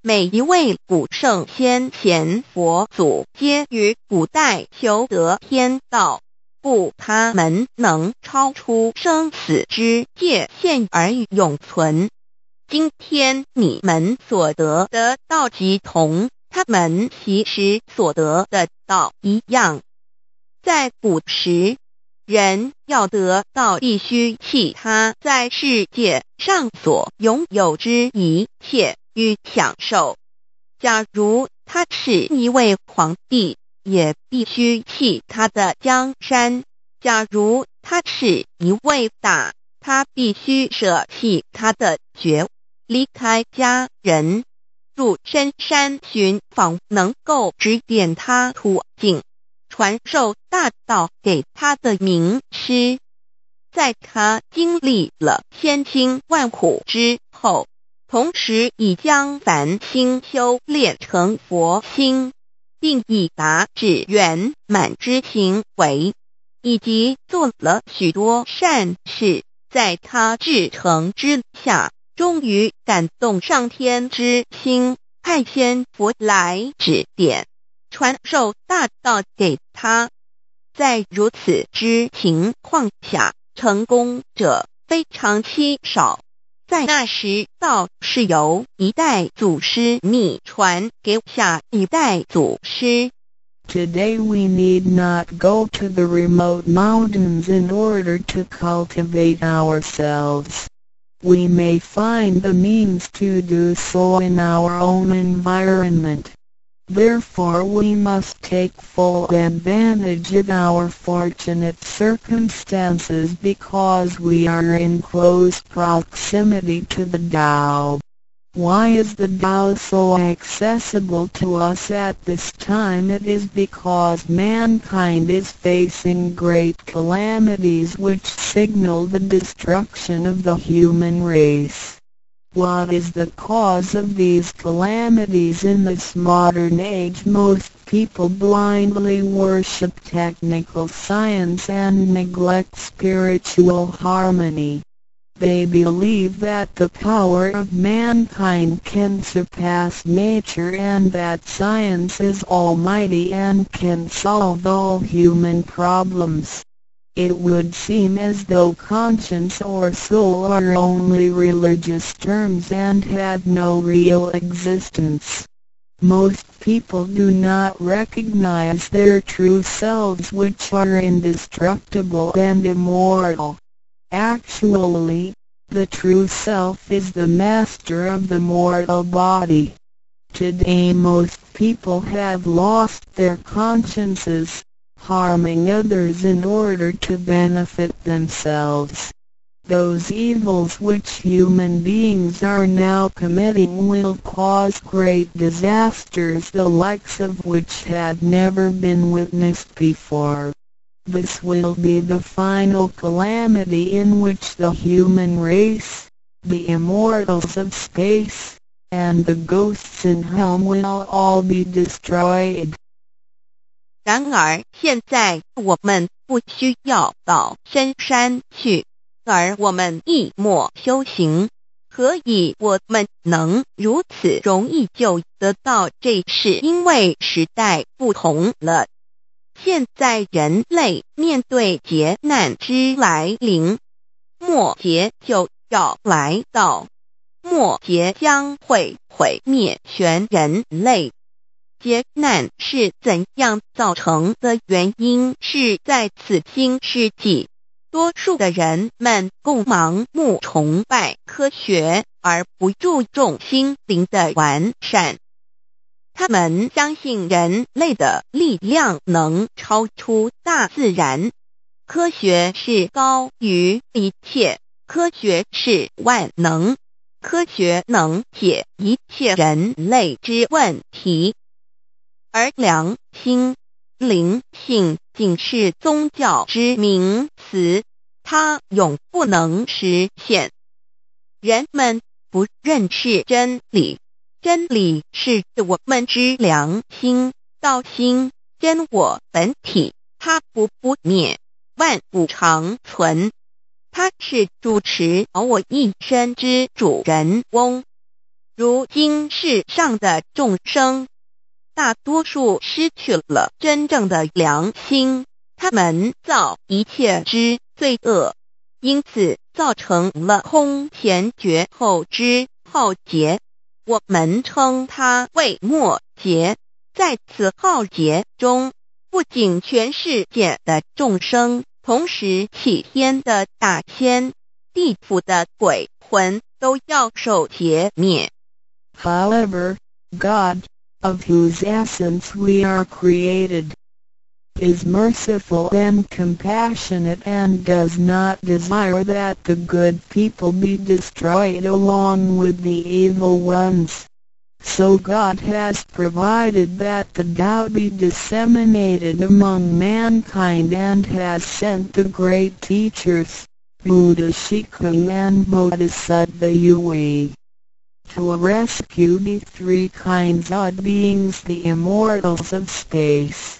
每一位古圣先贤佛祖皆于古代求得天道，故他们能超出生死之界限而永存。今天你们所得的道即同他们其实所得的道一样。在古时，人要得道必须弃他在世界上所拥有之一切与享受。假如他是一位皇帝，也必须弃他的江山；假如他是一位大，他必须舍弃他的爵位，离开家人，入深山寻访能够指点他途径，传授大道给他的名师。在他经历了千辛万苦之后，同时已将凡心修炼成佛心，并已达至圆满之行为，以及做了许多善事，在他至诚之下，终于感动上天之心，派仙佛来指点，传授大道给他。在如此之情况下，成功者非常稀少。在那时，道是由一代祖师秘传给下一代祖师。 Today we need not go to the remote mountains in order to cultivate ourselves. We may find the means to do so in our own environment. Therefore we must take full advantage of our fortunate circumstances because we are in close proximity to the Tao. Why is the Tao so accessible to us at this time? It is because mankind is facing great calamities which signal the destruction of the human race. What is the cause of these calamities in this modern age? Most people blindly worship technical science and neglect spiritual harmony. They believe that the power of mankind can surpass nature and that science is almighty and can solve all human problems. It would seem as though conscience or soul are only religious terms and have no real existence. Most people do not recognize their true selves, which are indestructible and immortal. Actually, the true self is the master of the mortal body. Today most people have lost their consciences, harming others in order to benefit themselves. Those evils which human beings are now committing will cause great disasters, the likes of which had never been witnessed before. This will be the final calamity in which the human race, the immortals of space, and the ghosts in hell will all be destroyed. 然而现在我们不需要到深山去，而我们一默修行。何以我们能如此容易就得到？这是因为时代不同了。现在人类面对劫难之来临，末劫就要来到，末劫将会毁灭全人类。劫难是怎样造成的？原因是在此新世纪，多数的人们共盲目崇拜科学，而不注重心灵的完善。他们相信人类的力量能超出大自然，科学是高于一切，科学是万能，科学能解一切人类之问题。而良心、灵性仅是宗教之名词，它永不能实现。人们不认识真理，真理是我们之良心、道心、真我本体，它不灭，万物长存。它是主持我一生之主人翁。 如今世上的众生，大多数失去了真正的良心，他们造一切之罪恶，因此造成了空前绝后之浩劫，我们称它为末劫。在此浩劫中，不仅全世界的众生，同时起天的大仙、地府的鬼魂都要受劫灭。 However, God, of whose essence we are created, is merciful and compassionate and does not desire that the good people be destroyed along with the evil ones. So God has provided that the Tao be disseminated among mankind and has sent the great teachers, Buddha Shikung and Bodhisattva Yui, to rescue the three kinds of beings, the immortals of space,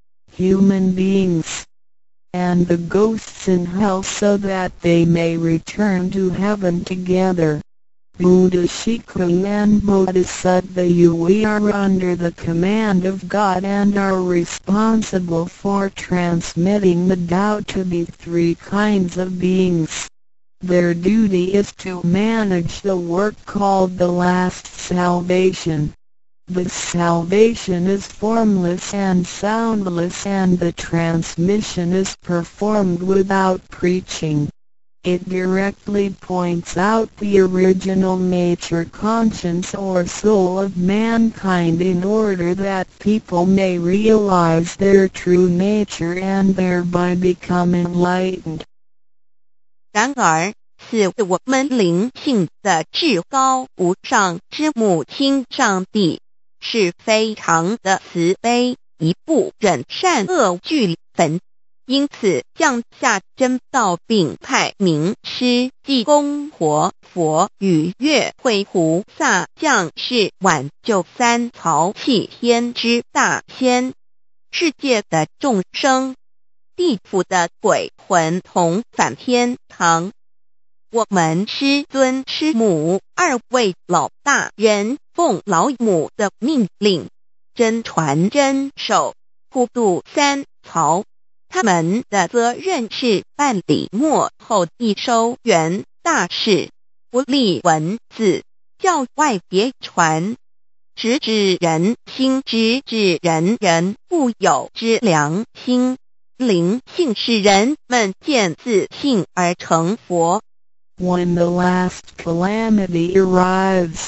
human beings, and the ghosts in hell, so that they may return to heaven together. Buddha Shikung and Bodhisattva Yui are under the command of God and are responsible for transmitting the Tao to the three kinds of beings. Their duty is to manage the work called the last salvation. This salvation is formless and soundless, and the transmission is performed without preaching. It directly points out the original nature, conscience or soul of mankind in order that people may realize their true nature and thereby become enlightened. 然而，是我们灵性的至高无上之母亲上帝，是非常的慈悲，一不忍善恶俱焚，因此降下真道，并派明师济公活佛与月慧菩萨降世挽救三曹弃天之大仙，世界的众生，地府的鬼魂同返天堂。我们师尊师母二位老大人奉老母的命令，真传真守，普渡三曹。他们的责任是办理末后一收圆大事，不立文字，教外别传，直指人心，直指人人固有之良心。灵性使人们见自性而成佛。 When the last calamity arrives,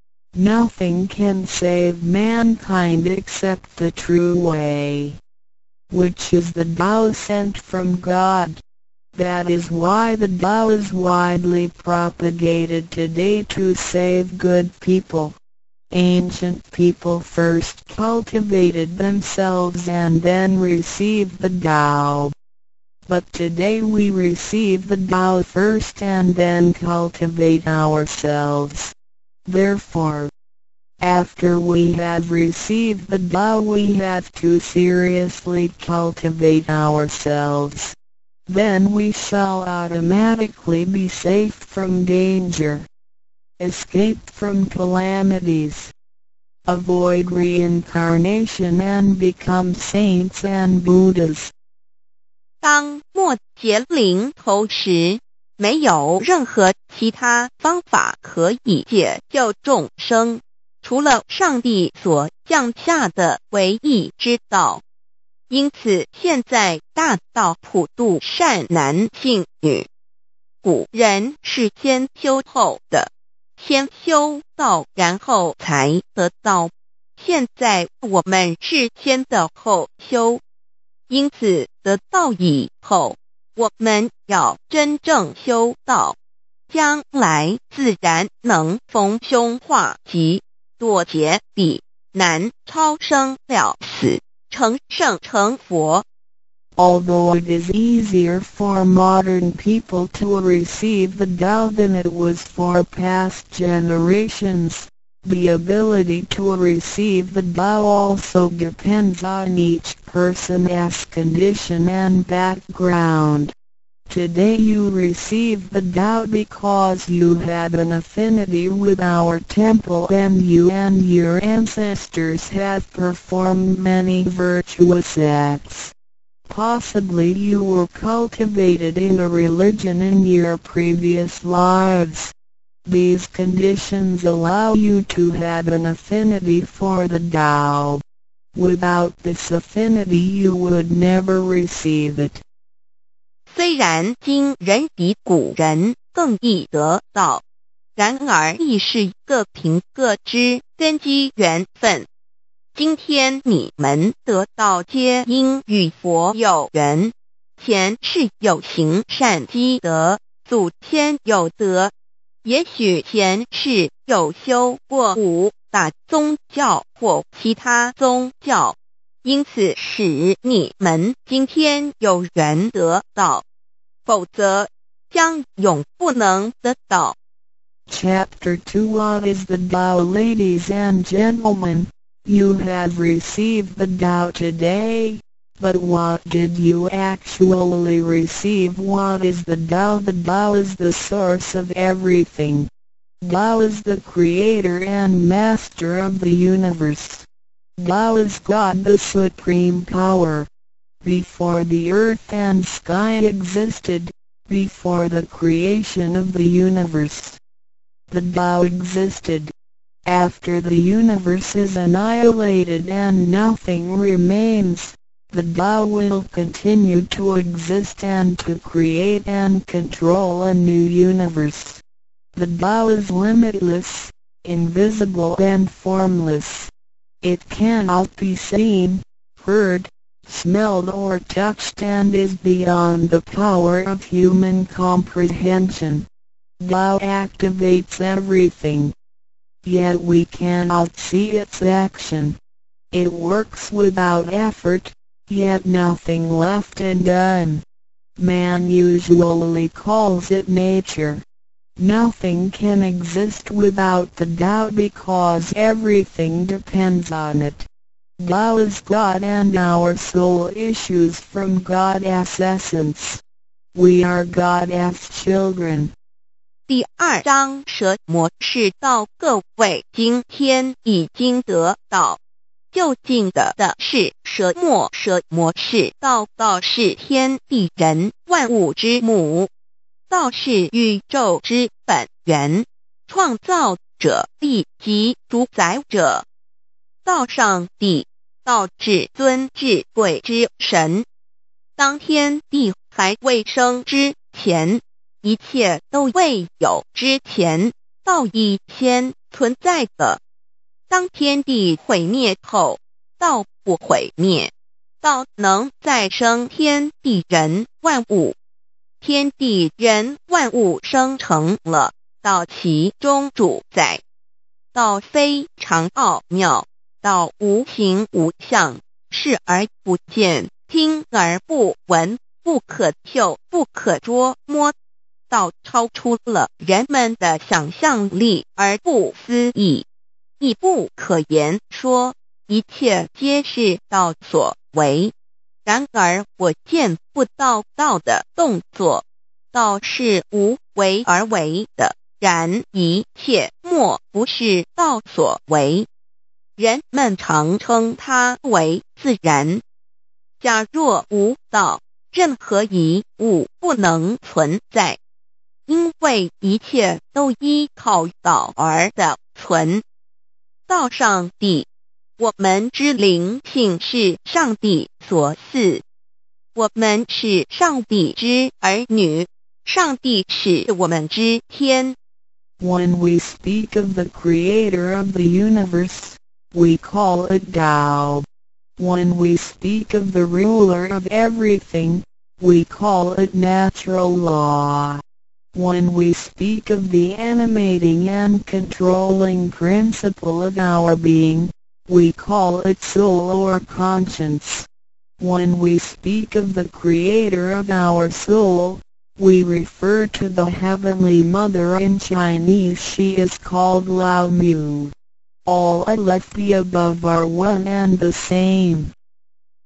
nothing can save mankind except the true way, which is the Tao sent from God. That is why the Tao is widely propagated today to save good people. Ancient people first cultivated themselves and then received the Tao. But today we receive the Tao first and then cultivate ourselves. Therefore, after we have received the Tao, we have to seriously cultivate ourselves. Then we shall automatically be safe from danger, escape from calamities, avoid reincarnation and become saints and Buddhas. 当末劫临头时，没有任何其他方法可以解救众生，除了上帝所降下的唯一之道。因此现在大道普渡善男信女，古人是先修后的，先修道然后才得道，现在我们是先的后修。因此得道以后，我们要真正修道，将来自然能逢凶化吉，躲劫彼难，超生了死，成圣成佛。 Although it is easier for modern people to receive the Tao than it was for past generations, the ability to receive the Tao also depends on each person's condition and background. Today you receive the Tao because you had an affinity with our temple, and you and your ancestors have performed many virtuous acts. Possibly you were cultivated in a religion in your previous lives. These conditions allow you to have an affinity for the Tao. Without this affinity you would never receive it. 虽然今人比古人更易得道，然而亦是各凭各之根基缘分。今天你们得道皆因与佛有缘，前世有行善积德，祖先有德，也许前世有修过五大宗教或其他宗教，因此使你们今天有缘得道，否则将永不能得到。 Chapter 2 What is the Tao? Ladies and gentlemen, you have received the Tao today, but what did you actually receive? What is the Tao? The Tao is the source of everything. Tao is the creator and master of the universe. Tao is God, the supreme power. Before the earth and sky existed, before the creation of the universe, the Tao existed. After the universe is annihilated and nothing remains, the Tao will continue to exist and to create and control a new universe. The Tao is limitless, invisible and formless. It cannot be seen, heard, smelled or touched, and is beyond the power of human comprehension. Tao activates everything. Yet we cannot see its action. It works without effort, yet nothing left undone. Man usually calls it nature. Nothing can exist without the Tao because everything depends on it. Tao is God and our soul issues from God's essence. We are God's children. 第2章蛇魔是道，各位今天已经得道。究竟的是蛇魔，蛇魔是道，道是天地人万物之母，道是宇宙之本源，创造者亦即主宰者。道上帝，道至尊至贵之神。当天地还未生之前，一切都未有之前，道已先存在的。当天地毁灭后，道不毁灭，道能再生天地人万物。天地人万物生成了，道其中主宰。道非常奥妙，道无形无相，视而不见，听而不闻，不可嗅，不可捉摸。道超出了人们的想象力而不思议，亦不可言说，一切皆是道所为。然而我见不到道的动作，道是无为而为的，然一切莫不是道所为。人们常称它为自然。假若无道，任何一物不能存在，因为一切都依靠道而的存。道上帝，我们之灵性是上帝所赐，我们是上帝之儿女，上帝是我们之天。 When we speak of the creator of the universe, we call it Tao. When we speak of the ruler of everything, we call it natural law. When we speak of the animating and controlling principle of our being, we call it soul or conscience. When we speak of the creator of our soul, we refer to the Heavenly Mother. In Chinese she is called Lao Mu. All of the above are one and the same.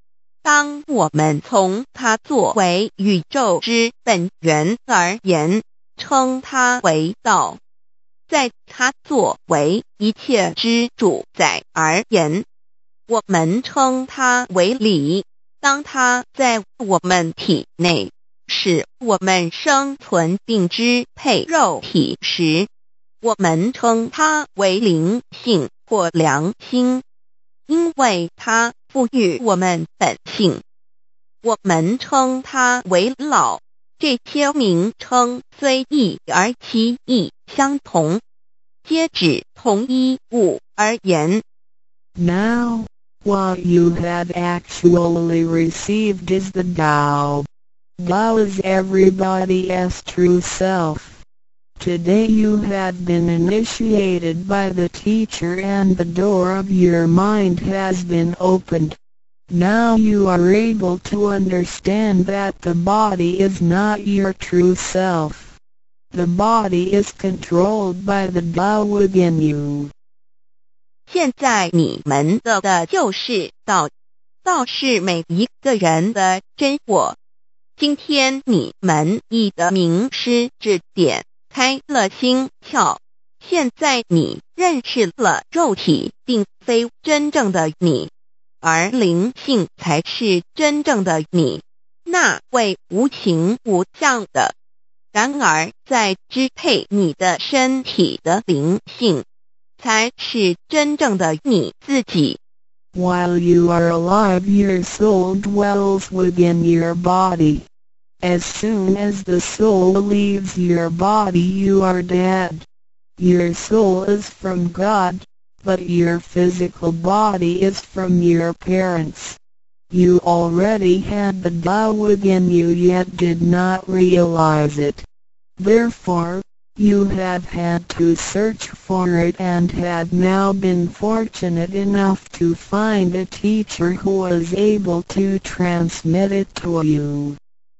当我们从它作为宇宙之本源而言，称它为道；在它作为一切之主宰而言，我们称它为理。当它在我们体内使我们生存并支配肉体时，我们称它为灵性或良心，因为它赋予我们本性。我们称它为老，这些名称虽异而其意相同，皆指同一物而言。 Now, what you have actually received is the Tao. Tao is everybody's true self. Today you have been initiated by the teacher and the door of your mind has been opened. Now you are able to understand that the body is not your true self. The body is controlled by the Tao within you. 现在你们的就是道，道是每一个人的真我。今天你们已得名师指点，开了心窍。现在你认识了肉体并非真正的你，而灵性才是真正的你，那位无形无相的。然而在支配你的身体的灵性，才是真正的你自己。 While you are alive, your soul dwells within your body. As soon as the soul leaves your body, you are dead. Your soul is from God, but your physical body is from your parents. You already had the Tao within you yet did not realize it. Therefore, you have had to search for it and had now been fortunate enough to find a teacher who was able to transmit it to you.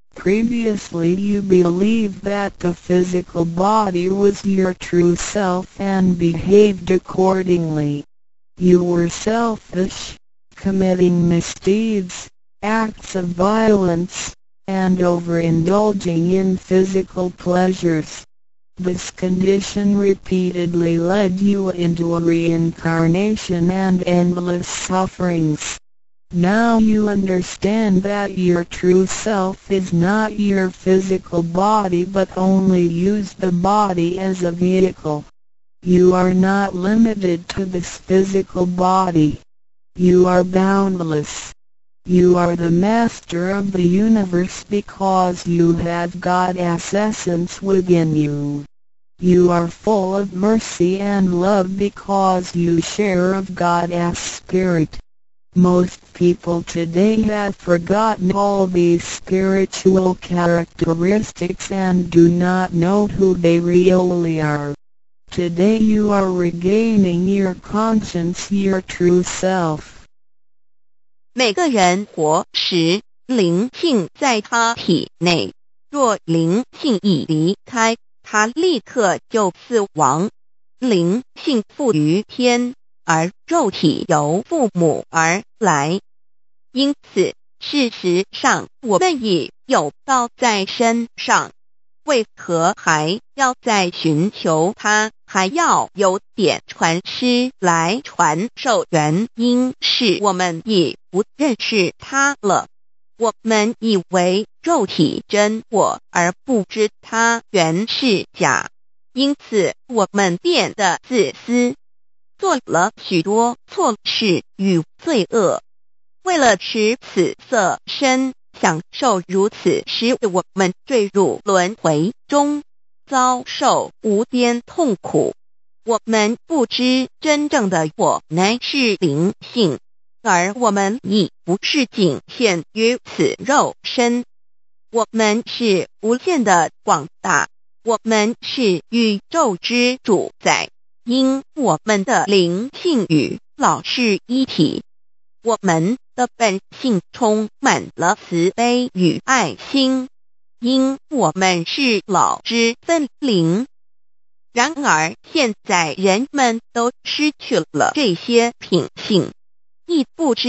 Previously you believed that the physical body was your true self and behaved accordingly. You were selfish, committing misdeeds, acts of violence, and overindulging in physical pleasures. This condition repeatedly led you into a reincarnation and endless sufferings. Now you understand that your true self is not your physical body but only use the body as a vehicle. You are not limited to this physical body. You are boundless. You are the master of the universe because you have God's essence within you. You are full of mercy and love because you share of God's spirit. Most people today have forgotten all these spiritual characteristics and do not know who they really are. Today you are regaining your conscience, your true self. 每个人活时，灵性在他体内，若灵性已离开，他立刻就死亡。灵性附于天，而肉体由父母而来。因此，事实上我们已有道在身上，为何还要再寻求它？还要有点传师来传授，原因是我们已不认识它了。我们以为肉体真我，而不知它原是假，因此我们变得自私，做了许多错事与罪恶。为了使此色身享受如此，使我们坠入轮回中，遭受无边痛苦。我们不知真正的我乃是灵性，而我们已不是仅限于此肉身。我们是无限的广大，我们是宇宙之主宰，因我们的灵性与老是一体。我们的本性充满了慈悲与爱心，因我们是老之分灵。然而现在人们都失去了这些品性，亦不知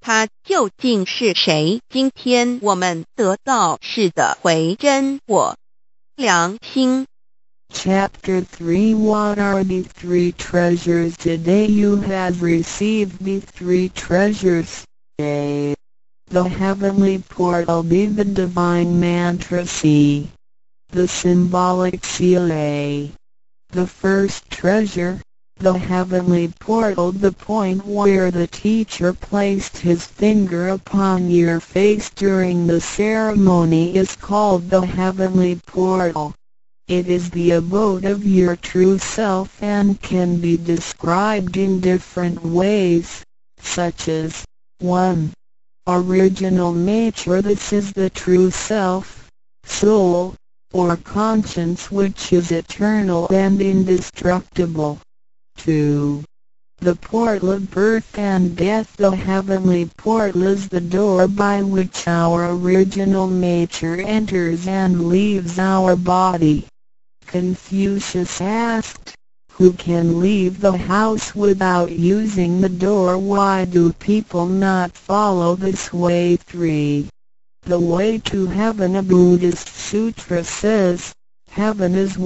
他究竟是谁？今天我们得到是的回真我良心。 Chapter 3 What are the three treasures? Today you have received the three treasures. A. The heavenly portal. B. The divine mantra. C. The symbolic seal. A. The first treasure, the heavenly portal. The point where the teacher placed his finger upon your face during the ceremony is called the heavenly portal. It is the abode of your true self and can be described in different ways, such as 1. Original nature. This is the true self, soul, or conscience which is eternal and indestructible. 2. The portal of birth and death. The heavenly portal is the door by which our original nature enters and leaves our body. Confucius asked, who can leave the house without using the door? Why do people not follow this way? 3. The way to heaven. A Buddhist sutra says, heaven is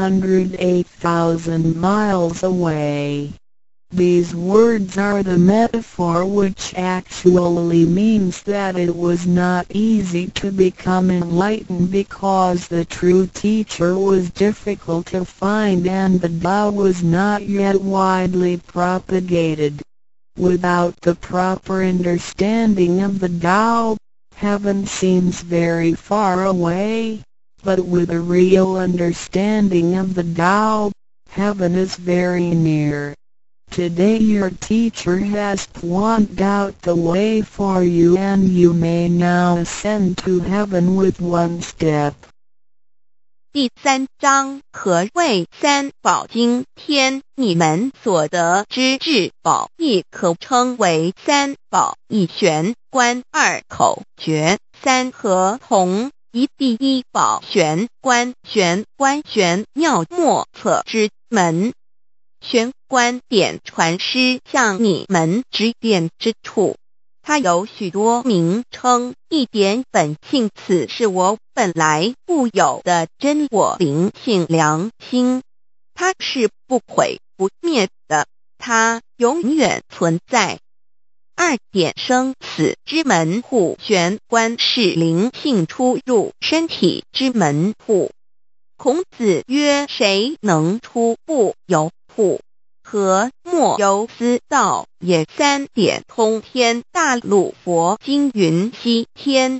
108,000 miles away. These words are the metaphor which actually means that it was not easy to become enlightened because the true teacher was difficult to find and the Tao was not yet widely propagated. Without the proper understanding of the Tao, heaven seems very far away, but with a real understanding of the Tao, heaven is very near. Today your teacher has pointed out the way for you and you may now ascend to heaven with one step. 第3章何谓三宝经天，你们所得之至宝，亦可称为三宝。一玄观，二口诀，三合同。一第一宝玄观，玄观玄妙莫测之门。玄观点传师向你们指点之处，它有许多名称，一点本性，此是我本来固有的真我灵性良心，它是不毁不灭的，它永远存在。二点生死之门户，玄观是灵性出入身体之门户。孔子曰：谁能出不由户？何莫由思道也。三点通天，大陆佛经云：西天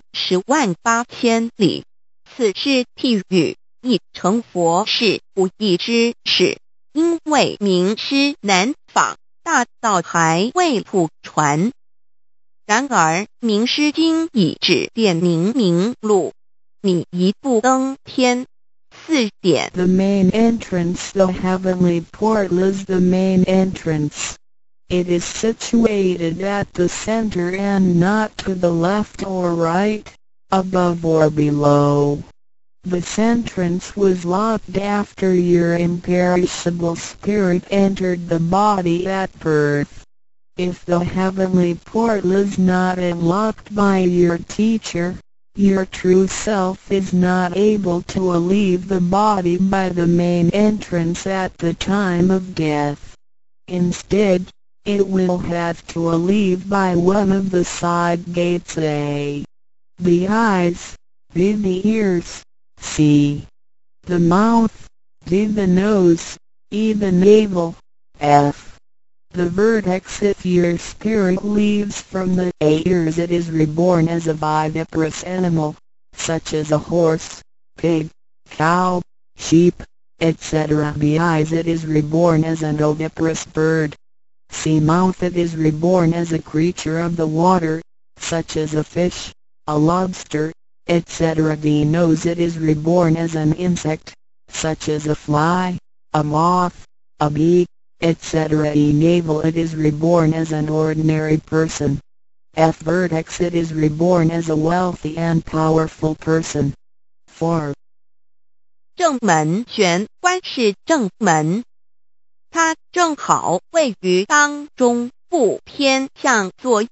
108000里，此是譬喻，亦成佛是不易之事，因为名师难访，大道还未普传。然而名师经已指点明路，你一步登天。4点 The main entrance. The heavenly portal is the main entrance. It is situated at the center and not to the left or right, above or below. This entrance was locked after your imperishable spirit entered the body at birth. If the heavenly portal is not unlocked by your teacher, your true self is not able to leave the body by the main entrance at the time of death. Instead, it will have to leave by one of the side gates. A. The eyes. B. The ears. C. The mouth. D. The nose. E. The navel. F. The vertex. If your spirit leaves from the ears, it is reborn as a viviparous animal, such as a horse, pig, cow, sheep, etc. B. Eyes. It is reborn as an oviparous bird. C. Mouth. It is reborn as a creature of the water, such as a fish, a lobster, etc. D. Nose. It is reborn as an insect, such as a fly, a moth, a bee, etc. E. Navel. It is reborn as an ordinary person. F. Vertex. It is reborn as a wealthy and powerful person. 4. 正门玄观是正门，它正好位于当中，不偏向左也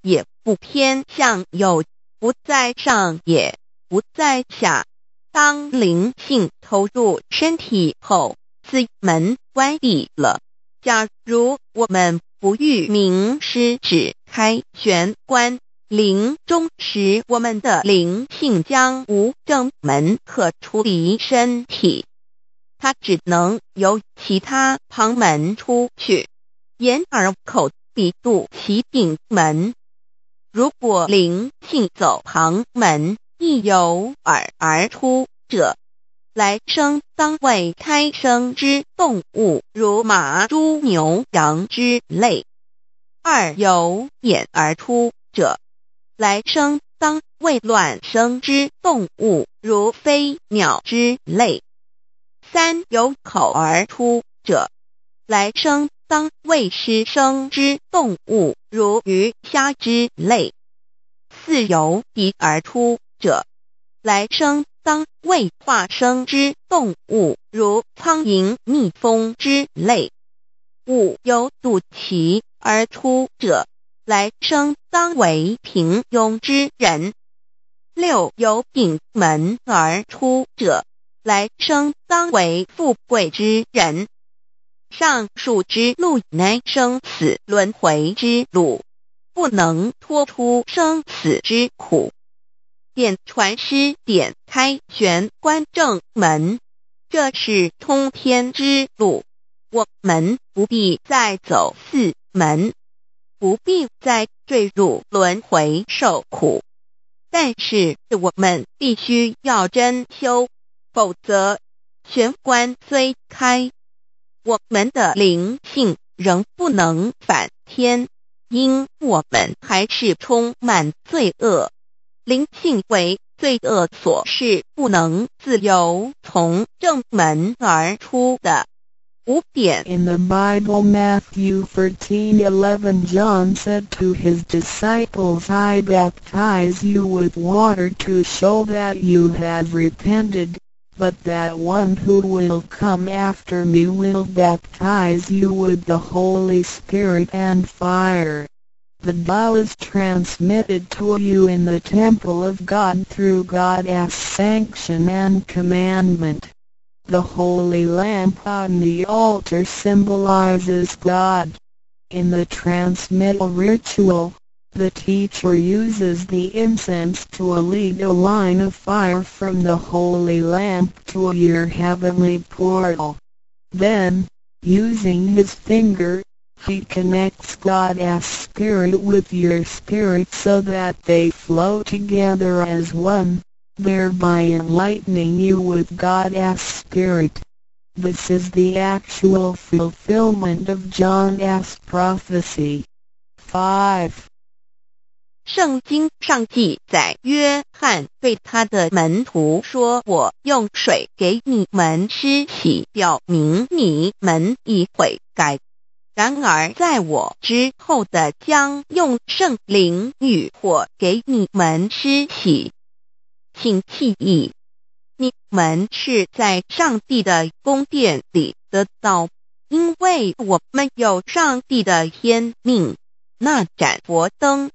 不偏向右，不在上也不在下。当灵性投入身体后，四门关闭了。假如我们不欲明师指开玄关，临终时我们的灵性将无正门可出离身体，它只能由其他旁门出去，眼耳口鼻肚脐顶门。如果灵性走旁门，亦由耳而出者，来生当为胎生之动物，如马、猪、牛、羊之类；二由眼而出者，来生当为卵生之动物，如飞鸟之类；三由口而出者，来生当为湿生之动物，如鱼虾之类；四由鼻而出者，来生当为化生之动物，如苍蝇、蜜蜂之类；五由肚脐而出者，来生当为平庸之人；六由顶门而出者，来生当为富贵之人。上述之路乃生死轮回之路，不能脱出生死之苦。点传师点开玄关正门，这是通天之路，我们不必再走四门，不必再坠入轮回受苦。但是我们必须要真修，否则玄关虽开，我们的灵性仍不能返天，因我们还是充满罪恶。灵性为罪恶所是不能自由从正门而出的。5点 In the Bible, Matthew 13:11, John said to his disciples, I baptize you with water to show that you have repented, but that one who will come after me will baptize you with the Holy Spirit and fire. The Tao is transmitted to you in the temple of God through God's sanction and commandment. The holy lamp on the altar symbolizes God. In the transmittal ritual, the teacher uses the incense to lead a line of fire from the holy lamp to your heavenly portal. Then, using his finger, he connects God's spirit with your spirit so that they flow together as one, thereby enlightening you with God's spirit. This is the actual fulfillment of John's prophecy. 5. 圣经上记载，约翰对他的门徒说，我用水给你们施洗，表明你们已悔改。然而在我之后的将用圣灵与火给你们施洗。请记忆，你们是在上帝的宫殿里得到，因为我们有上帝的天命。那盏佛灯